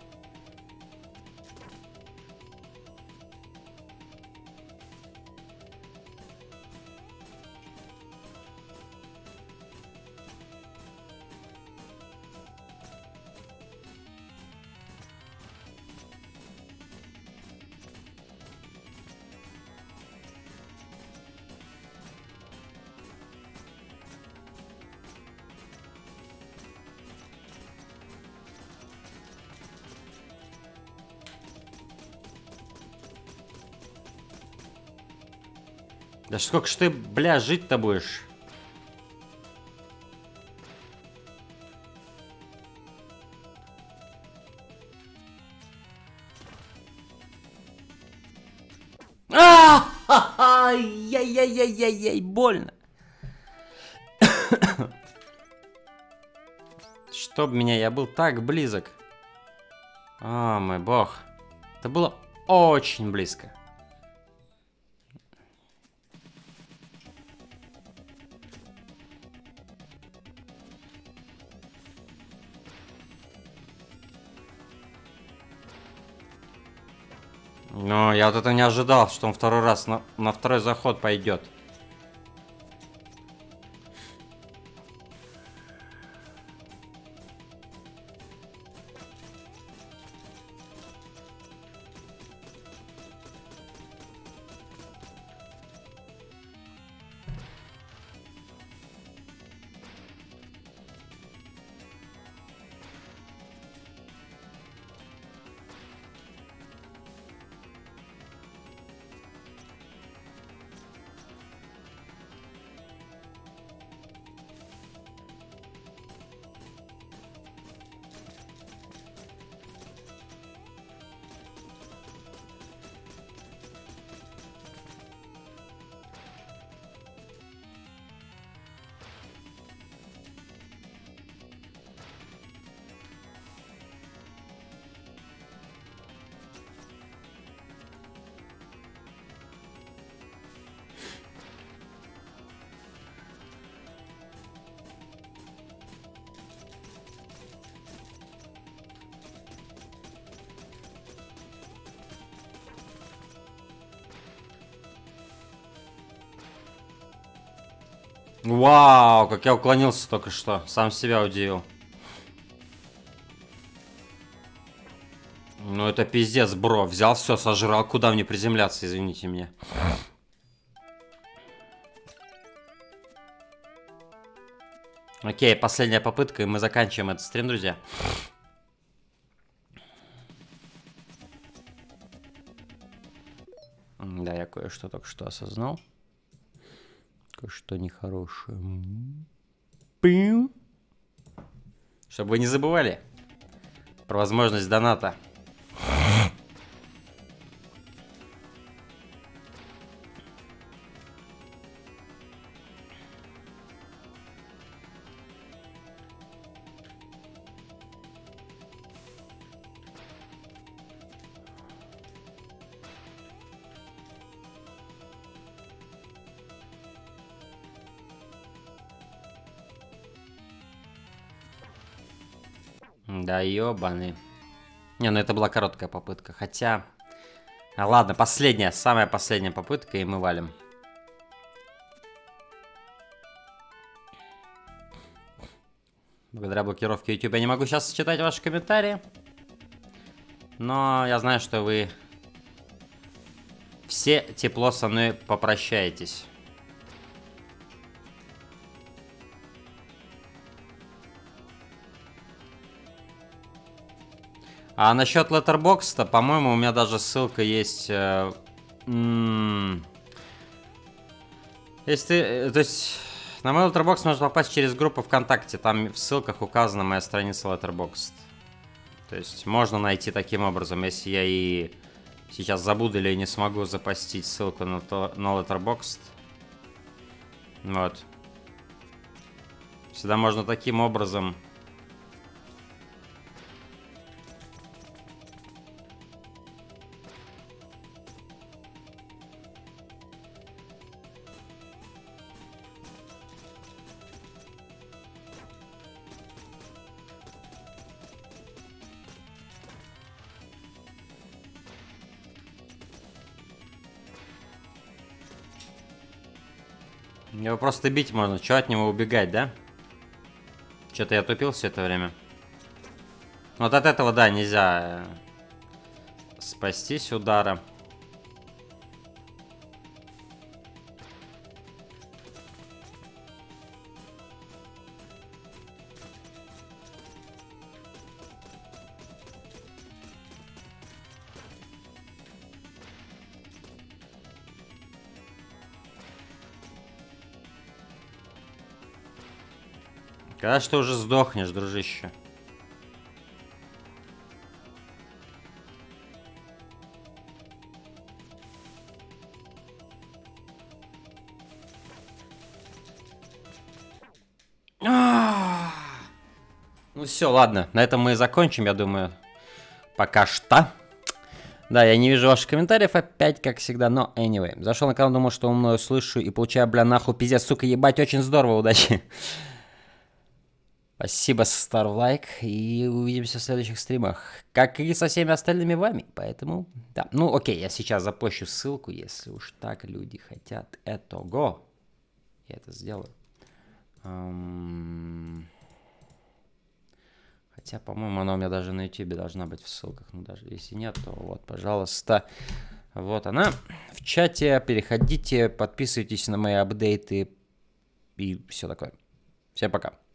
Да сколько ж ты, бля, жить-то будешь? Яй-яй-яй-яй-яй, больно. Чтоб меня, я был так близок. О, мой бог. Это было очень близко. Но я вот это не ожидал, что он второй раз на второй заход пойдет. Вау, как я уклонился только что. Сам себя удивил. Ну это пиздец, бро. Взял все, сожрал. Куда мне приземляться, извините меня. Окей, последняя попытка, и мы заканчиваем этот стрим, друзья. Да, я кое-что только что осознал. Кое-что нехорошее. Пим. Чтобы вы не забывали про возможность доната. Да ёбаный. Не, ну это была короткая попытка. Хотя... ладно, последняя, самая последняя попытка, и мы валим. Благодаря блокировке YouTube я не могу сейчас читать ваши комментарии. Но я знаю, что вы все тепло со мной попрощаетесь. А насчет Letterboxd, по-моему, у меня даже ссылка есть. Если ты, то есть, на мой Letterboxd можно попасть через группу ВКонтакте. Там в ссылках указана моя страница Letterboxd. То есть можно найти таким образом, если я и сейчас забуду или не смогу запостить ссылку на Letterboxd. Вот. Всегда можно таким образом. Его просто бить можно, чё от него убегать, да? Что-то я тупил все это время. Вот от этого, да, нельзя спастись удара. Когда ж ты уже сдохнешь, дружище? Ну все, ладно, на этом мы и закончим, я думаю. Пока что. Да, я не вижу ваших комментариев опять, как всегда, но anyway. Зашел на канал, думал, что умную слышу и получаю, бля, нахуй, пиздец, сука, ебать, очень здорово, удачи. Спасибо, ставь лайк, и увидимся в следующих стримах, как и со всеми остальными вами, поэтому, да. Ну, окей, я сейчас запущу ссылку, если уж так люди хотят этого. Я это сделаю. Хотя, по-моему, она у меня даже на YouTube должна быть в ссылках. Ну, даже если нет, то вот, пожалуйста. Вот она. В чате переходите, подписывайтесь на мои апдейты и все такое. Всем пока.